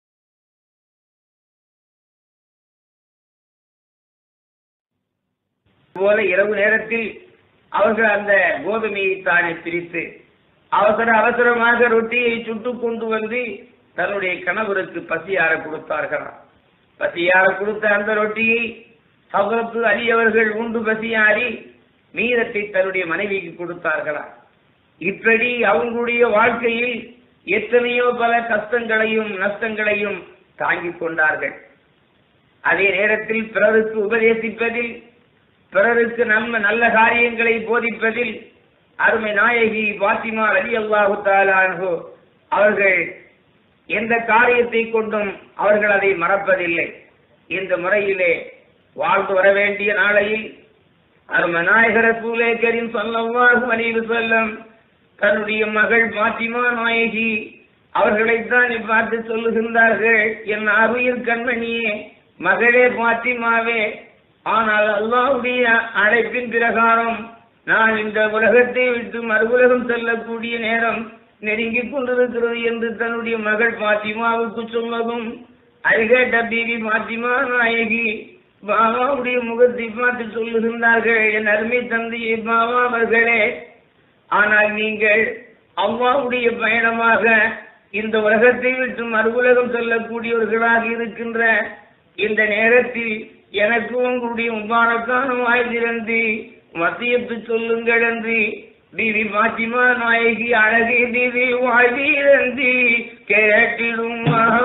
அதுபோல இரவு நேரத்தில் அவர்கள் அந்த கோதுமையை தானே பிரித்து அவசரமாக ரொட்டியை சுட்டுக் கொண்டு வந்து தன்னுடைய கணவருக்கு பசியார கொடுத்தார்களாம். பசியார கொடுத்த அந்த ரொட்டியை ஹஸரத் அலி அவர்கள் உண்டு பசியாரி மீதத்தை தன்னுடைய மனைவிக்கு கொடுத்தார்களாம். இப்படி அவங்களுடைய வாழ்க்கையில் எத்தனையோ பல கஷ்டங்களையும் நஷ்டங்களையும் தாங்கிக் கொண்டார்கள். அதே நேரத்தில் பிறருக்கு உபதேசிப்பதில், பிறருக்கு நல்ல காரியங்களை போதிப்பதில் அருமை நாயகி பாத்திமா ரலியல்லாஹு தஆலா அன்ஹு அவர்கள் எந்த காரியத்தை கொண்டும் அவர்கள் அதை மறப்பதில்லை. இந்த முறையிலே வாழ்ந்து வர வேண்டிய நாளையில் அருமை நாயகர் ரசூலே கரீம் ஸல்லல்லாஹு அலைஹி வஸல்லம் தன்னுடைய மகள் பாத்திமா நாயகி அவர்களைத்தான் பார்த்து சொல்லுகின்றார்கள், என் அருயிர் கண்மணியே, மகளே பாத்திமாவே, ஆனால் அல்லாஹ்வுடைய அழைப்பின் பிரகாரம் நான் இந்த உலகத்தை விட்டு மறு உலகம் செல்லக்கூடிய நேரம் நெருங்கிக் கொண்டிருக்கிறது என்று தன்னுடைய மகள் பாத்திமாவுக்கு சொன்னதும் அருகேட்ட பீவி பாத்திமா நாயகி பாபாவுடைய முகத்தை பார்த்து சொல்லுகின்றார்கள், என் அருமை தந்தையே பாபா அவர்களே, ஆனால் நீங்கள் அல்லாஹ்வுடைய பயணமாக இந்த உலகத்தை விட்டு மறு உலகம் செல்லக்கூடியவர்களாக இருக்கின்ற இந்த நேரத்தில் எனக்கு உங்களுடைய முபாரக்கான வாய் திறந்து மத்தியத்து சொல்லுங்கள் என்று பீவி பாத்திமா நாயகி அழகே பீவி வாய் திறந்து கேட்டிடும்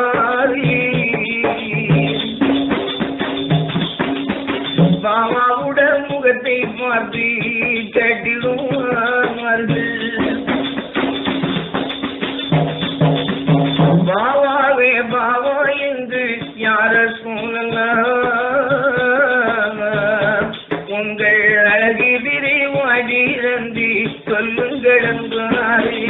பாபாவுடன் முகத்தை பார்த்து கேட்டிடுவார்கள், பாபாவே பாபா என்று யார சொல்லலாம், உங்கள் அழகு விரைவாடி சொல்லுங்கள் என்றாரே.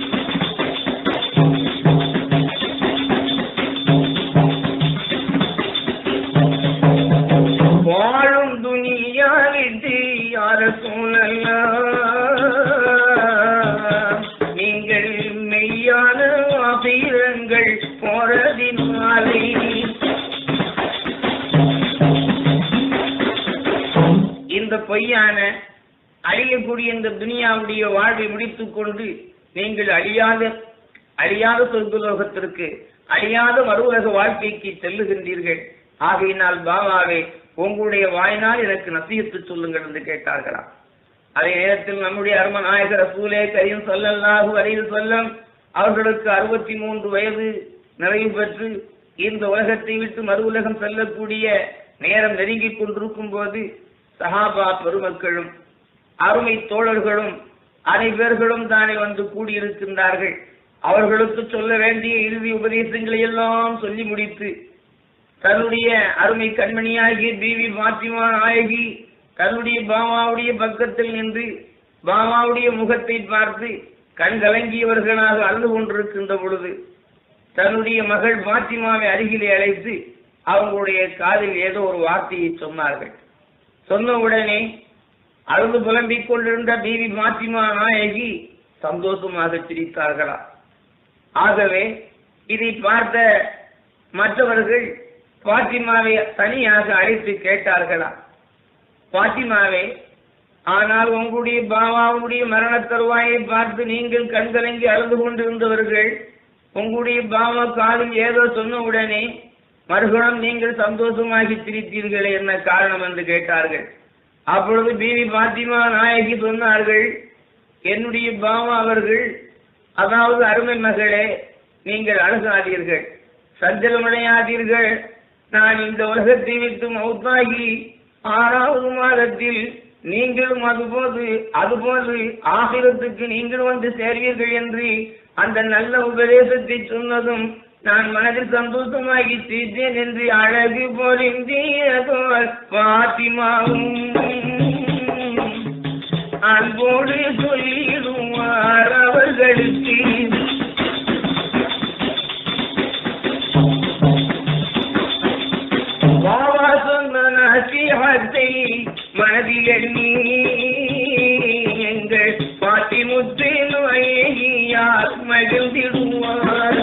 வாழும் துனியாவிட்டு யார சொல்லலாம், நீங்கள் மெய்யான ஆபீரங்கள் போறதினாலே இந்த பொய்யான அழியக்கூடிய இந்த துனியாவுடைய வாழ்வை முடித்துக் கொண்டு நீங்கள் அழியாத சொர்க்கலோகத்திற்கு அழியாத மறு உலக வாழ்க்கைக்கு செல்லுகின்றீர்கள். ஆகையினால் பாபாவே உங்களுடைய வாயினால் எனக்கு நசீஹத்து சொல்லுங்கள் என்று கேட்டார்களாம். அதே நேரத்தில் நம்முடைய அருமை நாயகர் ரசூலே கரீம் ஸல்லல்லாஹு அலைஹி வஸல்லம் அவர்களுக்கு 63 வயது நிறைவு பெற்று இந்த உலகத்தை விட்டு மறு உலகம் செல்லக்கூடிய நேரம் நெருங்கிக் கொண்டிருக்கும் போது சஹாபா பெருமக்களும் அருமை தோழர்களும் அனைவர்களும் தானே வந்து கூடியிருக்கின்றார்கள். அவர்களுக்கு சொல்ல வேண்டிய இறுதி உபதேசங்களை எல்லாம் சொல்லி முடித்து தன்னுடைய அருமை கண்மணியாகிய பீவி பாத்திமா நாயகி தன்னுடைய பாமாவுடைய பக்கத்தில் நின்று பாமாவுடைய முகத்தை பார்த்து கண் கலங்கியவர்களாக அழுது கொண்டிருக்கின்ற பொழுது தன்னுடைய மகள் பாத்திமாவை அருகிலே அழைத்து அவங்களுடைய காதில் ஏதோ ஒரு வார்த்தையை சொன்னார்கள். சொன்ன உடனே அழுது புலம்பிக் கொண்டிருந்த பீவி பாத்திமா நாயகி சந்தோஷமாக சிரித்தார்களா. ஆகவே இதை பார்த்த மற்றவர்கள் பாத்திமாவை தனியாக அழைத்து கேட்டார்களா, பாத்திமாவே, ஆனால் உங்களுடைய பாபாவுடைய மரண தருவாயை பார்த்து நீங்கள் கண்கலங்கி அழுது கொண்டிருந்தவர்கள் உங்களுடைய பாபா காலில் ஏதோ சொன்ன உடனே மறுகணம் நீங்கள் சந்தோஷமாகி சிரித்தீர்களே, என்ன காரணம் என்று கேட்டார்கள். அப்பொழுது பீவி பாத்திமா நாயகி சொன்னார்கள், என்னுடைய பாபா அவர்கள், அதாவது அருமை மகளே, நீங்கள் அழுகாதீர்கள், சஞ்சலமடையாதீர்கள். நான் இந்த உலகத்தை விட்டு மௌத்தாகி 6வது மாதத்தில் நீங்களும் அதுபோது ஆகிரத்துக்கு நீங்கள் வந்து சேர்வீர்கள் என்று அந்த நல்ல உபதேசத்தை சொன்னதும் நான் மனதில் சந்தோஷமாகி சிரித்தேன் என்று அழகு பொழிந்தீரதோர் பாத்திமாவும் அன்போடு சொல்லிடுவார் அவர்களுக்கு. பாபா சொன்ன நசீஹத்தை மனதில் எண்ணி எங்கள் பாட்டி முத்து நோயார் மகிழ்ந்திடுவார்.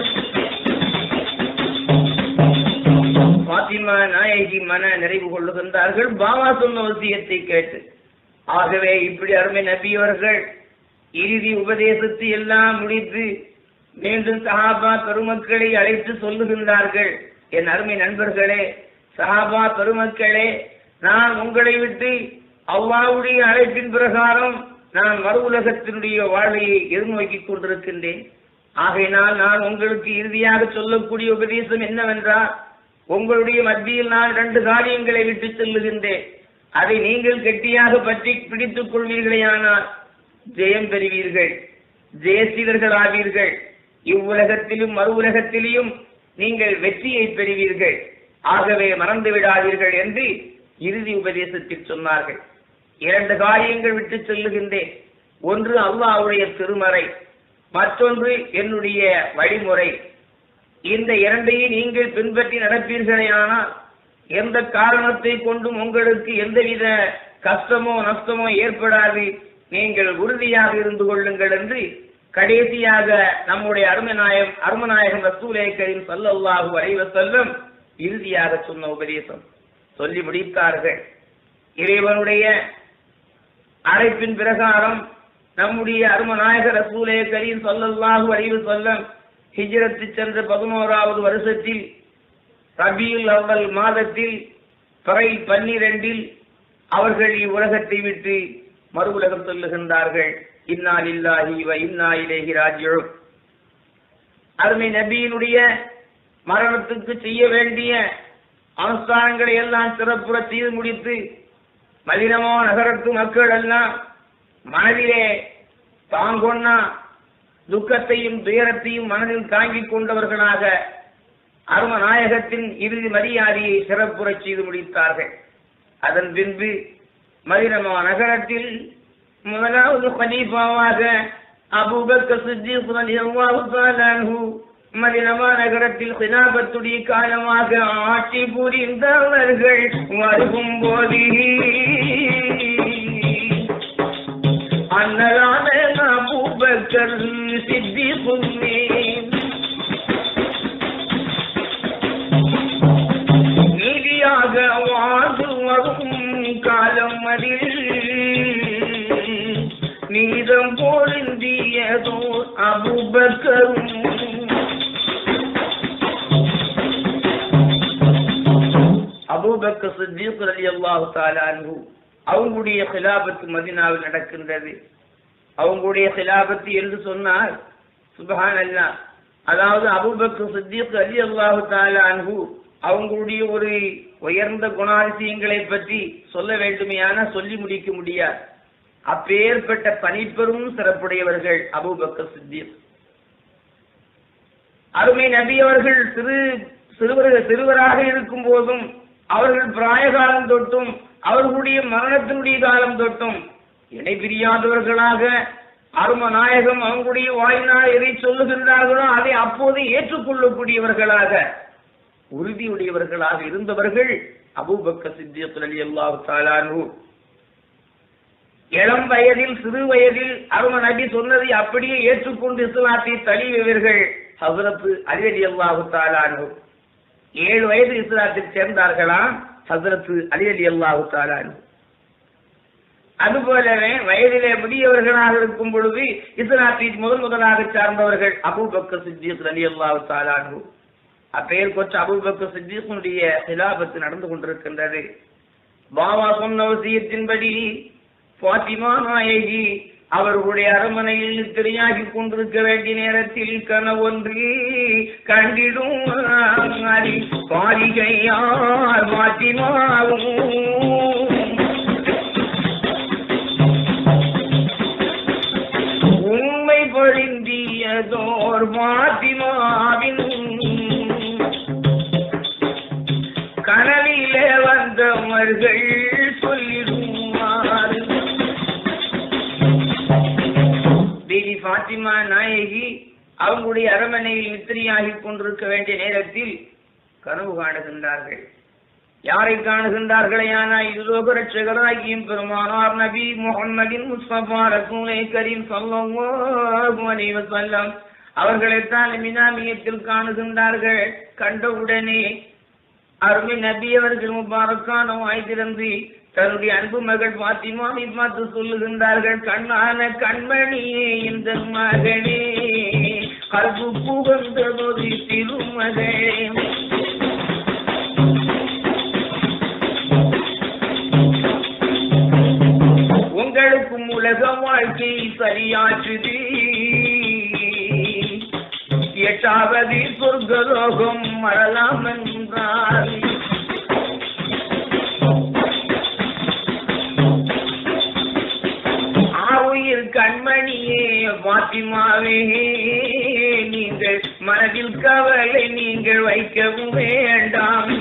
பாத்திமா நாயகி மன நிறைவு கொள்ளுகின்றார்கள் பாபா சொன்ன வசியத்தை கேட்டு. ஆகவே இப்படி அருமை நபியவர்கள் இறுதி உபதேசத்தை எல்லாம் முடித்து மீண்டும் சஹாபா பெருமக்களை அழைத்து சொல்லுகின்றார்கள், என் அருமை நண்பர்களே, சஹாபா பெருமக்களே, நான் உங்களை விட்டு அல்லாஹ்வுடைய அழைப்பின் பிரகாரம் நான் மறு உலகத்தினுடைய வாழ்வையை எதிர்நோக்கிக் கொண்டிருக்கின்றேன். ஆகையினால் நான் உங்களுக்கு இறுதியாக சொல்லக்கூடிய உபதேசம் என்னவென்றால், உங்களுடைய மத்தியில் நான் 2 காரியங்களை விட்டு செல்லுகின்றேன். அதை நீங்கள் கெட்டியாக பற்றி பிடித்துக் கொள்வீர்களேயானால் ஜெயம் பெறுவீர்கள், ஜெயசீலர்கள் ஆவீர்கள். இவ்வுலகத்திலும் மறு உலகத்திலும் நீங்கள் வெற்றியை பெறுவீர்கள். ஆகவே மறந்து விடாதீர்கள் என்று இறுதி உபதேசத்தில் சொன்னார்கள். 2 காரியங்கள் விட்டு சொல்லுகின்றேன். ஒன்று அல்லாஹ்வுடைய திருமறை, மற்றொன்று என்னுடைய வழிமுறை. இந்த 2ஐயும் நீங்கள் பின்பற்றி நடப்பீர்களேயானால் எந்த காரணத்தை கொண்டும் உங்களுக்கு எந்தவித கஷ்டமோ நஷ்டமோ ஏற்படாது. நீங்கள் உறுதியாக இருந்து கொள்ளுங்கள் என்று கடைசியாக நம்முடைய அருமநாயகம் ரசூலே கரீம் ஸல்லல்லாஹு அலைஹி வஸல்லம் இறுதியாக சொன்ன உபதேசம் சொல்லி முடித்தார்கள். இறைவனுடைய அழைப்பின் பிரகாரம் நம்முடைய அருமநாயக ரசூலே கரீம் ஸல்லல்லாஹு அலைஹி வஸல்லம் ஹிஜ்ரத்து சென்ற 11வது வருஷத்தில் ரபியுல் அவ்வல் மாதத்தில் பிறை 12 அவர்கள் இவ்வுலகத்தை விட்டு மறு உலகம் செல்லுகின்றார்கள். இன்னா லில்லாஹி வ இன்னா இலைஹி ராஜிஊன். அருமை நபியினுடைய மரணத்துக்கு செய்ய வேண்டிய அனுஷ்டானங்களை எல்லாம் சிறப்புற செய்து முடித்து மதீனா நகரத்து மக்கள் எல்லாம் மனதிலே தாங்கொன்னா துக்கத்தையும் துயரத்தையும் மனதில் தாங்கிக் கொண்டவர்களாக அருமநாயகத்தின் இறுதி மரியாதையை சிறப்புற செய்து முடித்தார்கள். அதன் பின்பு மதீனா நகரத்தில் முதலாவது கலீஃபாவாக அபூபக்கர் சித்தீக் ரலியல்லாஹு தஆலா அன்ஹு மதீனா நகரத்தில் খিলাফத்துடைய காலமாக ஆட்சி புரிந்தவர்கள் வருகும் போது அன்னலான அபூபக்கர் சித்தீக் நீதியாக வாழ்ந்து வரும் காலம் அதில் நீதம் போலிந்தியதோ அபூபக்கரும் அபூபக்கர் சித்தீக் ரலியல்லாஹு தஆலா அன்ஹு அவங்களுடைய খিলাফத் மதீனாவில் நடக்கின்றது. அவங்களுடைய খিলাফத் என்று சொன்னால் சுப்ஹானல்லாஹ், அதாவது அபூபக்கர் சித்தீக் ரலியல்லாஹு தஆலா அன்ஹு அவங்களுடைய ஒரு உயர்ந்த குணாதிசயங்களை பற்றி சொல்ல வேண்டுமையான சொல்லி முடிக்க முடியாது. அப்பேற்பட்ட பணிப்பெரும் சிறப்புடையவர்கள் அபூபக்கர் சித்தீக். அருமை நபி அவர்கள் சிறுவராக இருக்கும் போதும் அவர்கள் பிராய காலம் தொட்டும் அவர்களுடைய மரணத்தினுடைய காலம் தொட்டும் இடைபிரியாதவர்களாக அருமநாயகம் அவங்களுடைய வாயினால் எதை சொல்லுகின்றார்களோ அதை அப்போது ஏற்றுக்கொள்ளக்கூடியவர்களாக உறுதியுடையவர்களாக இருந்தவர்கள் அபூபக்கர் சித்தீக் ரலியல்லாஹு தஆலா அன்ஹு. இளம் வயதில் சிறு வயதில் அரும நபி சொன்னதை அப்படியே ஏற்றுக்கொண்டு இஸ்லாத்தை தழுவியவர்கள் ஹஸ்ரத் அலி ரலியல்லாஹு தஆலா அன்ஹு. 7 வயது இஸ்லாத்தில் சேர்ந்தார்களாம் ஹஸ்ரத் அலி ரலியல்லாஹு தஆலா அன்ஹு. அதுபோலவே வயதிலே முதியவர்களாக இருக்கும் பொழுது இஸ்லாத்தை முதலாக சார்ந்தவர்கள் அபூபக்கர் சித்தீக் ரலியல்லாஹு தஆலா அன்ஹு. அப்பெயர் கொச்ச அபூபக்கர் சித்தீக்குடைய খিলাফத் நடந்து கொண்டிருக்கின்றது. பாபா சொன்ன வசியத்தின்படி ஃபாத்திமா நாயகி அவர்களுடைய அரண்மனையில் நித்திரையாகி கொண்டிருக்க வேண்டிய நேரத்தில் கனவொன்று கண்டிடும் பாரிகையார் ஃபாத்திமாவும் உண்மை பொழிந்தியதோர் ஃபாத்திமாவின் கனவிலே வந்தவர்கள் சொல்லிடுவார். தேவி ஃபாத்திமா நாயகி அவங்களுடைய அரண்மனையில் நித்திரையாகி கொண்டிருக்க வேண்டிய நேரத்தில் கனவு காணுகின்றார்கள். யாரை காணுகின்றார்களேயானா இதுலோக ரட்சகராகியும் பெருமானார் நபி முஹம்மதின் முஸ்தபா ரசூலே கரீம் ஸல்லல்லாஹு அலைஹி வஸல்லம் அவர்களைத்தான் மினாமியத்தில் காணுகின்றார்கள். கண்டவுடனே அருமை நபி அவர்கள் முபாரக்கான வாய்திறந்து தன்னுடைய அன்பு மகள் ஃபாத்திமாவை பார்த்து சொல்லுகின்றார்கள், கண்ணான கண்மணியே இந்த மகனே கல்பு புகழ்ந்ததொரு திருமகளே. உங்களுக்கும் உலக வாழ்க்கை சரியாற்றுது, 8வது சொர்க்கலோகம் மறலாம் என்றார். ஆவுயிர் கண் பாத்திமாவே, நீங்கள் மனதில் கவலை நீங்கள் வைக்கவும் வேண்டாம்.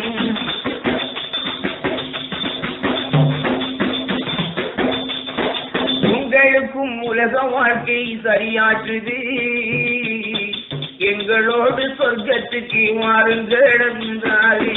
உங்களுக்கும் உலக வாழ்க்கை சரியாற்றுது. எங்களோடு சொர்க்கத்துக்கு வாருங்கள் என்றாரே.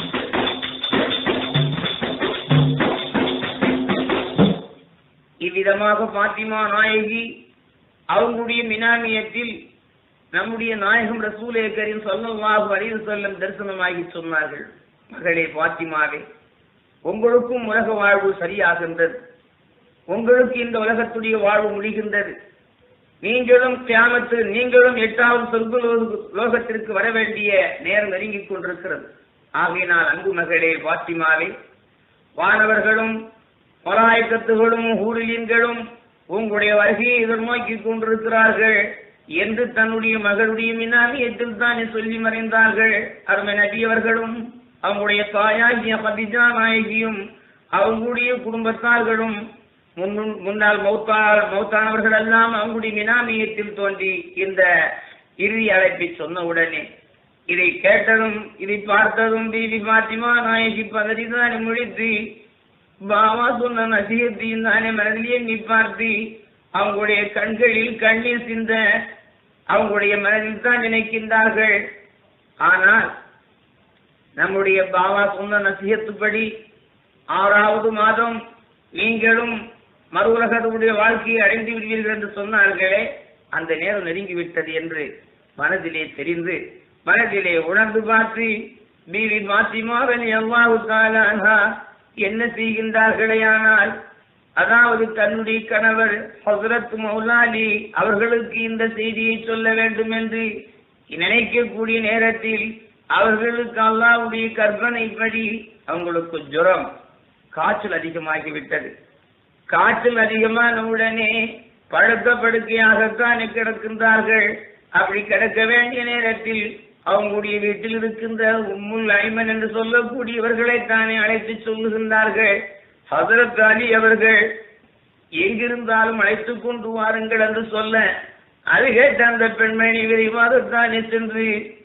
இவ்விதமாக பாத்திமா நாயகி அவங்களுடைய மினாமியத்தில் நம்முடைய நாயகம் ரசூலே கரீம் ஸல்லல்லாஹு அலைஹி வஸல்லம் தரிசனமாகி சொன்னார்கள், மகளே பாத்திமாவே, உங்களுக்கும் உலக வாழ்வு சரியாகின்றது. உங்களுக்கு இந்த உலகத்துடைய வாழ்வு முடிகின்றது. நீங்களும் கியாமத்தில் நீங்களும் 8வது சொர்க்க லோகத்திற்கு வர வேண்டிய நேரம் நெருங்கிக் கொண்டிருக்கிறது. ஆகையினால் அன்பு மகளே பாத்திமாவே, வானவர்களும் மலாயிகத்துகளும் ஹூரிலீன்களும் உங்களுடைய வருகையை எதிர்நோக்கிக் கொண்டிருக்கிறார்கள் என்று தன்னுடைய மகளுடைய மினாமியத்தில் தானே சொல்லி மறைந்தார்கள். அருமை நபியவர்களும் அவங்களுடைய தாயாகிய கதீஜா நாயகியும் அவங்களுடைய குடும்பத்தார்களும் முன்னால் மௌத்தானவர்கள் எல்லாம் அவங்களுடைய மினாமியத்தில் தோன்றி இந்த இறுதி அழைப்பை சொன்ன உடனே இதை கேட்டதும் இதை பார்த்ததும் பிபி பாத்திமா நாயகி பதறிதான் முடித்து பாவா சொன்ன நசிகத்தையும் தானே மனதிலே நீ பார்த்து அவங்களுடைய கண்களில் கண்ணீர் சிந்த அவங்களுடைய மனதில் தான் நினைக்கின்றார்கள். ஆனால் நம்முடைய பாவா சொன்ன நசிகத்துப்படி 6வது மாதம் நீங்களும் மறு உலகத்துடைய வாழ்க்கையை அடைந்து விடுவீர்கள் என்று சொன்னார்களே, அந்த நேரம் நெருங்கிவிட்டது என்று மனதிலே தெரிந்து மனதிலே உணர்ந்து பார்த்து பிபி பாத்திமா ரலியல்லாஹு தஆலா அன்ஹா என்ன செய்கின்றார்களேயானால், அதாவது தன்னுடைய கணவர் ஹஸ்ரத் மௌலாலி அவர்களுக்கு இந்த செய்தியை சொல்ல வேண்டும் என்று நினைக்கக்கூடிய நேரத்தில் அவர்களுக்கு அல்லாஹ்வுடைய கற்பனைப்படி அவங்களுக்கு ஜுரம் காய்ச்சல் அதிகமாகிவிட்டது. காய்ச்சல் அதிகமான உடனே படுக்கையாகத்தான் கிடக்கின்றார்கள். அப்படி கிடக்க வேண்டிய நேரத்தில் அவங்களுடைய வீட்டில் இருக்கின்ற உம்முல் ஐமன் என்று சொல்லக்கூடியவர்களை தானே அழைத்து சொல்லுகின்றார்கள். ஹஜ்ரத் அலி அவர்கள் எங்கிருந்தாலும் அழைத்துக் கொண்டு வாருங்கள் என்று சொல்ல, அது கேட்ட அந்த பெண்மணி விரைவாகத்தானே சென்று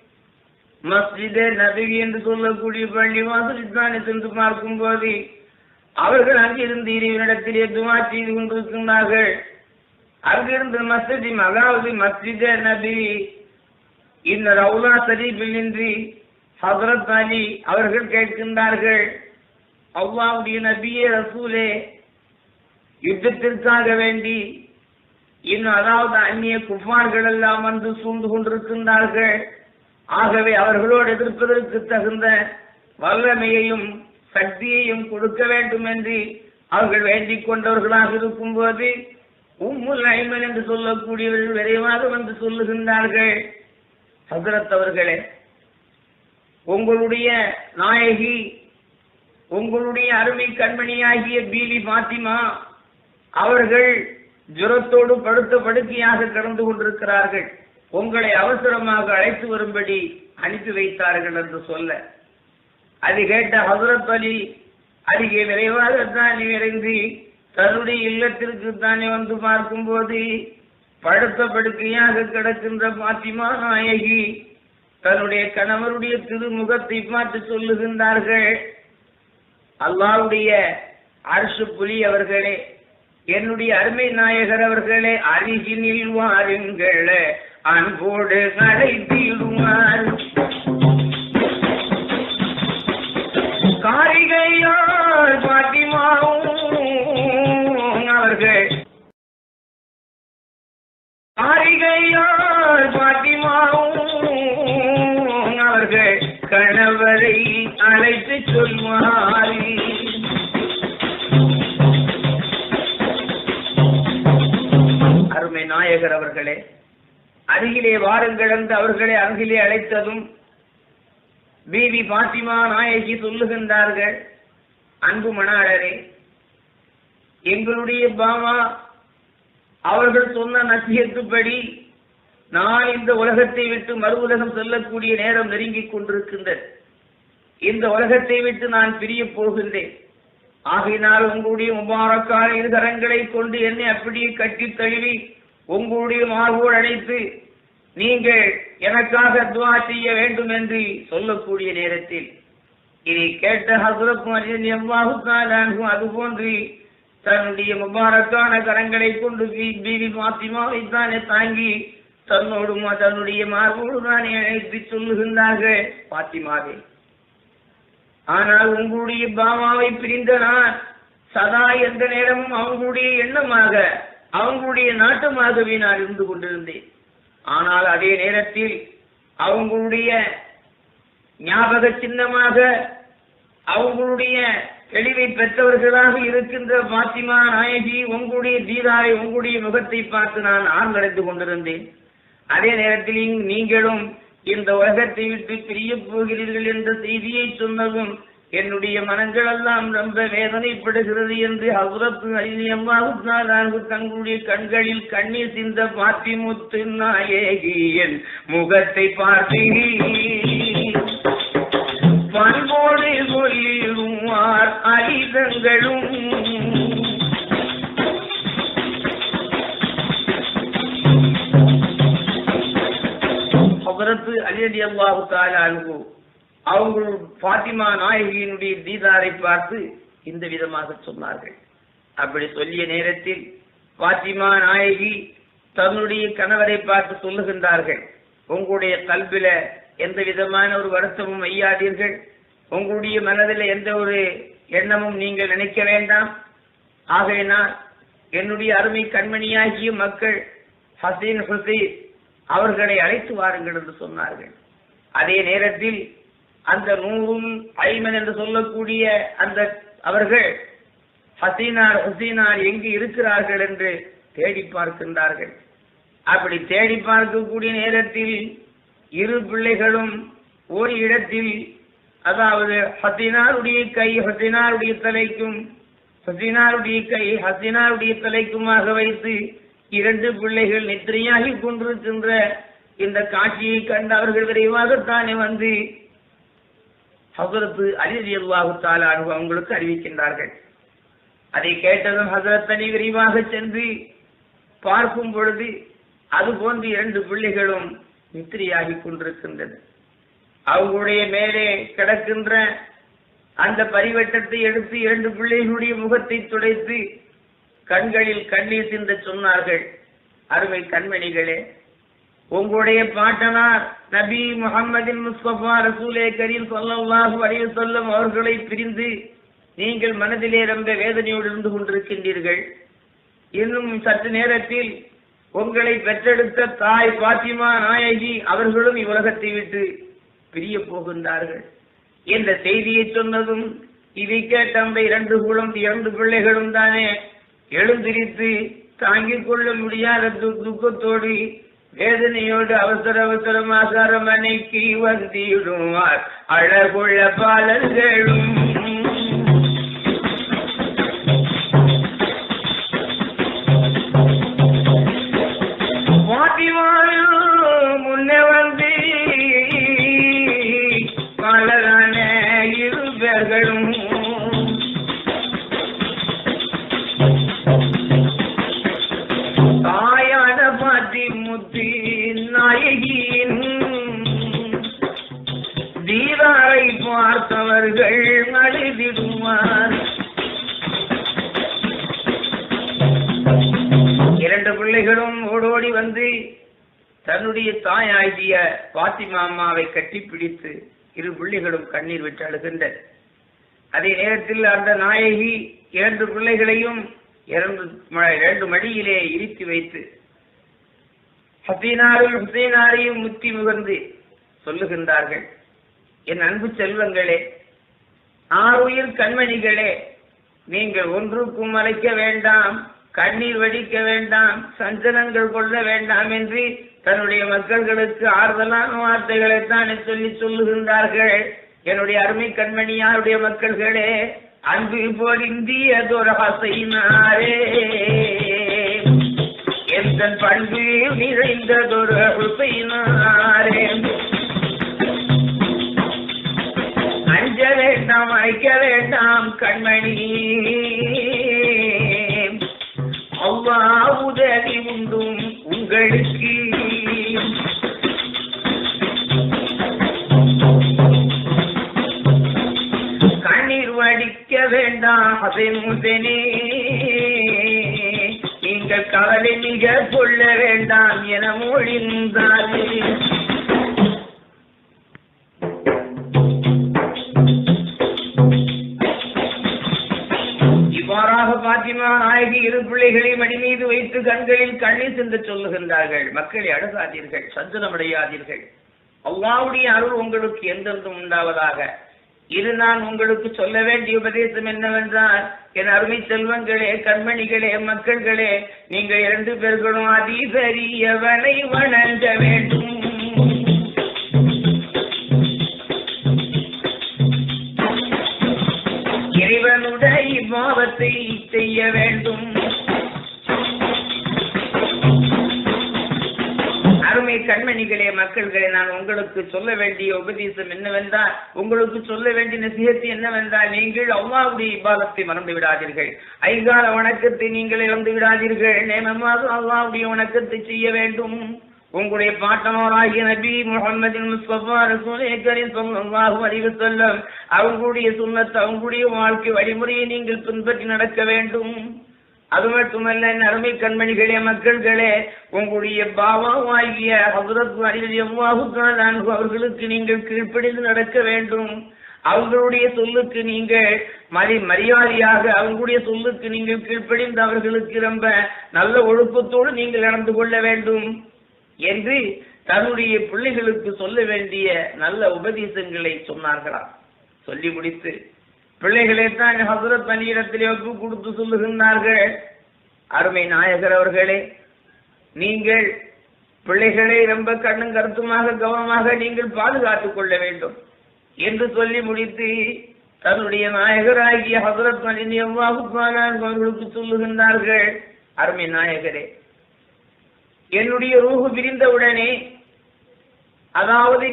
மஸ்ஜிதே நபவி என்று சொல்லக்கூடிய பள்ளி வாசலில் தானே சென்று பார்க்கும் போது அவர்கள் அங்கிருந்து இறைவனிடத்திலே துஆ செய்து கொண்டிருக்கின்றார்கள். அங்கிருந்து அதாவது மஸ்ஜிதே நபவி இந்த ரவுலா ஷரீஃபில் நின்று ஹஜ்ரத் அலி அவர்கள் கேட்கின்றார்கள், அல்லாஹ்வுடைய நபியே ரசூலே, யுத்தத்திற்காக வேண்டி இன்னும் அதாவது அந்நிய குஃபார்கள் எல்லாம் வந்து சூழ்ந்து கொண்டிருக்கின்றார்கள். ஆகவே அவர்களோடு எதிர்ப்பதற்கு தகுந்த வல்லமையையும் சக்தியையும் கொடுக்க வேண்டும் என்று அவர்கள் வேண்டிக் கொண்டவர்களாக இருக்கும் போது உம்முல் ஐமன் என்று சொல்லக்கூடியவர்கள் விரைவாக வந்து சொல்லுகின்றார்கள், ஹஜ்ரத் அவர்களே, உங்களுடைய நாயகி உங்களுடைய அருமை கண்மணியாகிய பிபி பாத்திமா அவர்கள் ஜுரத்தோடு படுக்கையாக கிடந்து கொண்டிருக்கிறார்கள். உங்களை அவசரமாக அழைத்து வரும்படி அனுப்பி வைத்தார்கள் என்று சொல்ல, அது கேட்ட ஹஜ்ரத் அலி அருகே விரைவாகத்தான் விரைந்து தன்னுடைய இல்லத்திற்கு தானே வந்து பார்க்கும் போது படுக்கையாக கிடக்கின்ற பாத்திமா நாயகி தன்னுடைய கணவருடைய திருமுகத்தை பார்த்து சொல்லுகின்றார்கள், அல்லாஹ்வுடைய அர்ஷ் புலி அவர்களே, என்னுடைய அருமை நாயகர் அவர்களே, அருகினில் வாருங்கள், அன்போடு அழைத்திடுவார். காரிகையார் பாத்திமாவும் அவர்கள் அவர்கள் கணவரை அழைத்து சொல்வார். அருமை நாயகர் அவர்களே, அருகிலே வாருங்கள் என்று அவர்களை அருகிலே அழைத்ததும் பிபி பாத்திமா நாயகி சொல்லுகின்றார்கள், அன்பு மணாளரே, எங்களுடைய பாமா அவர்கள் சொன்ன நசியத்துப்படி நான் இந்த உலகத்தை விட்டு மறு உலகம் செல்லக்கூடிய நேரம் நெருங்கிக் கொண்டிருக்கின்றது. இந்த உலகத்தை விட்டு நான் பிரிய போகின்றேன். ஆகையினால் உங்களுடைய முபாரக்கான இரு கரங்களை கொண்டு என்னை அப்படியே கட்டி தழுவி உங்களுடைய மார்போடு அழைத்து நீங்கள் எனக்காக துஆ செய்ய வேண்டும் என்று சொல்லக்கூடிய நேரத்தில் இதை கேட்ட ஹஸ்ரத் உமர் ரலியல்லாஹு தஆலா அன்ஹு அதுபோன்று தன்னுடைய முபாரக்கான கரங்களை கொண்டு பீவி ஃபாத்திமாவை தானே தாங்கி தன்னுடைய மார்போடு தானே அழைத்து சொல்லுகின்றார்கள், ஃபாத்திமாவே, ஆனால் உங்களுடைய பாமாவை பிரிந்த நான் சதா எந்த நேரமும் அவங்களுடைய எண்ணமாக அவங்களுடைய நாட்டமாகவே நான் இருந்து கொண்டிருந்தேன். ஆனால் அதே நேரத்தில் அவங்களுடைய ஞாபக சின்னமாக அவங்களுடைய தெளிவை பெற்றவர்களாக இருக்கின்ற பாத்திமா நாயகி உங்களுடைய தீதாரை உங்களுடைய முகத்தை பார்த்து நான் ஆழ்ந்தடைந்து கொண்டிருந்தேன். அதே நேரத்தில் நீங்களும் இந்த உலகத்தை விட்டு பிரிய போகிறீர்கள் என்ற செய்தியை சொன்னதும் என்னுடைய மனங்கள் எல்லாம் ரொம்ப வேதனைப்படுகிறது என்று ஹஸ்ரத் அலி அல்லாஹு தஆலா அன்ஹு தங்களுடைய கண்களில் கண்ணீர் சிந்த பாத்திமுத்து நாயகியின் முகத்தை பார்த்து பண்போடு சொல்லிடுவார் அலிதங்களும். ஹஸ்ரத் அலி ரலியல்லாஹு தஆலா அன்ஹு அவங்கள் ஃபாத்திமா நாயகியினுடைய தீதாரை பார்த்து இந்த விதமாக சொன்னார்கள். அப்படி சொல்லிய நேரத்தில் ஃபாத்திமா நாயகி தன்னுடைய கணவரை பார்த்து சொல்லுகின்றார்கள், உங்களுடைய கல்வில எந்த விதமான ஒரு வருத்தமும் ஐயாதீர்கள், உங்களுடைய மனதில் எந்த ஒரு எண்ணமும் நீங்கள் நினைக்க வேண்டாம். ஆகையினால் என்னுடைய அருமை கண்மணியாகிய மக்கள் ஹசீன் ஹுசைன் அவர்களை அழைத்து வாருங்கள் என்று சொன்னார்கள். அதே நேரத்தில் அந்த நூறும் ஐமன் என்று சொல்லக்கூடிய அந்த அவர்கள் ஹசீனார் எங்கு இருக்கிறார்கள் என்று தேடி பார்க்கின்றார்கள். அப்படி தேடி பார்க்கக்கூடிய நேரத்தில் இரு பிள்ளைகளும் ஒரு இடத்தில், அதாவது ஹசீனாருடைய கை ஹசீனாருடைய தலைக்கும் ஹசீனாருடைய கை ஹசீனாருடைய தலைக்குமாக வைத்து இரண்டு பிள்ளைகள் நித்திரையாகி கொண்டிருக்கின்ற இந்த காட்சியை கண்டு அவர்கள் விரைவாகத்தானே வந்து ஹஸ்ரத் அலி ரலியல்லாஹு தஆலா அன்ஹு அவங்களுக்கு அறிவிக்கின்றார்கள். அதை கேட்டதும் ஹஸ்ரத் அலி விரைவாக சென்று பார்க்கும் பொழுது அது போன்று இரண்டு பிள்ளைகளும் நித்திரையாகி கொண்டிருக்கின்றது. அவங்களுடைய மேலே கிடக்கின்ற அந்த பரிவட்டத்தை எடுத்து இரண்டு பிள்ளைகளுடைய முகத்தை துடைத்து கண்களில் கண்ணீர் சிந்த சொன்னார்கள், அருமை கண்மணிகளே, உங்களுடைய பாட்டனார் நபி முஹம்மதின் முஸ்தபா ரசூலே கரீம் ஸல்லல்லாஹு அலைஹி வஸல்லம் அவர்களை பிரிந்து நீங்கள் மனதிலே ரொம்ப வேதனையோடு இருந்து கொண்டிருக்கின்றீர்கள். இன்னும் சற்று நேரத்தில் உங்களை பெற்றெடுத்த தாய் பாத்திமா நாயகி அவர்களும் இவ்வுலகத்தை விட்டு பிரிய போகின்றார்கள் என்ற செய்தியை சொன்னதும் இதை கேட்ட அந்த இரண்டு பிள்ளைகளும் தானே எழுந்திரித்து தாங்கிக் கொள்ள முடியாத துக்கத்தோடு வேதனையோடு அவசரமாக அரமனைக்கு வந்திடுவார் அழகுள்ள பாலர்களும். முன்னே வந்து பாலரான இரு பேர்களும் தாயான பாத்தி முத்தி நாயகியின் தீதாரை பார்த்தவர்கள் அழுதிடுவார். இரண்டு பிள்ளைகளும் ஓடோடி வந்து தன்னுடைய தாயாகிய பாத்திமா அம்மாவை கட்டிப்பிடித்து இரு பிள்ளைகளும் கண்ணீர் விட்டு அழுகின்றனர். அதே நேரத்தில் அந்த நாயகி இரண்டு பிள்ளைகளையும் இரண்டு மடியிலே இருத்தி வைத்து ஹுசைனாரையும் முத்தி முகர்ந்து சொல்லுகின்றார்கள், என் அன்பு செல்வங்களே, ஆறுயிர் கண்மணிகளே, நீங்கள் ஒன்றுக்கும் மறைக்க வேண்டாம், கண்ணீர் வடிக்க வேண்டாம், சஞ்சலங்கள் கொள்ள வேண்டாம் என்று தன்னுடைய மக்கள்களுக்கு ஆறுதலான வார்த்தைகளைத்தானே சொல்லுகின்றார்கள். என்னுடைய அருமை கண்மணியாருடைய மக்கள்களே, அன்பு பொருந்தியதொரு ஹசைனாரே, எந்த பண்பு நிறைந்ததொரு ஹுசைனாரே, அஞ்ச வேண்டாம் அழைக்க வேண்டாம் கண்மணி, அல்லாஹ் உதவி உண்டும் பிள்ளைகளுக்கு கண்ணீர் வடிக்க வேண்டாம் ஹசன் ஹுசைனே, நீங்கள் கவலை மிக கொள்ள வேண்டாம் என மொழிந்தாரே. இவ்வாறாக பாத்திமா நாயகி இரு பிள்ளைகளை மடி மீது வைத்து கண்களில் கண்ணீர் சிந்த சொல்லுகின்றார்கள். மக்களை அடகாதீர்கள், சஞ்சலமடையாதீர்கள், அல்லாஹ்வுடைய அருள் உங்களுக்கு எந்தெந்தும் உண்டாவதாக. இது நான் உங்களுக்கு சொல்ல வேண்டிய உபதேசம் என்னவென்றால், என் அருமை செல்வங்களே, கண்மணிகளே, மக்கள்களே, நீங்கள் 2 பேர்களும் அதிபரியவனை வணங்க வேண்டும். இறைவனுடைய பாவத்தை செய்ய வேண்டும். அருமை கண்மணிகளே, மக்கள்களே, நான் உங்களுக்கு சொல்ல வேண்டிய உபதேசம் என்னவென்றால், உங்களுக்கு சொல்ல வேண்டிய நசிஹத் என்னவென்றால், நீங்கள் அல்லாஹ்வுடைய இபாதத்தை மறந்து விடாதீர்கள். ஐகால வணக்கத்தை நீங்கள் இழந்து விடாதீர்கள். நேமமாக அல்லாஹ்வுடைய வணக்கத்தை செய்ய வேண்டும். உங்களுடைய பாட்டனோராகிய நபி முஹம்மது முஸ்தபா ரசூலே கரீம் ஸல்லல்லாஹு அலைஹி வஸல்லம் அவங்களுடைய சுன்னத், அவங்களுடைய வாழ்க்கை வழிமுறையை நீங்கள் பின்பற்றி நடக்க வேண்டும். அது மட்டுமல்ல, அருமை கண்மணிகளே, மக்கள்களே, உங்களுடைய பாபாவாகிய ஹஜ்ரத் அலி ரலியல்லாஹு தஆலா அன்ஹு அவர்களுக்கு நீங்கள் கீழ்ப்படிந்து நடக்க வேண்டும். அவர்களுடைய சொல்லுக்கு நீங்கள் மரியாதையாக, அவங்களுடைய சொல்லுக்கு நீங்கள் கீழ்ப்படிந்து அவர்களுக்கு ரொம்ப நல்ல ஒழுக்கத்தோடு நீங்கள் நடந்து கொள்ள வேண்டும் என்று தன்னுடைய பிள்ளைகளுக்கு சொல்ல வேண்டிய நல்ல உபதேசங்களை சொன்னார்களாம். சொல்லி முடித்து பிள்ளைகளைத்தான் ஹஜ்ரத் அலியிடத்திலே ஒப்பு கொடுத்து சொல்லுகின்றார்கள். அருமை நாயகர் அவர்களே, நீங்கள் பிள்ளைகளை ரொம்ப கண்ணும் கருத்துமாக கவனமாக நீங்கள் பாதுகாத்துக் கொள்ள வேண்டும் என்று சொல்லி முடித்து தன்னுடைய நாயகராகிய ஹஜ்ரத் அலி ரலியல்லாஹு தஆலா அவர்களுக்கு சொல்லுகின்றார்கள். அருமை நாயகரே, என்னுடைய ரூஹு பிரிந்தவுடனே, அதாவது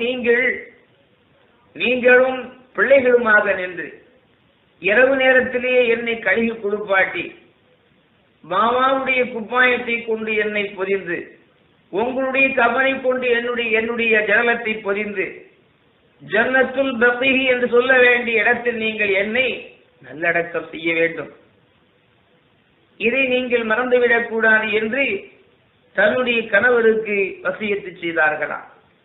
நீங்களும் பிள்ளைகளுமாக நின்று இரவு நேரத்திலேயே என்னை கழுகி குளிப்பாட்டி மாமாவுடைய குப்பாயத்தை கொண்டு என்னை பொதிந்து, உங்களுடைய கவனை கொண்டு என்னுடைய ஜலத்தை பொதிந்து, ஜன்னத்துல் பக்ஹி என்று சொல்ல வேண்டிய இடத்தில் நீங்கள் என்னை நல்லடக்கம் செய்ய வேண்டும். இதை நீங்கள் மறந்துவிடக் கூடாது என்று தன்னுடைய கணவருக்கு வசியத்து செய்தார்களாம்.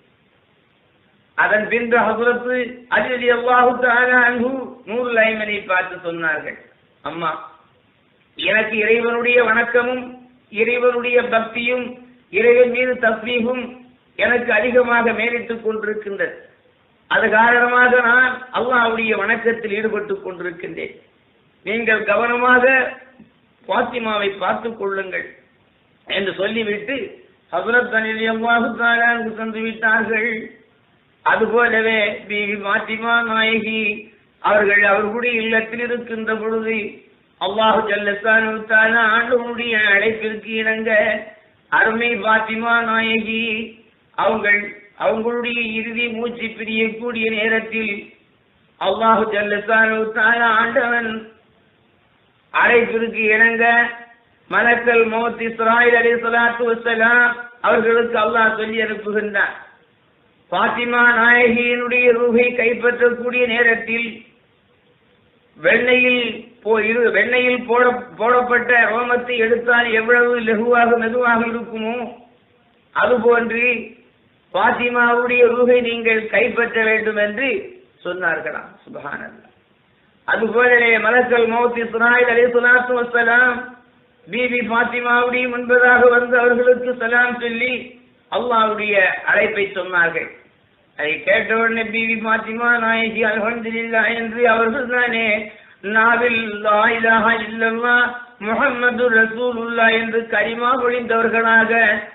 அதன் பின்பு ஹஜ்ரத் அலி ரலியல்லாஹு தஆலா அன்ஹு நூருல் ஐமனை பார்த்து சொன்னார்கள், அம்மா, எனக்கு இறைவனுடைய வணக்கமும் இறைவனுடைய பக்தியும் இறைவன் மீது தஸ்பீஹும் எனக்கு அதிகமாக மேலிட்டுக் கொண்டிருக்கின்றது. அது காரணமாக நான் அல்லாஹ்வுடைய வணக்கத்தில் ஈடுபட்டுக் கொண்டிருக்கின்றேன். நீங்கள் கவனமாக பாத்திமாவை பார்த்துக் கொள்ளுங்கள் என்று சொல்லிவிட்டு ஹஜ்ரத் அலி ரலியல்லாஹு தஆலா அன்ஹு சென்று விட்டார்கள். அதுபோலவே பிபி பாத்திமா நாயகி அவர்கள் அவர்களுடைய இல்லத்தில் இருக்கின்ற பொழுது அல்லாஹு ஜல்ல ஷானஹு தஆலா ஆண்டவனுடைய அழைப்பிற்கு இணங்க அருமை பாத்திமா நாயகி அவங்களுடைய இறுதி மூச்சு பிரியக்கூடிய நேரத்தில் அல்லாஹு ஜல்ல ஷானஹு தஆலா ஆண்டவன் அழைப்பிற்கு இணங்க மலக்கல் மௌத் இஸ்ராயில் அலைஹிஸ்ஸலாத்து வஸ்ஸலாம் அவர்களுக்கு அல்லாஹ் சொல்லி அனுப்புகின்றான். பாத்திமா நாயகியினுடைய ரூஹை கைப்பற்றக்கூடிய நேரத்தில் வெண்ணையில் போடப்பட்ட ரோமத்தை எடுத்தால் எவ்வளவு லகுவாக மெதுவாக இருக்குமோ அதுபோன்று பாத்திமாவுடைய ரூஹை நீங்கள் கைப்பற்ற வேண்டும் என்று சொன்னார்களாம். சுப்ஹானல்லாஹ். அதுபோலவே மலக்கல் மௌத் இஸ்ராயில் அலைஹிஸ்ஸலாத்து வஸ்ஸலாம் பிபி பாத்திமாவுடைய முன்பதாக வந்து அவர்களுக்கு சலாம் சொல்லி அல்லாஹ்வுடைய அழைப்பை சொன்னார்கள். அதை கேட்டவுடனே பிபி பாத்திமா நாயகி அல்ஹம்துலில்லாஹ் என்று அவர்கள் தானே நாவில் லா இலாஹா இல்லல்லாஹ் முஹம்மது ரசூலுல்லாஹ் என்று கலிமா பொழிந்தவர்களாக,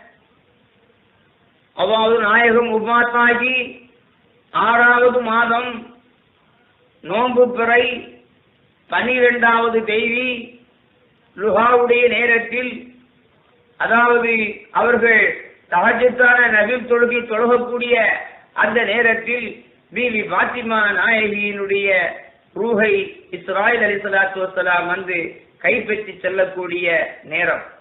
அதாவது நாயகம் உபாத்தாகி 6வது மாதம் நோன்பு பிறை 12வது தேதி லுஹாவுடைய நேரத்தில், அதாவது அவர்கள் தஹஜ்ஜுதான நபில் தொழுகை தொழுகக்கூடிய அந்த நேரத்தில் பிபி பாத்திமா நாயகியினுடைய ரூஹை இஸ்ராயில் அலைஹிஸ்ஸலாத்து வஸ்ஸலாம் வந்து கைப்பற்றி செல்லக்கூடிய நேரம்.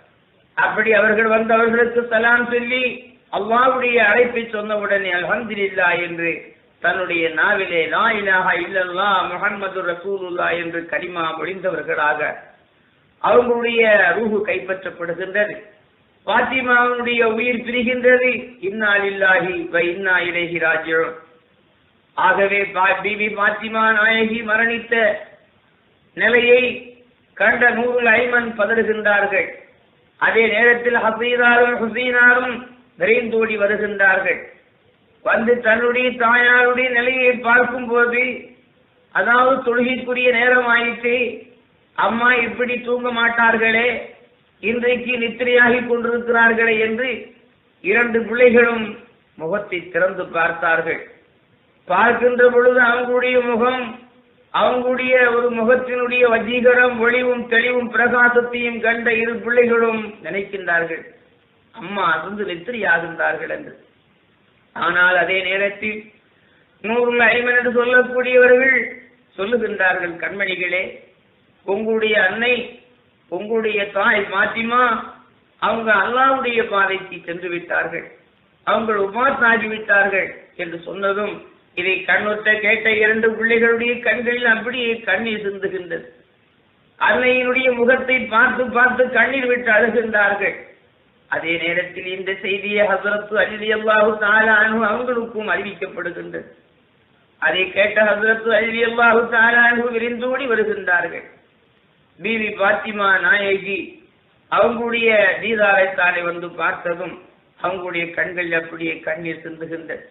அப்படி அவர்கள் வந்து அவர்களுக்கு சலாம் சொல்லி அல்லாஹ்வுடைய அழைப்பை சொன்னவுடனே அல்ஹம்துலில்லாஹ் என்று தன்னுடைய நாவிலே லா இலாஹா இல்லல்லாஹ் முஹம்மது ரசூலுல்லாஹ் என்று கலிமா மொழிந்தவர்களாக அவர்களுடைய ரூஹு கைப்பற்றப்படுகின்றது. பாத்திமாவுடைய உயிர் பிரிகின்றது. இன்னா லில்லாஹி வ இன்னா இலைஹி ராஜிஊன். ஆகவே பிபி பாத்திமா நாயகி மரணித்த நிலையை கண்ட நூருல் ஐமன் பதறுகின்றார்கள். அதே நேரத்தில் ஹசீனாரும் ஹுசீனாரும் விரைந்தோடி வருகின்றார்கள். வந்து தன்னுடைய தாயாருடைய நிலையை பார்க்கும் போது, அதாவது தொழுகைக்குரிய நேரம் ஆயிற்று, அம்மா இப்படி தூங்க மாட்டார்களே, இன்றைக்கு நித்திரையாகி கொண்டிருக்கிறார்களே என்று இரண்டு பிள்ளைகளும் முகத்தை திறந்து பார்த்தார்கள். பார்க்கின்ற பொழுது அவங்களுடைய முகம், அவங்களுடைய ஒரு முகத்தினுடைய வஜீகரம், ஒளிவும் தெளிவும் பிரகாசத்தையும் கண்ட இரு பிள்ளைகளும் நினைக்கின்றார்கள் அம்மா அருந்து நித்திரையாகின்றார்கள் என்று. ஆனால் அதே நேரத்தில் நூருல் ஐமன் என்று சொல்லக்கூடியவர்கள் சொல்லுகின்றார்கள், கண்மணிகளே, உங்களுடைய அன்னை, உங்களுடைய தாய் பாத்திமா அவங்க அல்லாஹ்வுடைய பாதைக்கு சென்று விட்டார்கள், அவங்க உபாத் ஆகிவிட்டார்கள் என்று சொன்னதும் இதை கண்ணுற்ற கேட்ட இரண்டு பிள்ளைகளுடைய கண்களில் அப்படியே கண்ணீர் சிந்துகின்றது. அன்னையினுடைய முகத்தை பார்த்து பார்த்து கண்ணீர் விட்டு அழுகின்றார்கள். அதே நேரத்தில் இந்த செய்தியை ஹஸரத் அலி ரலியல்லாஹு தஆலா அன்ஹு அவங்களுக்கும் அறிவிக்கப்படுகின்றது. அதை கேட்ட ஹஸரத் அலி ரலியல்லாஹு தஆலா அன்ஹு விரைந்தோடி வருகின்றார்கள். பீவி பாத்திமா நாயகி அவங்களுடைய தீதாரைத்தானை வந்து பார்த்ததும் அவங்களுடைய கண்கள் அப்படியே கண்ணீர் சிந்துகின்றது.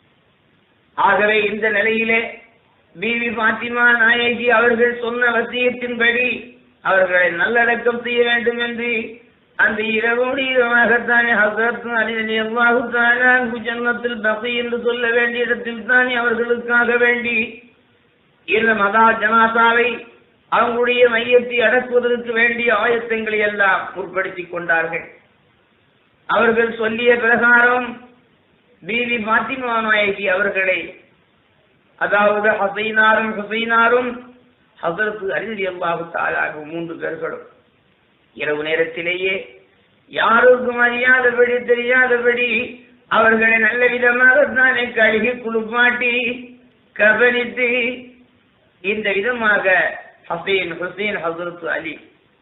ஆகவே இந்த நிலையிலே பீவி பாத்திமா நாயகி அவர்கள் சொன்ன வசியத்தின்படி அவர்களை நல்லடக்கம் செய்ய வேண்டும் என்று அந்த இரவோடியமாகத்தானே ஹஸரத் அலி ரலியல்லாஹு தஆலா அன்ஹு ஜன்னத்துல் பகீ என்று சொல்ல வேண்டிய இடத்தில் தானே அவர்களுக்காக வேண்டி இந்த மதா ஜனாசாவை அவங்களுடைய மையத்தை அடக்குவதற்கு வேண்டிய ஆயத்தங்களை எல்லாம் முற்படுத்திக் கொண்டார்கள். அவர்கள் சொல்லிய பிரகாரம் பீவி பாத்திமா நாயகி அவர்களை, அதாவது ஹசைனாரும் ஹுசைனாரும் ஹஸரத் அலி ரலியல்லாஹு தஆலா அன்ஹு மூன்று பேர்களும் இரவு நேரத்திலேயே யாருக்கும் அறியாதபடி தெரியாதபடி அவர்களை நல்ல விதமாகத்தானே கழுகி குளிப்பாட்டி கபனித்து இந்த விதமாக ஹசைன் ஹுசைன் ஹஸரத் அலி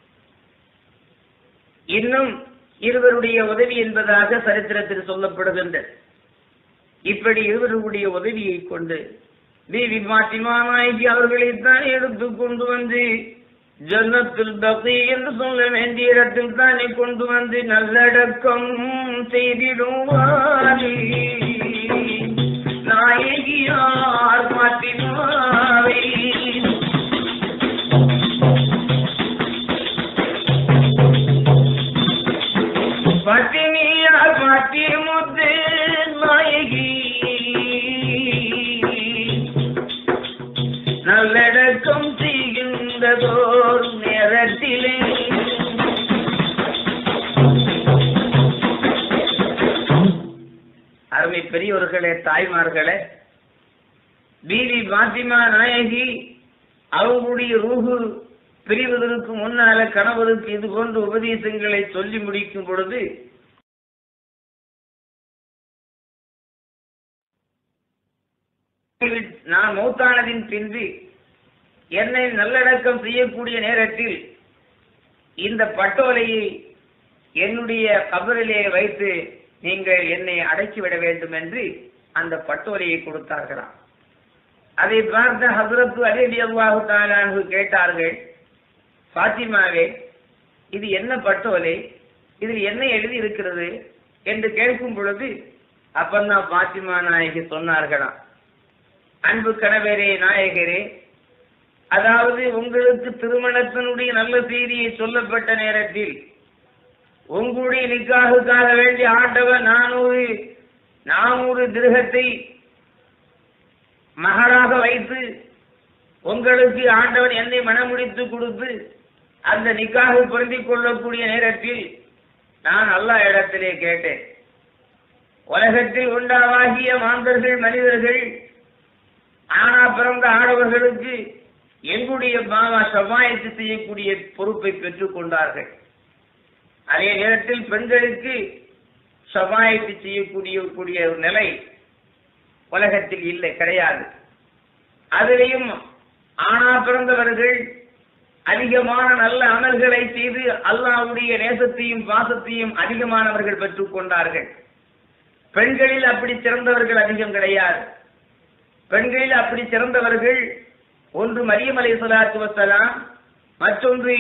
இன்னும் இருவருடைய உதவி என்பதாக சரித்திரத்தில் சொல்லப்படுகின்றது. இப்படி இருவருடைய உதவியை கொண்டு பீவி பாத்திமா நாயகி அவர்களைத்தான் எடுத்து கொண்டு வந்து ஜன்னத்துல் பகீ என்று சொல்ல வேண்டிய இடத்தில் தானே கொண்டு வந்து நல்லடக்கம் செய்திடுவாரி நாயகியார் பாத்திமாவை. பத்தினியார் பாட்டி முத்து நாயகி நல்லடக்கம் செய்கின்றதோர் நேரத்திலே அருமை பெரியோர்களே, தாய்மார்களே, பீவி பாத்திமா நாயகி அவங்களுடைய ரூஹு பிரிவதற்கு முன்னால கணவருக்கு இது போன்ற உபதேசங்களை சொல்லி முடிக்கும் பொழுது நான் மௌத்தானதின் பின்பு என்னை நல்லடக்கம் செய்யக்கூடிய நேரத்தில் இந்த பட்டோலையை என்னுடைய கபரிலே வைத்து நீங்கள் என்னை அடக்கிவிட வேண்டும் என்று அந்த பட்டோலையை கொடுத்தார்களாம். அதை பார்த்த ஹஸரத் அலி ரலியல்லாஹு தஆலா அன்ஹு கேட்டார்கள், பாத்திமாவே, இது என்ன பட்டோலை, இதில் என்ன எழுதி இருக்கிறது என்று கேட்கும் பொழுது அப்பந்தான் பாத்திமா நாயகி சொன்னார்களாம், அன்பு கணவரே நாயகரே, அதாவது உங்களுக்கு திருமணத்தினுடைய நல்ல செய்தியை சொல்லப்பட்ட நேரத்தில் உங்களுடைய நிக்காஹுக்காக வேண்டிய ஆண்டவர் 400 திர்ஹத்தை மகராக வைத்து உங்களுக்கு ஆண்டவன் என்னை மனமுடித்து கொடுத்து அந்த நிக்காஹு பொருந்திக் கொள்ளக்கூடிய நேரத்தில் நான் அல்லாஹ் இடத்திலே கேட்டேன், உலகத்தில் உண்டாகிய மாந்தர்கள் மனிதர்கள் ஆனா பிறந்த ஆடவர்களுக்கு எங்களுடைய பாவா சபாயத்து செய்யக்கூடிய பொறுப்பை பெற்றுக் கொண்டார்கள். அதே நேரத்தில் பெண்களுக்கு ஷஃபாயத்து செய்யக்கூடிய ஒரு நிலை உலகத்தில் இல்லை, கிடையாது. அதிலேயும் ஆணா பிறந்தவர்கள் அதிகமான நல்ல அமல்களை செய்து அல்லாஹ்வுடைய நேசத்தையும் பாசத்தையும் அதிகமானவர்கள் பெற்றுக் கொண்டார்கள். பெண்களில் அப்படி சிறந்தவர்கள் அதிகம் கிடையாது. பெண்களில் அப்படி சிறந்தவர்கள் ஒன்று மரியம் அலைஹிஸ்ஸலாத்து வஸ்ஸலாம், மற்றொன்று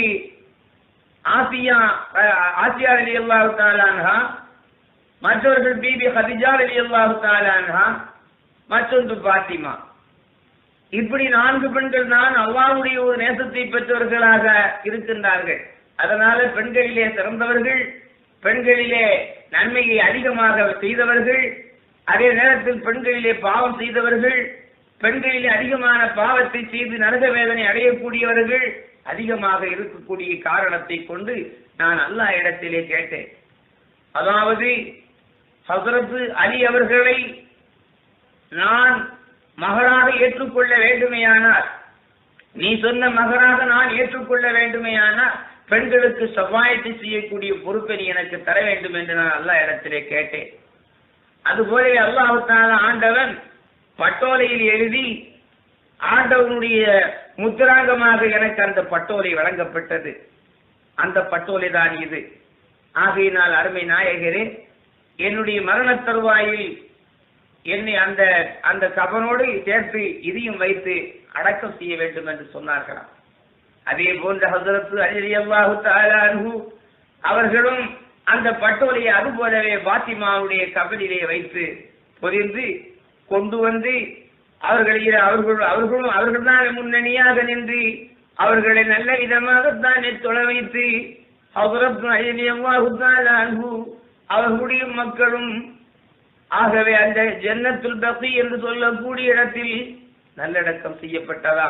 ஆசியா ரலியல்லாஹு தஆலா அன்ஹா, மற்றவர்கள் பீபி கதீஜா ரலியல்லாஹு தஆலா அன்ஹா, மற்றொன்று பாத்திமா. இப்படி 4 பெண்கள் தான் அல்லாஹ்வுடைய ஒரு நேசத்தை பெற்றவர்களாக இருக்கின்றார்கள். அதனால பெண்களிலே சிறந்தவர்கள், பெண்களிலே நன்மையை அதிகமாக செய்தவர்கள், அதே நேரத்தில் பெண்களிலே பாவம் செய்தவர்கள், பெண்களிலே அதிகமான பாவத்தை செய்து நரக வேதனை அடையக்கூடியவர்கள் அதிகமாக இருக்கக்கூடிய காரணத்தை கொண்டு நான் அல்லாஹ் இடத்திலே கேட்டேன். அதாவது ஹஸரத் அலி அவர்களை நான் மகராக ஏற்றுக்கொள்ள வேண்டுமேயானால், நீ சொன்ன மகராக நான் ஏற்றுக்கொள்ள வேண்டுமேயானால் பெண்களுக்கு ஷஃபாயத்து செய்யக்கூடிய பொறுப்பை நீ எனக்கு தர வேண்டும் என்று நான் அல்லாஹ் இடத்திலே கேட்டேன். அதுபோல அல்லாஹ் தஆலா ஆண்டவன் பட்டோலையில் எழுதி ஆண்டவனுடைய முத்திராங்கமாக எனக்கு அந்த பட்டோலை வழங்கப்பட்டது. அந்த பட்டோலை தான் இது. ஆகையினால் அருமை நாயகரே, என்னுடைய மரண தருவாயில் என்னை அந்த கபனோடு சேர்த்து இதையும் வைத்து அடக்கம் செய்ய வேண்டும் என்று சொன்னார்களாம். அதே போன்ற ஹஸரத் அலி ரலியல்லாஹு தஆலா அன்ஹு அவர்களும் அந்த பட்டோலையை அதுபோலவே பாத்திமாவுடைய கபனிலே வைத்து பொதிந்து கொண்டு வந்து அவர்கள் தான் முன்னணியாக நின்று அவர்களை நல்ல விதமாகத்தான் தொலை வைத்து ஹஸரத் அலி ரலியல்லாஹு தஆலா அன்ஹு அவர்களுடைய மக்களும் ஆகவே அந்த ஜன்னத்துல் பக்கி என்று சொல்லக்கூடிய இடத்தில் நல்லடக்கம் செய்யப்பட்டதா.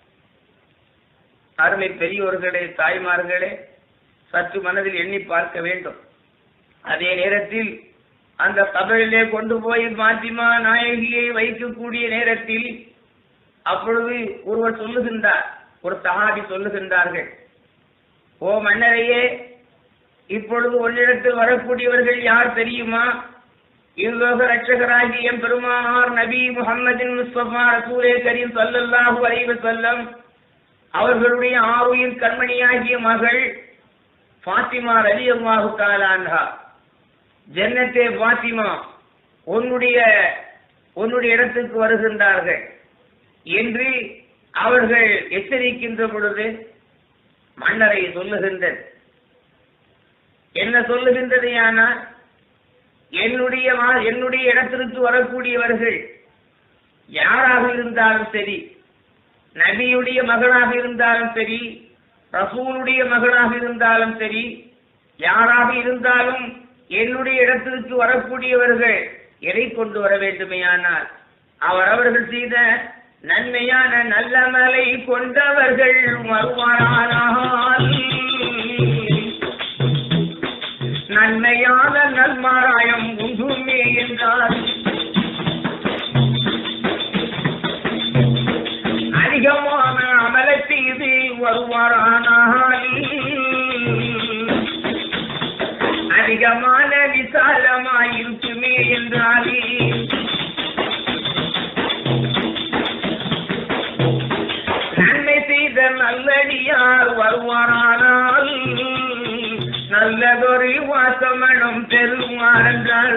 அருமை பெரியோர்களே, தாய்மார்களே, சற்று மனதில் எண்ணி பார்க்க வேண்டும். அதே நேரத்தில் அந்த கபரிலே கொண்டு போய் பாத்திமா நாயகியை வைக்கக்கூடிய நேரத்தில் அப்பொழுது ஒருவர் சொல்லுகின்றார், ஒரு சஹாபி சொல்லுகின்றார்கள், ஓ மன்னரையே, இப்பொழுது உன்னிடத்தில் வரக்கூடியவர்கள் யார் தெரியுமா? இவ்லோக ரட்சகராகிய பெருமானார் நபி முஹம்மதின் முஸ்தபா ரசூலே கரீம் ஸல்லல்லாஹு அலைஹி வஸல்லம் அவர்களுடைய ஆருயிர் கண்மணியாகிய மகள் ஃபாத்திமா ரலியல்லாஹு தஆலா அன்ஹா, ஜன்னத்தே ஃபாத்திமா உன்னுடைய இடத்துக்கு வருகின்றார்கள் என்று அவர்கள் எச்சரிக்கின்ற பொழுது மன்னரை சொல்லுகின்றது. என்ன சொல்லுகின்றது? ஆனால் என்னுடைய இடத்திற்கு வரக்கூடியவர்கள் யாராக இருந்தாலும் சரி, நபியுடைய மகளாக இருந்தாலும் சரி, ரசூலுடைய மகளாக இருந்தாலும் சரி, யாராக இருந்தாலும் என்னுடைய இடத்திற்கு வரக்கூடியவர்கள் எதை கொண்டு வர வேண்டுமேயானால் அவர்கள் செய்த நன்மையான நல்ல மலை கொண்டவர்கள் வருவாரானால் நன்மையான நல்மாராயம் உண்டுமே என்றார். அதிகமான அமலை செய்து வருவாரானால் அதிகமான விசாலமாயிருக்குமே என்றால் நன்மை செய்த நல்லடியார் வருவாரானால் நல்லதொரு வாசமனம் பெறுவார் என்றால்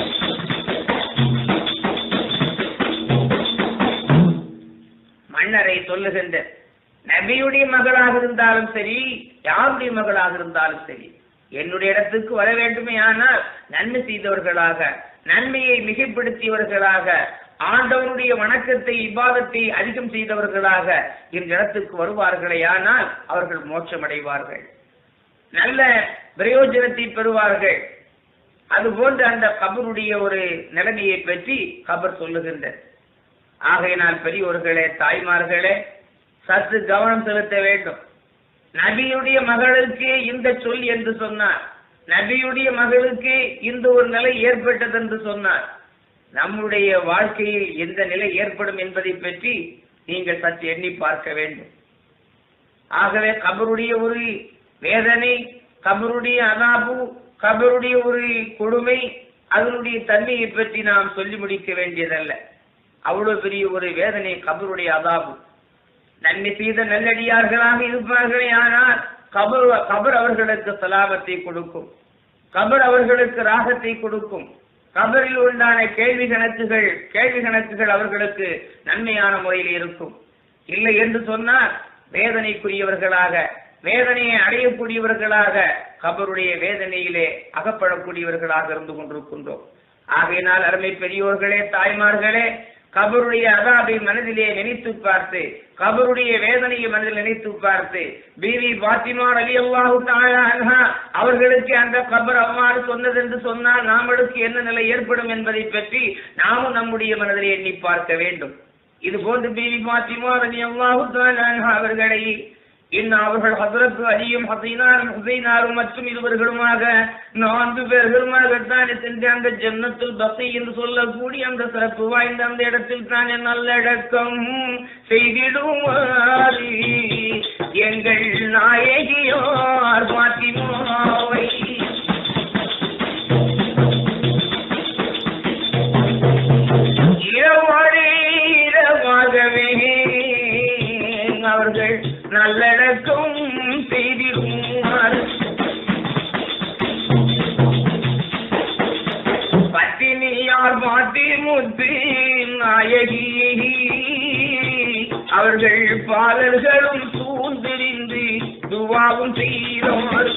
மன்னரை சொல்லுகின்ற நபியுடைய மகளாக இருந்தாலும் சரி, யாருடைய மகளாக இருந்தாலும் சரி, என்னுடைய இடத்துக்கு வர வேண்டுமே. ஆனால் நன்மை செய்தவர்களாக, நன்மையை மிகைப்படுத்தியவர்களாக, ஆண்டவனுடைய வணக்கத்தை இபாதத்தை அதிகம் செய்தவர்களாக இந்த இடத்துக்கு வருவார்களே, ஆனால் அவர்கள் மோட்சமடைவார்கள், நல்ல பிரயோஜனத்தை பெறுவார்கள். அதுபோன்று அந்த கபருடைய ஒரு நிலைமையை பற்றி கபர் சொல்லுகின்றது. ஆகையினால் பெரியோர்களே, தாய்மார்களே, சற்று கவனம் செலுத்த வேண்டும். நபியுடைய மகளுக்கு இந்த சொல் என்று சொன்னார், நபியுடைய மகளுக்கு இந்த ஒரு நிலை ஏற்பட்டது என்று சொன்னார். நம்முடைய வாழ்க்கையில் எந்த நிலை ஏற்படும் என்பதை பற்றி நீங்கள் சற்று எண்ணி பார்க்க வேண்டும். ஆகவே கபருடைய ஒரு வேதனை, கபருடைய அதாபு, கபருடைய ஒரு கொடுமை, அதனுடைய தன்மையை பற்றி நாம் சொல்லி முடிக்க வேண்டியதல்ல. அவ்வளவு பெரிய ஒரு வேதனை கபருடைய அதாபு. நன்மை செய்த நல்லடியார்களாக இருப்பார்களே, ஆனால் கபர் அவர்களுக்கு சலாபத்தை கொடுக்கும், கபர் அவர்களுக்கு ராகத்தை கொடுக்கும். கபரில் உண்டான கேள்வி கணக்குகள் அவர்களுக்கு நன்மையான முறையில் இருக்கும். இல்லை என்று சொன்னால் வேதனைக்குரியவர்களாக, வேதனையை அடையக்கூடியவர்களாக, கபருடைய வேதனையிலே அகப்படக்கூடியவர்களாக இருந்து கொண்டிருக்கின்றோம். ஆகையினால் அருமை பெரியோர்களே, தாய்மார்களே, கபருடைய அதாபை மனதிலே நினைத்து பார்த்து, கபருடைய வேதனையை மனதில் நினைத்து பார்த்து, பீவி பாத்திமா ரலியல்லாஹு தஆலா அன்ஹா அவர்களுக்கு அந்த கபர் அவ்வாறு சொன்னது என்று சொன்னால் நாமளுக்கு என்ன நிலை ஏற்படும் என்பதை பற்றி நாமும் நம்முடைய மனதிலே எண்ணி பார்க்க வேண்டும். இது போன்று பீவி பாத்திமா ரலியல்லாஹு தஆலா அன்ஹா அவர்களை அவர்கள் ஹஸரத் அலியும் ஹுசைனாரும் மற்றும் இருவர்களுமாக 4 பேர்களுமாகத்தான் சென்று அந்த ஜன்னத்துல் பஸீ என்று சொல்லக்கூடிய அந்த சிறப்பு வாய்ந்த அந்த இடத்தில் தான் நல்லடக்கம் செய்திடுவார் எங்கள் நாயகியார் பாத்திமாவை. இரவாகவே அவர்கள் நல்லடக்கம் செய்திடுவார். பத்தினியார் பாட்டி முத்து நாயகி அவர்கள் பாலர்களும் சூழ்ந்திருந்து துவாவும் செய்தார்.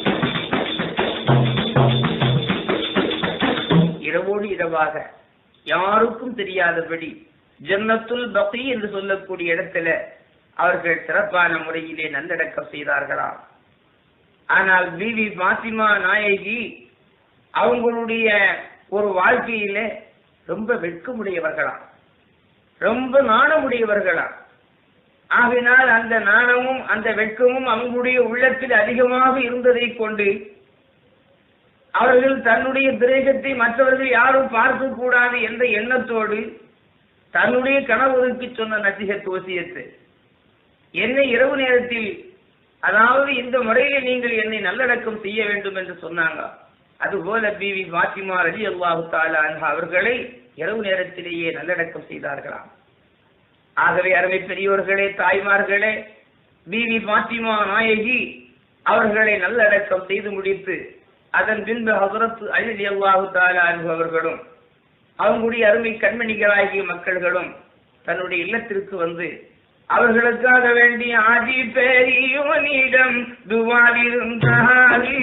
இரவோடு இரவாக யாருக்கும் தெரியாதபடி ஜன்னத்துல் பஸீ என்று சொல்லக்கூடிய இடத்துல அவர்கள் சிறப்பான முறையிலே நல்லடக்கம் செய்தார்களாம். ஆனால் பீவி பாத்திமா நாயகி அவங்களுடைய ஒரு வாழ்க்கையில ரொம்ப வெட்கமுடையவர்களாம், ரொம்ப நாணமுடையவர்களாம். ஆகினால் அந்த நாணமும் அந்த வெட்கமும் அவங்களுடைய உள்ளத்தில் அதிகமாக இருந்ததை கொண்டு அவர்கள் தன்னுடைய திரேகத்தை மற்றவர்கள் யாரும் பார்க்க கூடாது என்ற எண்ணத்தோடு தன்னுடைய கணவருக்கு சொன்ன நசிஹத் வசியத்து, என்னை இரவு நேரத்தில், அதாவது இந்த முறையிலே நீங்கள் என்னை நல்லடக்கம் செய்ய வேண்டும் என்று சொன்னாங்க. அதுபோல பீவி பாத்திமா ரலியல்லாஹு தஆலா அன்ஹா அவர்களை இரவு நேரத்திலேயே நல்லடக்கம் செய்தார்களாம். ஆகவே அருமை பெரியோர்களே, தாய்மார்களே, பீவி பாத்திமா நாயகி அவர்களை நல்லடக்கம் செய்து முடித்து அதன் பின்பு ஹஸரத் அலி ரலியல்லாஹு தஆலா அன்ஹு அவர்களும் அவங்களுடைய அருமை கண்மணிகளாகிய மக்கள்களும் தன்னுடைய இல்லத்திற்கு வந்து அவர்களுக்காக வேண்டிய ஆதி பெரியோனிடம் துவாவிருந்தாரி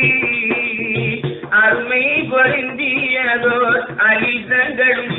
அருமை பொருந்தியதோ அலிதங்களும்.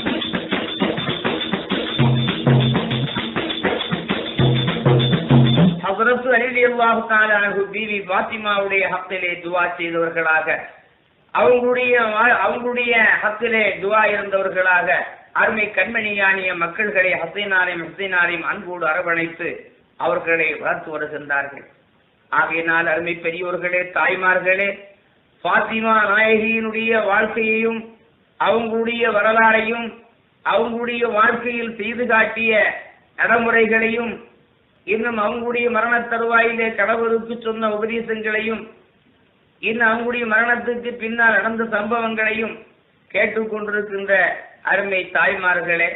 ஹஸரத் அலி ரலியல்லாஹு தஆலா அன்ஹு பீவி பாத்திமாவுடைய ஹக்கிலே துவா செய்தவர்களாக, அவங்களுடைய ஹக்கிலே துவா இருந்தவர்களாக அருமை கண்மணியானிய மக்கள்களை ஹுசைனாரையும் அன்போடு அரவணைத்து அவர்களை வளர்த்து வருகின்றார்கள். ஆகையினால் அருமை பெரியோர்களே, தாய்மார்களே, பாத்திமா நாயகியினுடைய வாழ்க்கையையும் அவங்களுடைய வரலாறையும் அவங்களுடைய வாழ்க்கையில் செய்து காட்டிய நடைமுறைகளையும் இன்னும் அவங்களுடைய மரண தருவாயிலே கணவருக்கு சொன்ன உபதேசங்களையும் இன்னும் அவங்களுடைய மரணத்துக்கு பின்னால் நடந்த சம்பவங்களையும் கேட்டுக்கொண்டிருக்கின்ற அருமை தாய்மார்களே,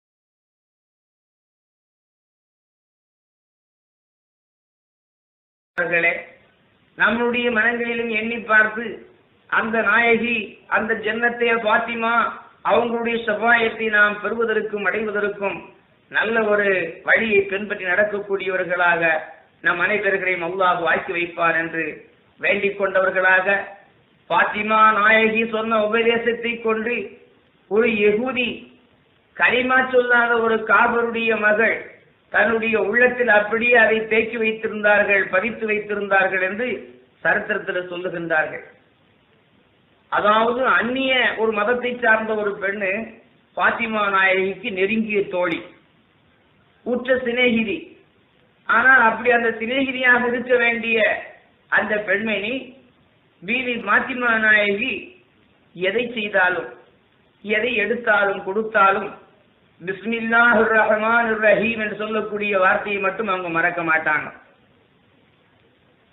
நம்முடைய மனங்களிலும் எண்ணி பார்த்து அந்த நாயகி, அந்த ஜன்னத்தே பாத்திமா அவங்களுடைய ஷஃபாயத்தை நாம் பெறுவதற்கும் அடைவதற்கும் நல்ல ஒரு வழியை பின்பற்றி நடக்கக்கூடியவர்களாக நம் அனைவர்களையும் அல்லாஹ் வாய்க்கு வைப்பார் என்று வேண்டிக் கொண்டவர்களாக, பாத்திமா நாயகி சொன்ன உபதேசத்தை கொண்டு ஒரு யகூதி, கலிமா சொல்லாத ஒரு காபருடைய மகள் தன்னுடைய உள்ளத்தில் அப்படியே அதை தேக்கி வைத்திருந்தார்கள், பதித்து வைத்திருந்தார்கள் என்று சரித்திரத்தில் சொல்லுகின்றார்கள். அதாவது அந்நிய ஒரு மதத்தை சார்ந்த ஒரு பெண்ணு பாத்திமா நாயகிக்கு நெருங்கிய தோழி, உற்ற சிநேகிதி. ஆனால் அப்படி அந்த சிநேகிதியாக இருக்க வேண்டிய அந்த பெண்மணி பீவி பாத்திமா நாயகி எதை செய்தாலும், எதை எடுத்தாலும் கொடுத்தாலும் பிஸ்மில்லாஹிர் ரஹ்மானிர் ரஹீம் என்று சொல்லக்கூடிய வார்த்தையை மட்டும் அவங்க மறக்க மாட்டாங்க.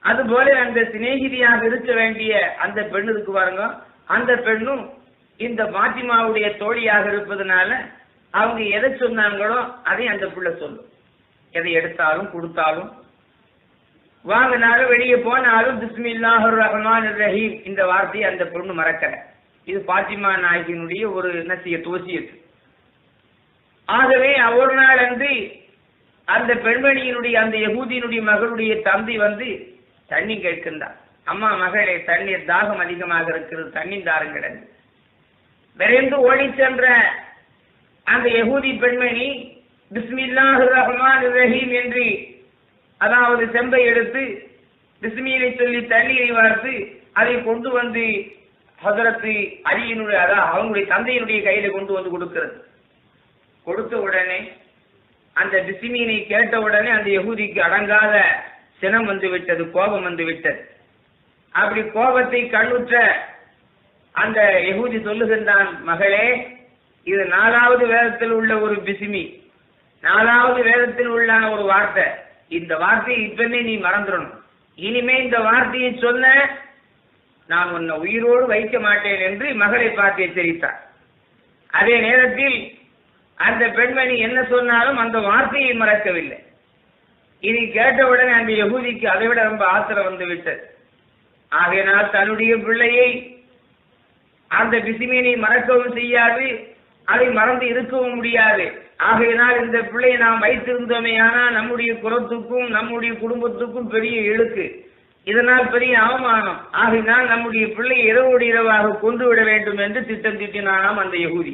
அதுபோல அந்த சிநேகிதியாக இருக்க வேண்டிய அந்த பெண் இருக்கு பாருங்க, அந்த பெண்ணும் இந்த பாத்திமாவுடைய தோழியாக இருப்பதனால அவங்க எதை சொன்னாங்களோ அதை அந்த பிள்ளை சொல்லும். எதை எடுத்தாலும் கொடுத்தாலும் வாங்கினாலும் வெளியே போனாலும் பிஸ்மில்லாஹிர் ரஹ்மானிர் ரஹீம் இந்த வார்த்தையை அந்த பொண்ணு மறக்கல. இது பாத்திமா நாயகியினுடைய ஒரு நசியத் வசியத். ஆகவே ஒரு நாள் அன்று அந்த பெண்மணியினுடைய அந்த யகூதியினுடைய மகளுடைய தம்பி வந்து தண்ணி கேட்கின்றார். அம்மா மகளே, தண்ணீர் தாகம் அதிகமாக இருக்கிறது, தண்ணி தாருங்கள். விரைந்து ஓடி சென்ற அந்த யகூதி பெண்மணி பிஸ்மில்லாஹிர் ரஹ்மானிர் ரஹீம் என்று அதாவது செம்பை எடுத்து பிஸ்மியை சொல்லி தண்ணீரை வார்த்து அதை கொண்டு வந்து ஹஜரத்து அலியினுடைய அதாவது அவங்களுடைய தந்தையினுடைய கையில கொண்டு வந்து கொடுக்கிறது. கொடுத்த உடனே அந்த பிஸ்மியை கேட்ட உடனே அந்த யகூதிக்கு அடங்காத சினம் வந்து விட்டது, கோபம் வந்து விட்டது. அப்படி கோபத்தை கண்ணுற்ற அந்த யகூதி சொல்லுகின்றான், மகளே, இது 4வது வேதத்தில் உள்ள ஒரு பிஸ்மி, 4வது வேதத்தில் உள்ள ஒரு வார்த்தை. இந்த வார்த்தையை இப்பவே நீ மறந்துடணும். இனிமே இந்த வார்த்தையை சொன்ன நான் உன்னை உயிரோடு வைக்க மாட்டேன் என்று மகளை பார்த்து எச்சரித்தார். அதே நேரத்தில் அந்த பெண்மணி என்ன சொன்னாலும் அந்த வார்த்தையை மறக்கவில்லை. இதை கேட்டவுடனே அந்த யகூதிக்கு அதை விட ரொம்ப ஆத்திரம் வந்து விட்டது. ஆகையினால் தன்னுடைய பிள்ளையை அந்த பிஸ்மியை மறக்கவும் செய்யாது, அதை மறந்து இருக்கவும் முடியாது. ஆகையினால் இந்த பிள்ளையை நாம் வைத்திருந்தோமே ஆனால் நம்முடைய குலத்துக்கும் நம்முடைய குடும்பத்துக்கும் பெரிய இழுக்கு, இதனால் பெரிய அவமானம். ஆகையினால் நம்முடைய பிள்ளையை இரவோடு இரவாக கொண்டு விட வேண்டும் என்று திட்டம் தீட்டினானாம் அந்த யகூதி.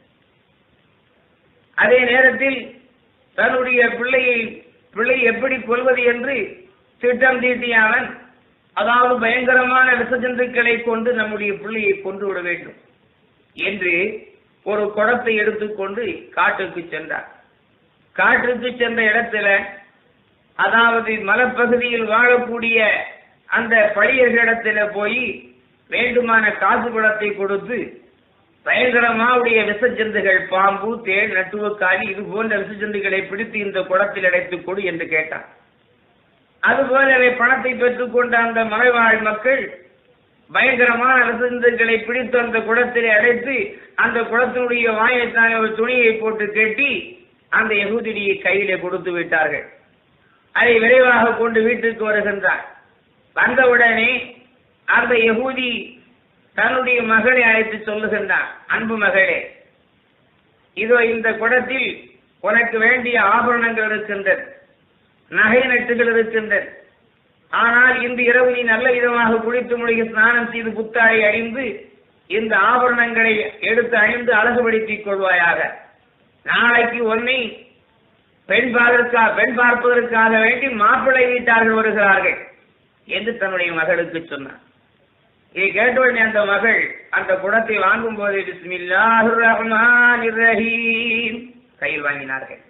அதே நேரத்தில் தன்னுடைய பிள்ளை எப்படி கொள்வது என்று திட்டம் தீட்டிய அவன் அதாவது பயங்கரமான விஷஜந்துக்களை கொண்டு நம்முடைய பிள்ளையை கொண்டு விட வேண்டும் என்று ஒரு குடத்தை எடுத்துக்கொண்டு காட்டுக்கு சென்றார். காட்டுக்கு சென்ற இடத்துல அதாவது மலைப்பகுதியில் வாழக்கூடிய அந்த பழியர்களிடத்துல போய் வேண்டுமான காசு குடத்தை கொடுத்து பயங்கரமாவுடைய விஷஜந்துகள், பாம்பு, தேள், நட்டுவக்காளி இது போன்ற விஷஜந்துகளை பிடித்து இந்த குடத்தில் அடைத்துக் கொடு என்று கேட்டார். அதுபோலவே பணத்தை பெற்றுக்கொண்ட அந்த மலைவாழ் மக்கள் பயங்கரமான விஷஜந்துகளை பிடித்து அந்த குடத்தில் அடைத்து அந்த குடத்தினுடைய வாயைத்தானே ஒரு துணியை போட்டு கட்டி அந்த யகூதியை கையிலே கொடுத்து விட்டார்கள். அதை விரைவாக கொண்டு வீட்டுக்கு வருகின்றார். வந்தவுடனே அந்த யகூதி தன்னுடைய மகளை அழைத்து சொல்லுகின்றான், அன்பு மகளே, இதோ இந்த குடத்தில் உனக்கு வேண்டிய ஆபரணங்கள் இருக்கின்றது, நகை நட்டுகள் இருக்கின்றது. ஆனால் இன்று இரவு நீ நல்ல விதமாக குளித்து முழுகி ஸ்நானம் செய்து புத்தாடை அணிந்து இந்த ஆபரணங்களை எடுத்து அணிந்து அழகுபடுத்திக் கொள்வாயாக. நாளைக்கு உன்னை பெண் பார்ப்பதற்காக வேண்டி மாப்பிள்ளை வீட்டார்கள் வருகிறார்கள் என்று தன்னுடைய மகளுக்கு சொன்னார். இதை கேட்டவுடனே அந்த மகள் அந்த குடத்தை வாங்கும் போது பிஸ்மில்லாஹிர் ரஹ்மானிர் ரஹீம் கையில் வாங்கினார்கள்.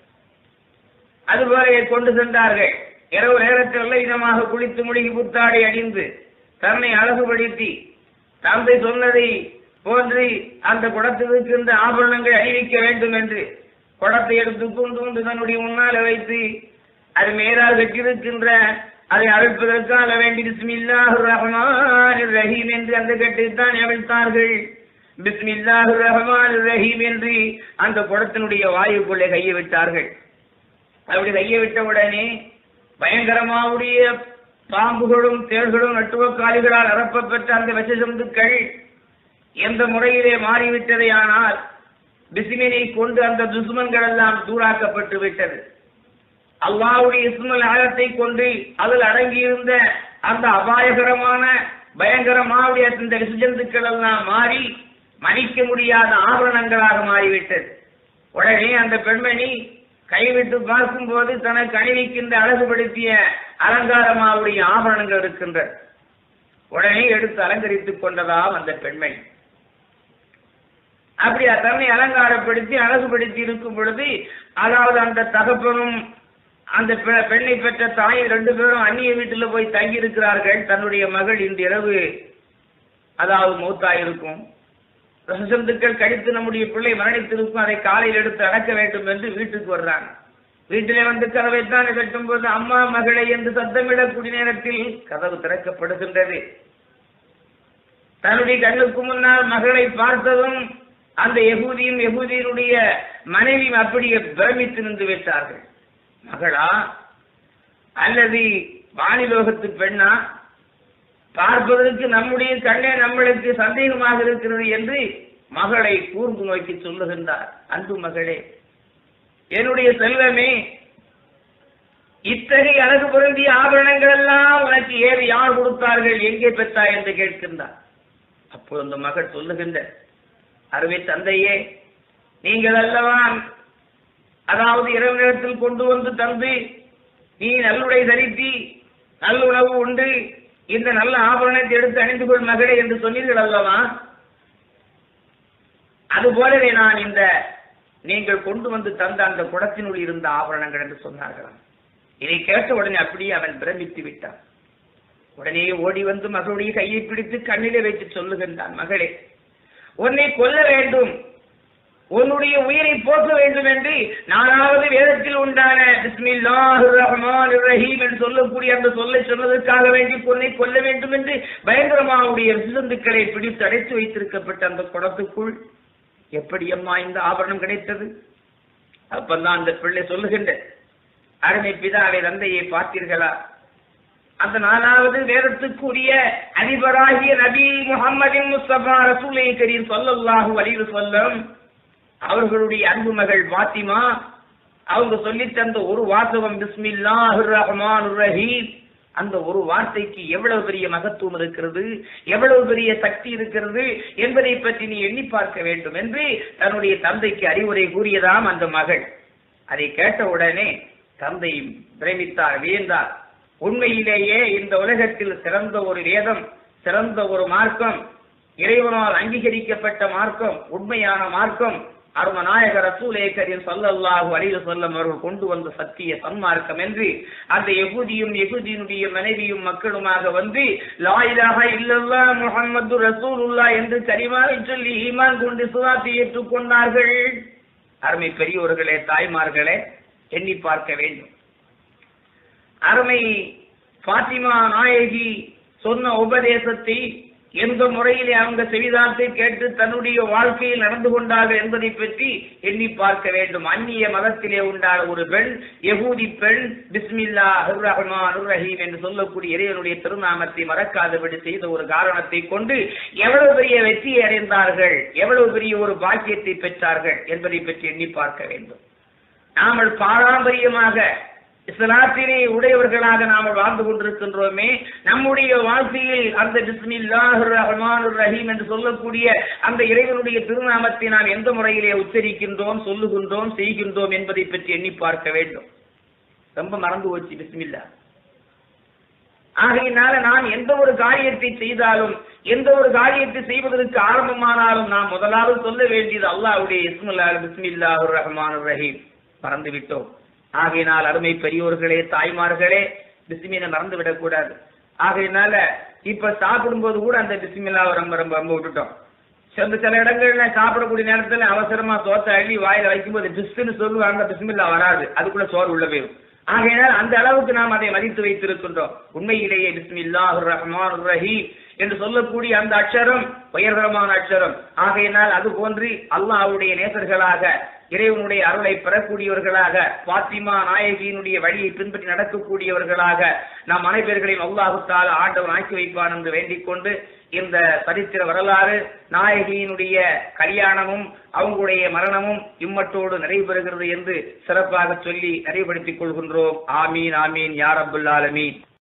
அதுபோல கொண்டு சென்றார்கள். இரவு நேரத்தில் இதமாக குளித்து முழுகி புத்தாடை அணிந்து தன்னை அழகுபடுத்தி தந்தை சொன்னதை போன்று அந்த குடத்தில் இருக்கின்ற ஆபரணங்களை அணிவிக்க வேண்டும் என்று குடத்தை எடுத்து கொண்டு தன்னுடைய முன்னால் வைத்து அது மேலாக கட்டிருக்கின்ற அதை அழைப்பதற்காக வேண்டி பிஸ்மில்லாஹிர் ரஹ்மானிர் ரஹீம் என்று அந்த கட்டைத்தான் அழைத்தார்கள். பிஸ்மில்லாஹிர் ரஹ்மானிர் ரஹீம் என்று அந்த குடத்தினுடைய வாயுக்குள்ளே கையை விட்டார்கள். அப்படி கையை விட்டவுடனே பயங்கரமாவுடைய பாம்புகளும் தேள்களும் நட்டுவக்காலிகளால் அறப்பப்பெற்ற அந்த விஷஜந்துக்கள் எந்த முறையிலே மாறிவிட்டதை ஆனால் பிஸ்மினை கொண்டு அந்த துஷ்மன்கள் எல்லாம் தூராக்கப்பட்டு விட்டது. அல்லாஹ்வுடைய இஸ்முல் ஆயத்தை கொண்டு அதில் அடங்கியிருந்த அந்த அபாயகரமான பயங்கரமாவுடைய அந்த விஷஜந்துக்கள் எல்லாம் மாறி மன்னிக்க முடியாத ஆபரணங்களாக மாறிவிட்டது. உடனே அந்த பெண்மணி கைவிட்டு பார்க்கும் போது தனக்கு அணிவிக்கின்ற அழகுபடுத்திய அலங்காரமாவுடைய ஆபரணங்கள் இருக்கின்ற உடனே எடுத்து அலங்கரித்துக் கொண்டதாம் அந்த பெண்மணி. அப்படி தன்னை அலங்காரப்படுத்தி அழகுபடுத்தி இருக்கும் பொழுது அதாவது அந்த தகப்பனும் அந்த பெண்ணை பெற்ற தாய் 2 பேரும் அந்நிய வீட்டில் போய் தங்கி இருக்கிறார்கள். தன்னுடைய மகள் இன்று இரவு அதாவது மௌத்தாயிருக்கும், விஷஜந்துக்கள் கடித்து நம்முடைய பிள்ளை மரணித்திருக்கும், அதை காலையில் எடுத்து அடக்க வேண்டும் என்று வீட்டுக்கு வர்றாங்க. வீட்டிலே வந்து கதவைத்தான் கட்டும் போது அம்மா மகளை என்று சத்தமிடக்கூடிய நேரத்தில் கதவு திறக்கப்படுகின்றது. தன்னுடைய கண்ணுக்கு முன்னால் மகளை பார்த்ததும் அந்த யகூதியும் யகூதியினுடைய மனைவியும் அப்படியே பிரமித்து நின்று விட்டார்கள். மகளா அல்லது வானிலோகத்து பெண்ணா, பார்ப்பதற்கு நம்முடைய கண்ணே நம்மளுக்கு சந்தேகமாக இருக்கிறது என்று மகளை கூர்ந்து நோக்கி சொல்லுகின்றார். அன்பு மகளே, என்னுடைய செல்வமே, இத்தகைய அழகு பொருந்திய ஆபரணங்கள் எல்லாம் உனக்கு ஏறி யார் கொடுத்தார்கள், எங்கே பெற்றாய் என்று கேட்கின்றார். அப்போது அந்த மகள் சொல்லுகின்ற, அருமை தந்தையே, நீங்கள் அல்லவா அதாவது இரவு நேரத்தில் கொண்டு வந்து தந்து நீ நல்லுடை தரித்தி நல்லுணவு உண்டு இந்த நல்ல ஆபரணத்தை எடுத்து அணிந்து கொள் மகளே என்று சொன்னீர்கள் அல்லவா, அதுபோலவே நான் இந்த நீங்கள் கொண்டு வந்து தந்த அந்த குடத்தினுள் இருந்த ஆபரணங்கள் என்று சொன்னார்களாம். இதை கேட்ட உடனே அப்படியே அவன் பிரமித்து விட்டான். உடனே ஓடி வந்து மகளுடைய கையை பிடித்து கண்ணிலே வைத்து சொல்லுகின்றான், மகளே, உன்னை கொல்ல வேண்டும், உன்னுடைய உயிரை போக்க வேண்டும் என்று நானாவது வேதத்தில் உண்டான பிஸ்மில்லாஹிர் ரஹ்மானிர் ரஹீம் என்று சொல்லக்கூடிய அந்த சொல்லை சொன்னதற்காக வேண்டி உன்னை கொல்ல வேண்டும் என்று பயங்கரமாவுடைய விசுந்துக்களை பிடித்து அடைத்து வைத்திருக்கப்பட்ட அந்த குடத்துக்குள் எப்படி அம்மா இந்த ஆபரணம் கிடைத்தது? அப்பந்தான் அந்த பிள்ளை சொல்லுகின்ற, அருமை பிதாவை தந்தையை பார்த்தீர்களா, அந்த நாலாவது வேதத்துக்குரிய அதிபராகிய நபி முஹம்மதின் முஸ்தபா ரசூலை கரீம் ஸல்லல்லாஹு அலைஹி வஸல்லம் அவர்களுடைய அன்பு மகள் பாத்திமா அவங்க சொல்லி தந்த ஒரு வாசகம் பிஸ்மில்லாஹிர் ரஹ்மானிர் ரஹீம், அந்த ஒரு வார்த்தைக்கு எவ்வளவு பெரிய மகத்துவம் இருக்கிறது, எவ்வளவு பெரிய சக்தி இருக்கிறது என்பதை பற்றி நீ எண்ணி பார்க்க வேண்டும் என்று தன்னுடைய தந்தைக்கு அறிவுரை கூறியதாம் அந்த மகள். அதை கேட்ட உடனே தந்தை பிரமித்தார், வியந்தார். உண்மையிலேயே இந்த உலகத்தில் சிறந்த ஒரு வேதம், சிறந்த ஒரு மார்க்கம், இறைவனால் அங்கீகரிக்கப்பட்ட மார்க்கம், உண்மையான மார்க்கம் அருமநாயகர் ரசூலே கரீம் ஸல்லல்லாஹு அலைஹி வஸல்லம் அவர்கள் கொண்டு வந்த சத்திய சன்மார்க்கம் என்று அந்த யகூதியும் யகூதியினுடைய மனைவியும் மக்களுமாக வந்து லா இலாஹ இல்லல்லாஹ் முஹம்மது ரசூலுல்லாஹ் என்று கலிமாவை சொல்லி ஈமான் கொண்டு இஸ்லாத்தை ஏற்றுக்கொண்டார்கள். அருமை பெரியோர்களே, தாய்மார்களே, எண்ணி பார்க்க வேண்டும். அருமை பாத்திமா நாயகி சொன்ன உபதேசத்தை எந்த முறையிலே அவங்க செவிதாத்தை கேட்டு தன்னுடைய வாழ்க்கையில் நடந்து கொண்டார்கள் என்பதை பற்றி எண்ணி பார்க்க வேண்டும். அந்நிய மதத்திலே உண்டான ஒரு பெண், யகூதி பெண், பிஸ்மில்லாஹிர் ரஹ்மானிர் ரஹீம் என்று சொல்லக்கூடிய இறைவனுடைய திருநாமத்தை மறக்காதபடி செய்த ஒரு காரணத்தை கொண்டு எவ்வளவு பெரிய வெற்றியை அடைந்தார்கள், எவ்வளவு பெரிய ஒரு பாக்கியத்தை பெற்றார்கள் என்பதை பற்றி எண்ணி பார்க்க வேண்டும். நாமல் பாரம்பரியமாக இஸ்லாத்திலே உடையவர்களாக நாம் வாழ்ந்து கொண்டிருக்கின்றோமே, நம்முடைய வாழ்க்கையில் அந்த பிஸ்மில்லாஹிர் ரஹ்மானிர் ரஹீம் என்று சொல்லக்கூடிய அந்த இறைவனுடைய திருநாமத்தை நாம் எந்த முறையிலே உச்சரிக்கின்றோம், சொல்லுகின்றோம், செய்கின்றோம் என்பதை பற்றி எண்ணி பார்க்க வேண்டும். ரொம்ப மறந்து போச்சு பிஸ்மில்லா. ஆகையினால நாம் எந்த ஒரு காரியத்தை செய்தாலும், எந்த ஒரு காரியத்தை செய்வதற்கு ஆரம்பமானாலும் நாம் முதலாவது சொல்ல வேண்டியது அல்லாஹ்வுடைய பிஸ்மில்லாஹிர் ரஹ்மானிர் ரஹீம். மறந்து விட்டோம். ஆகையினால் அருமை பெரியோர்களே, தாய்மார்களே, பிஸ்மியை மறந்து விடக்கூடாது. ஆகையினால இப்ப சாப்பிடும்போது கூட அந்த பிஸ்மில்லாவை ரொம்ப ரொம்ப ரொம்ப விட்டுட்டோம். சில இடங்கள்ல சாப்பிடக்கூடிய நேரத்துல அவசரமா சோத்தை அள்ளி வாயில வைக்கும்போது பிஸ்ன்னு சொல்லுவாங்க, பிஸ்மில்லா வராது, அதுக்குள்ள சோறு உள்ள போயிடும். ஆகையினால் அந்த அளவுக்கு நாம் அதை மதித்து வைத்திருக்கின்றோம். உண்மையிலேயே பிஸ்மில்லாஹிர் ரஹ்மானிர் ரஹீம் என்று சொல்லக்கூடிய அந்த அட்சரம் உயர்தரமான அட்சரம். ஆகையினால் அது போன்று அல்லாஹ்வுடைய நேசர்களாக, இறைவனுடைய அருளை பெறக்கூடியவர்களாக, பாத்திமா நாயகியினுடைய வழியை பின்பற்றி நடக்கக்கூடியவர்களாக நாம் அனைவர்களையும் அல்லாஹ் தஆலா ஆண்டவன் ஆக்கி வைப்பான் என்று வேண்டிக் கொண்டு இந்த சரித்திர வரலாறு, நாயகியினுடைய கல்யாணமும் அவங்களுடைய மரணமும் இம்மட்டோடு நிறைவேறுகிறது என்று சிறப்பாக சொல்லி நிறைவுபடுத்திக் கொள்கின்றோம். ஆமீன் ஆமீன் யா ரப்பல் ஆலமீன்.